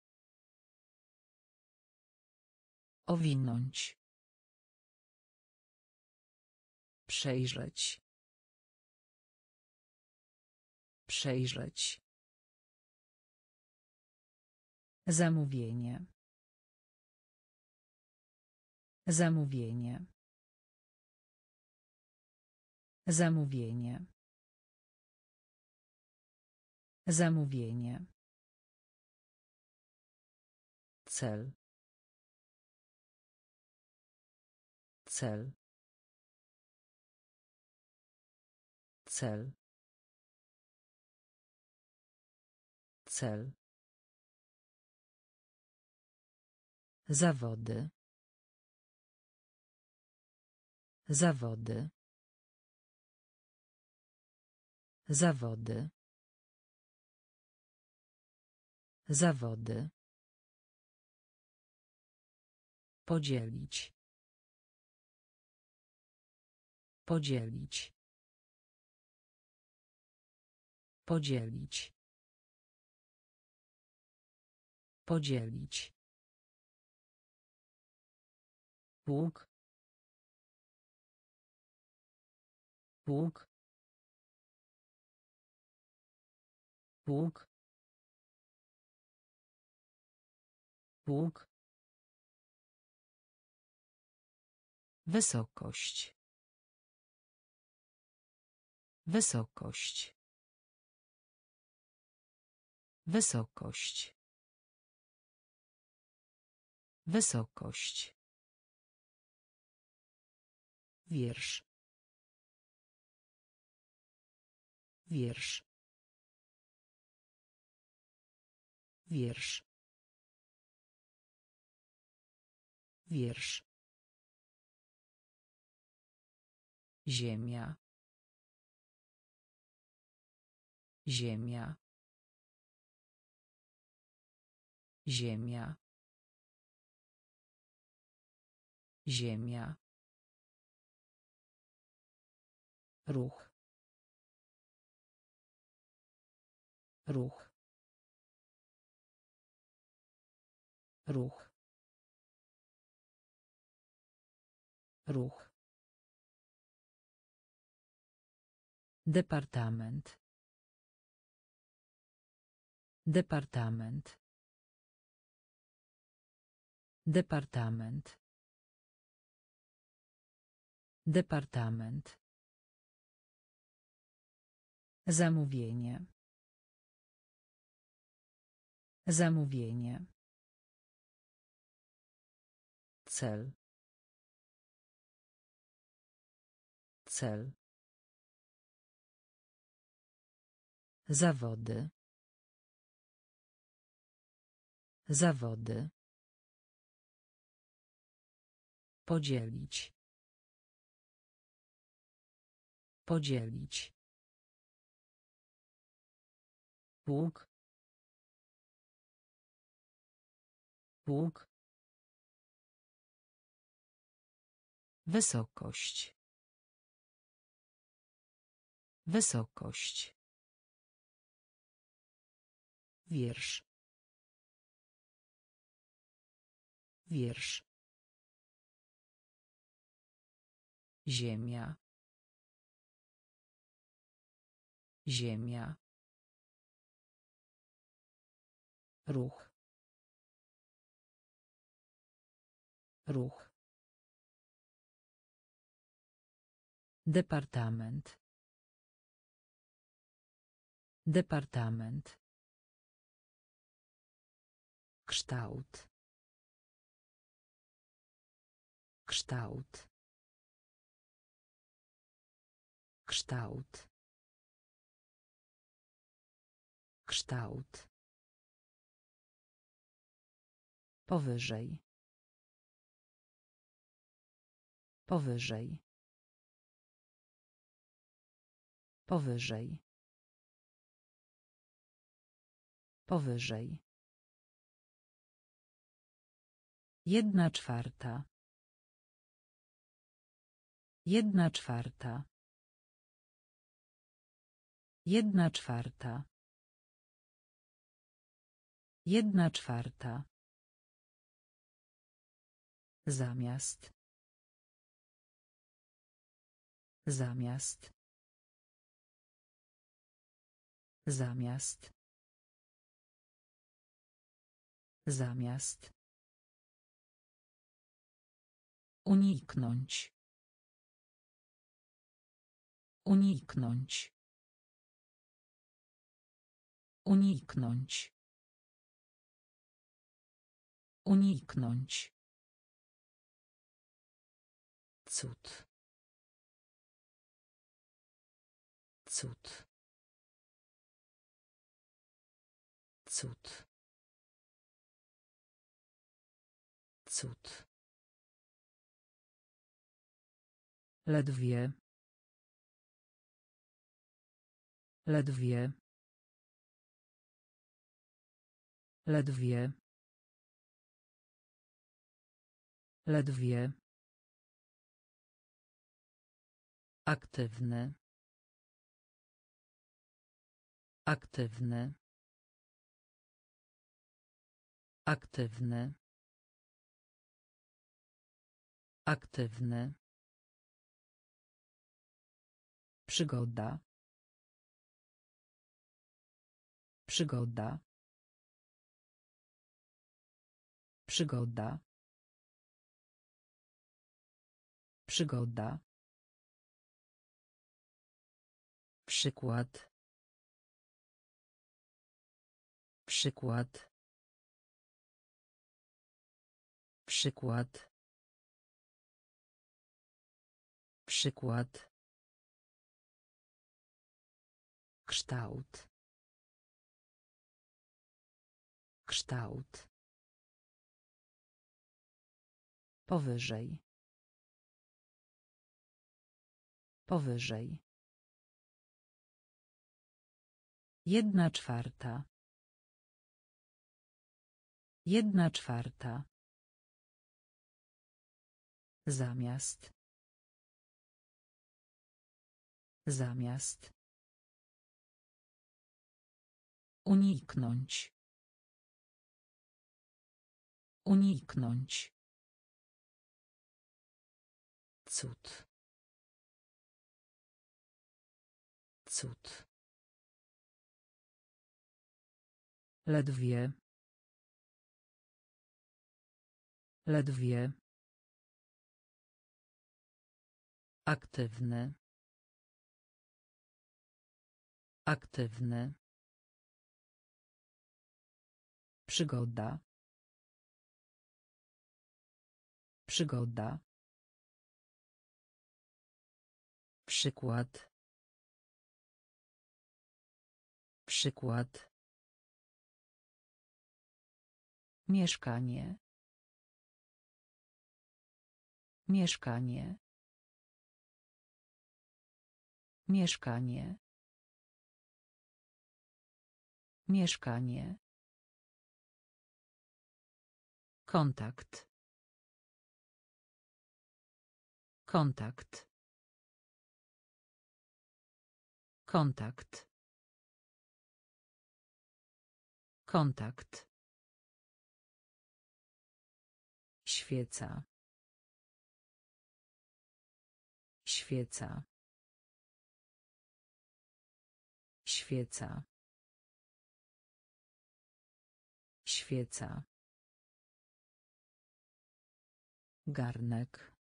Owinąć. Przejrzeć. Przejrzeć. Zamówienie. Zamówienie. Zamówienie. Zamówienie. Cel. Cel. Cel. Cel. Zawody. Zawody. Zawody. Zawody. Podzielić. Podzielić. Podzielić. Podzielić. Łuk. Łuk. Łuk. Łuk. Wysokość. Wysokość. Wysokość. Wysokość. Wiersz. Wiersz. Wiersz. Wiersz. Ziemia. Ziemia. Ziemia. Ziemia. Ruch. Ruch. Ruch. Ruch. Departament. Departament. Departament. Departament. Zamówienie. Zamówienie. Cel. Cel. Zawody. Zawody. Podzielić. Podzielić. Łuk. Łuk. Wysokość. Wysokość. Wiersz. Wiersz. Ziemia. Ziemia. Ruch. Ruch. Departament. Departament. Kształt. Kształt. Kształt. Kształt. Powyżej. Powyżej. Powyżej. Powyżej. Jedna czwarta. Jedna czwarta. Jedna czwarta. Jedna czwarta. Zamiast. Zamiast. Zamiast. Zamiast. Uniknąć. Uniknąć. Uniknąć. Uniknąć. Cud. Cud. Cud. Cud. Ledwie. Ledwie. Ledwie. Ledwie. Aktywny. Aktywny. Aktywny. Aktywny. Przygoda. Przygoda. Przygoda. Przygoda. Przykład. Przykład. Przykład. Przykład. Kształt. Kształt. Powyżej. Powyżej. Jedna czwarta. Jedna czwarta. Zamiast. Zamiast. Uniknąć. Uniknąć. Cud. Cud. Ledwie. Ledwie. Aktywny. Aktywny. Przygoda. Przygoda. Przykład. Przykład. Mieszkanie. Mieszkanie. Mieszkanie. Mieszkanie. Kontakt. Kontakt. Kontakt. Kontakt. Świeca. Świeca. Świeca. Świeca. Garnek.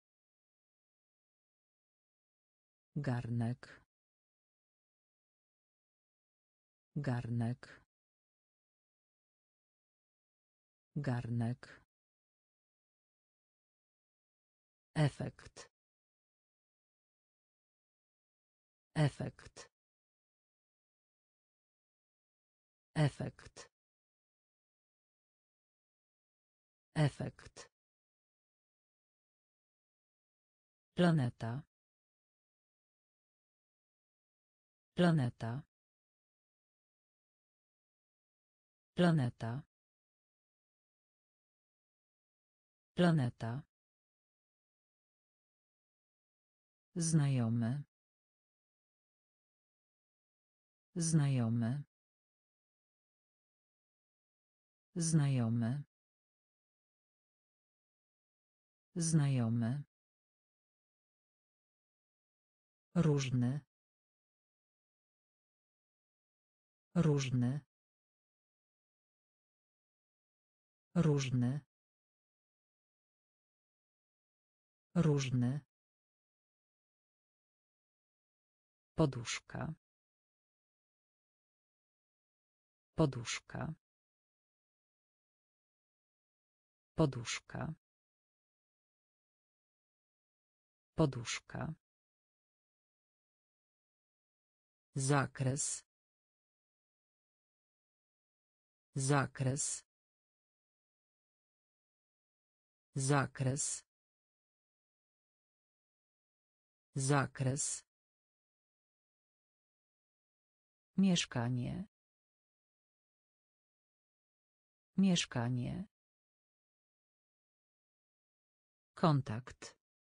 Garnek. Garnek. Garnek. Efekt. Efekt. Efekt. Efekt. Planeta. Planeta. Planeta. Planeta. Znajomy. Znajomy. Znajomy. Znajomy. Różny. Różny. Różny. Różny. Poduszka. Poduszka. Poduszka. Poduszka. Zakres. Zakres. Zakres. Zakres. Mieszkanie. Mieszkanie. Kontakt.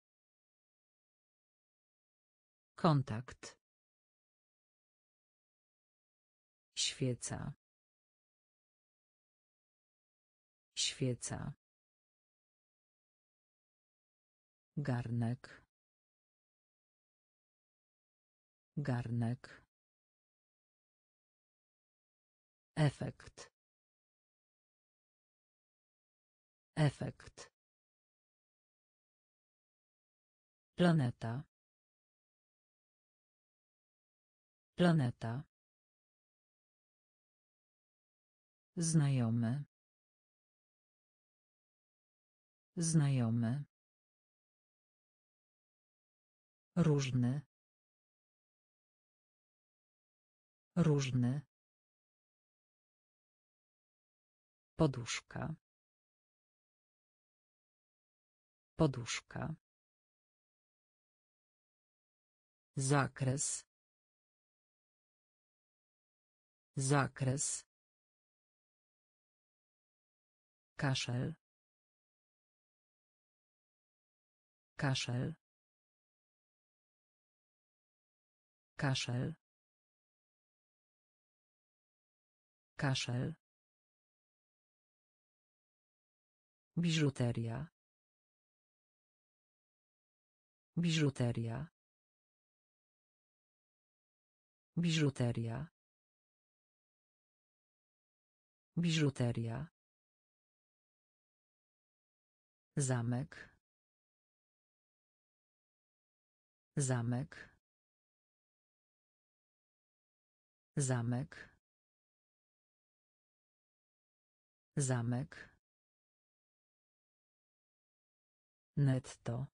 Kontakt. Świeca. Świeca. Garnek. Garnek. Efekt. Efekt. Planeta. Planeta. Znajomy. Znajomy. Różny. Różny. Poduszka. Poduszka. Zakres. Zakres. Kaszel. Kaszel. Kaszel. Kaszel. Biżuteria. Biżuteria. Biżuteria. Biżuteria. Zamek. Zamek. Zamek. Zamek. Netto.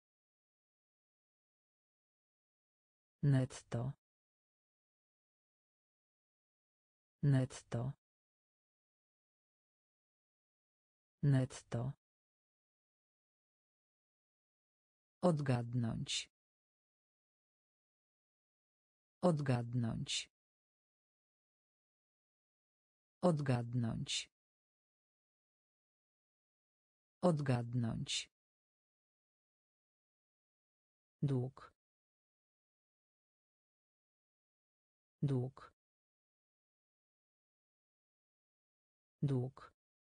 Netto. Netto. Netto. Odgadnąć. Odgadnąć. Odgadnąć. Odgadnąć. Dług. Dług. Dług.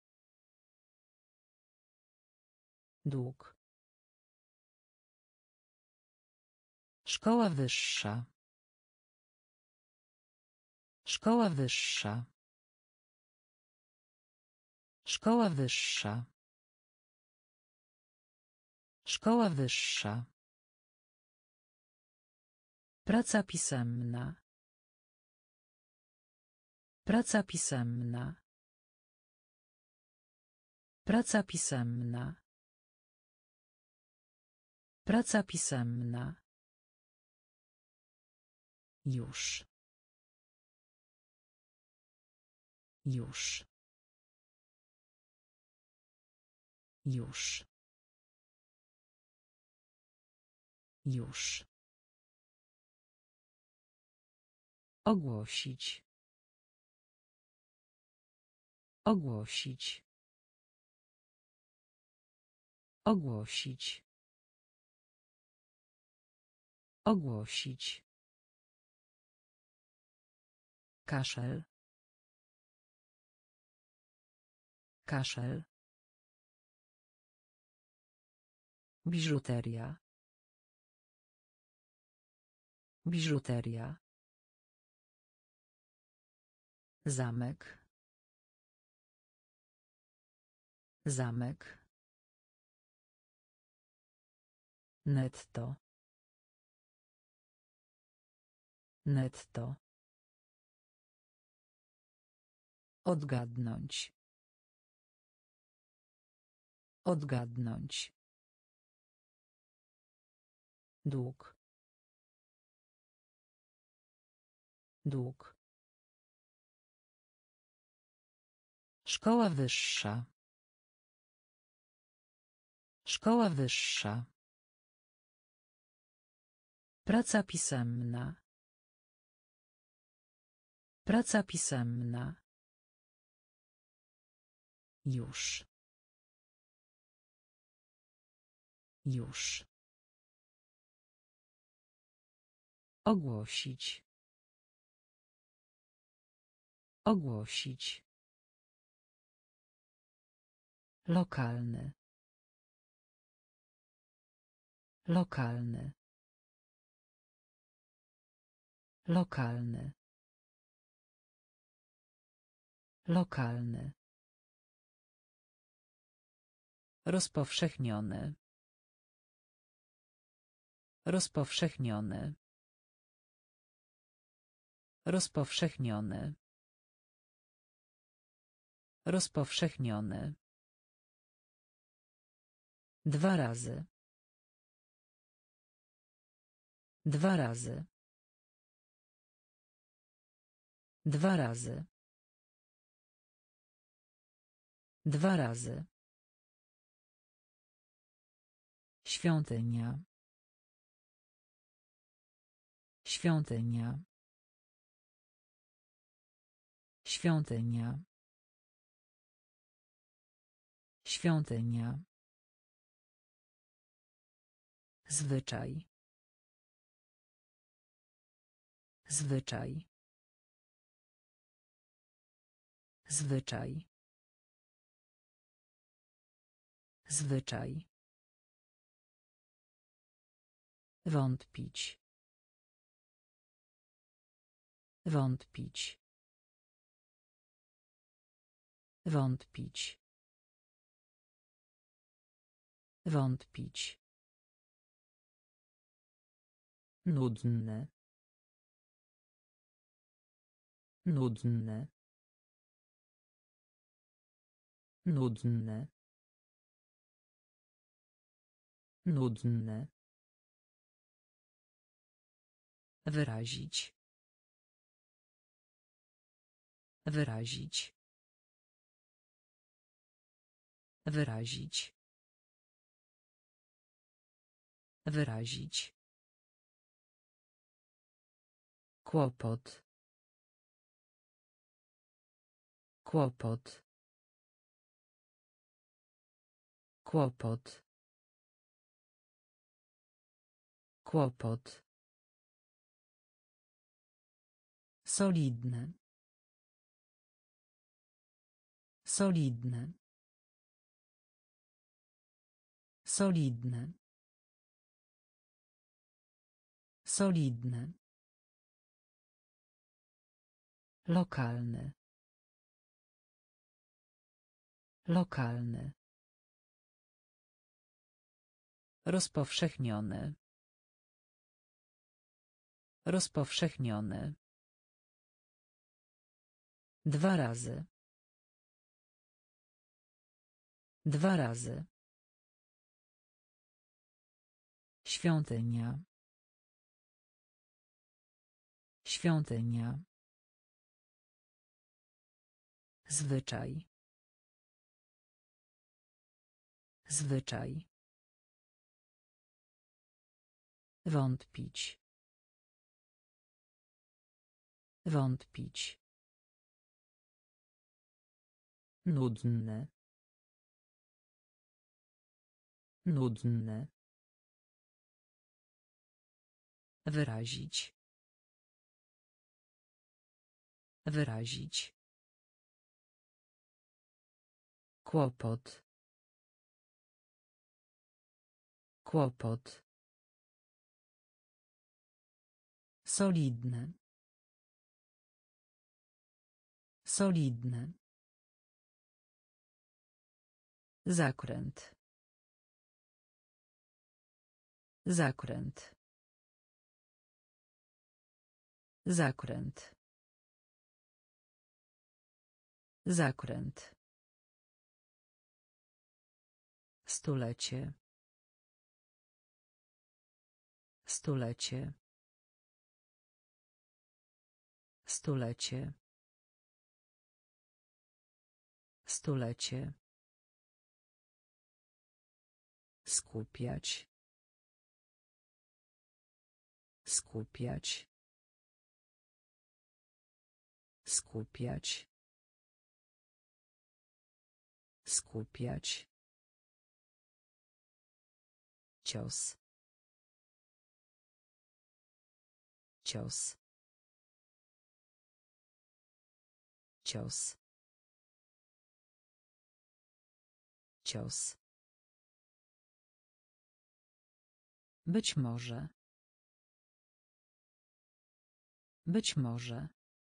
Dług. Szkoła wyższa. Szkoła wyższa. Szkoła wyższa. Szkoła wyższa. Praca pisemna. Praca pisemna. Praca pisemna. Praca pisemna. Już. Już. Już. Już. Ogłosić. Ogłosić. Ogłosić. Ogłosić. Kaszel. Kaszel. Biżuteria. Biżuteria. Zamek. Zamek. Netto. Netto. Odgadnąć. Odgadnąć. Dług. Dług. Szkoła wyższa. Szkoła wyższa. Praca pisemna. Praca pisemna. Już. Już. Ogłosić. Ogłosić. Lokalny. Lokalny. Lokalny. Lokalny. Rozpowszechniony. Rozpowszechniony. Rozpowszechniony. Rozpowszechniony. Dwa razy. Dwa razy. Dwa razy. Dwa razy. Świątynia. Świątynia. Świątynia. Świątynia. Zwyczaj. Zwyczaj. Zwyczaj. Zwyczaj. Wątpić. Wątpić. Wątpić. Wątpić. Nudny. Nudny. Nudny. Nudny. Wyrazić. Wyrazić. Wyrazić. Wyrazić. Kłopot. Kłopot. Kłopot. Kłopot. Solidne. Solidne. Solidne. Solidne. Lokalny. Lokalny. Rozpowszechniony. Rozpowszechniony. Dwa razy. Dwa razy. Świątynia. Świątynia. Zwyczaj. Zwyczaj. Wątpić. Wątpić. Nudny. Nudny. Wyrazić. Wyrazić. Kłopot. Kłopot. Solidny. Solidny. Zakręt. Zakręt. Zakręt. Zakręt. Stulecie. Stulecie. Stulecie. Stulecie. Skupiać. Skupiać. Skupiać. Skupiać. Cios. Cios. Cios. Cios. Być może. Być może.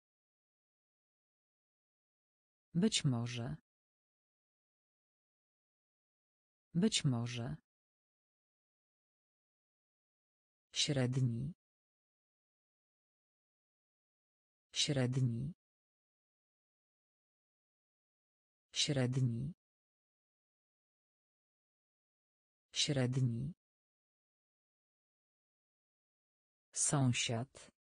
Być może. Być może. Średni. Średni. Średni. Średni. Sąsiad.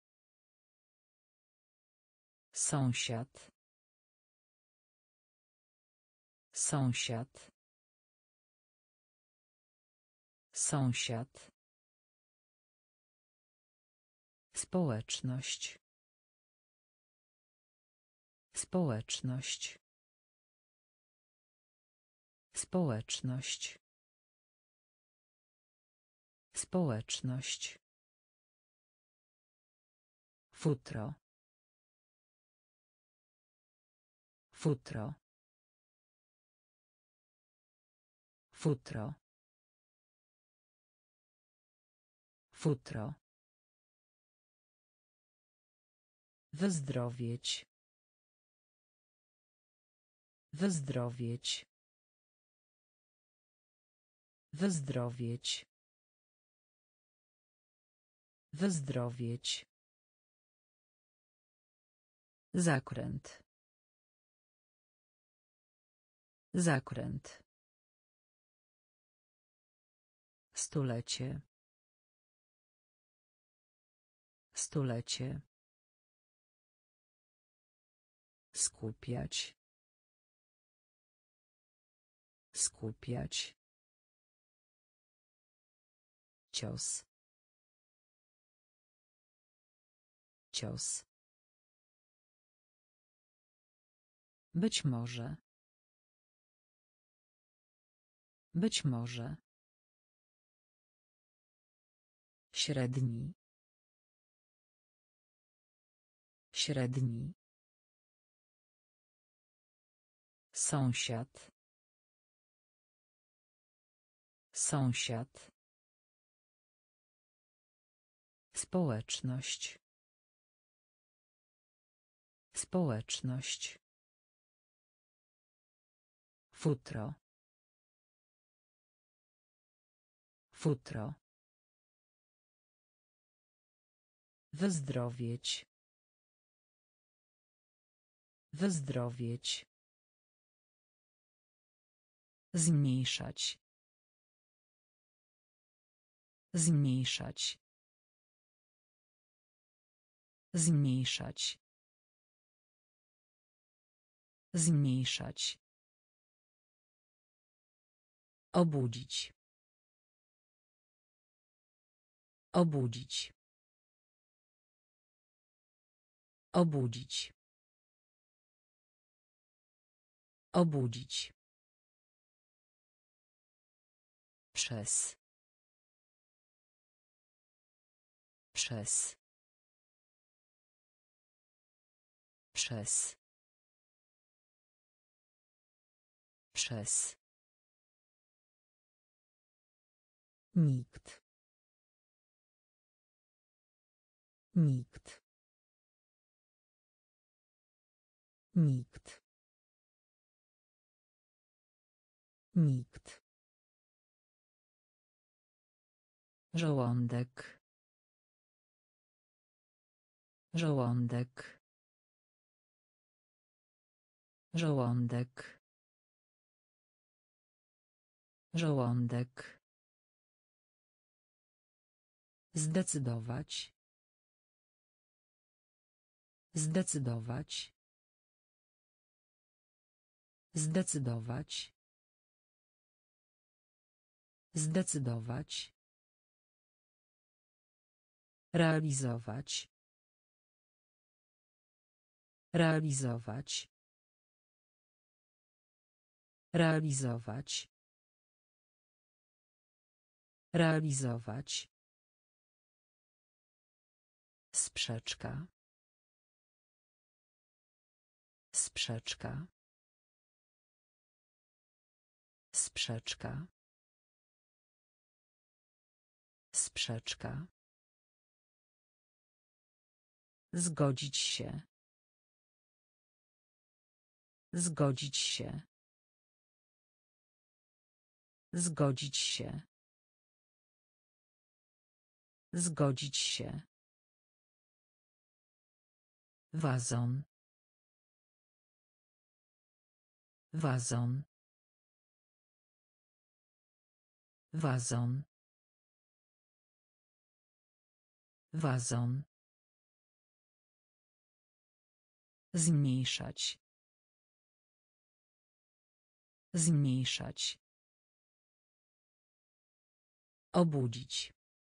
Sąsiad. Sąsiad. Sąsiad. Społeczność. Społeczność. Społeczność. Społeczność. Futro. Futro. Futro. Futro. Wyzdrowieć. Wyzdrowieć. Wyzdrowieć. Wyzdrowieć. Zakręt. Zakręt. Stulecie. Stulecie. Skupiać. Skupiać. Cios. Cios. Być może. Być może. Średni. Średni. Sąsiad. Sąsiad. Społeczność. Społeczność. Futro. Futro. Wyzdrowieć. Wyzdrowieć. Zmniejszać. Zmniejszać. Zmniejszać. Zmniejszać. Obudzić. Obudzić. Obudzić. Obudzić. Przez. Przez. Przez. Przez. Nikt. Nikt. Nikt. Nikt. Żołądek. Żołądek. Żołądek. Żołądek. Zdecydować. Zdecydować. Zdecydować. Zdecydować. Realizować. Realizować. Realizować. Realizować. Sprzeczka. Sprzeczka. Sprzeczka. Sprzeczka. Zgodzić się. Zgodzić się. Zgodzić się. Zgodzić się. Wazon. Wazon. Wazon. Wazon. Zmniejszać. Zmniejszać. Obudzić.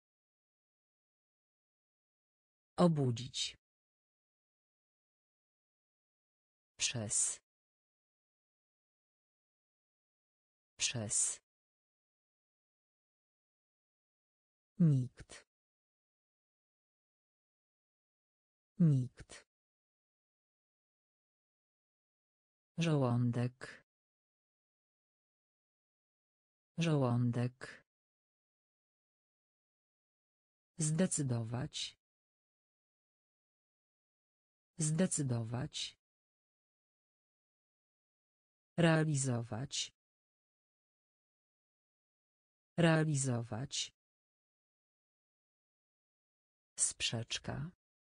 Obudzić. Przez. Przez. Nikt. Nikt. Żołądek. Żołądek. Zdecydować. Zdecydować. Realizować. Realizować. Sprzeczka.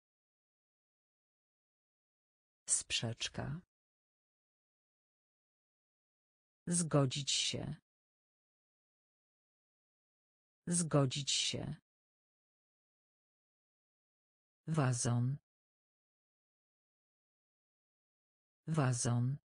Sprzeczka. Zgodzić się. Zgodzić się. Wazon. Wazon.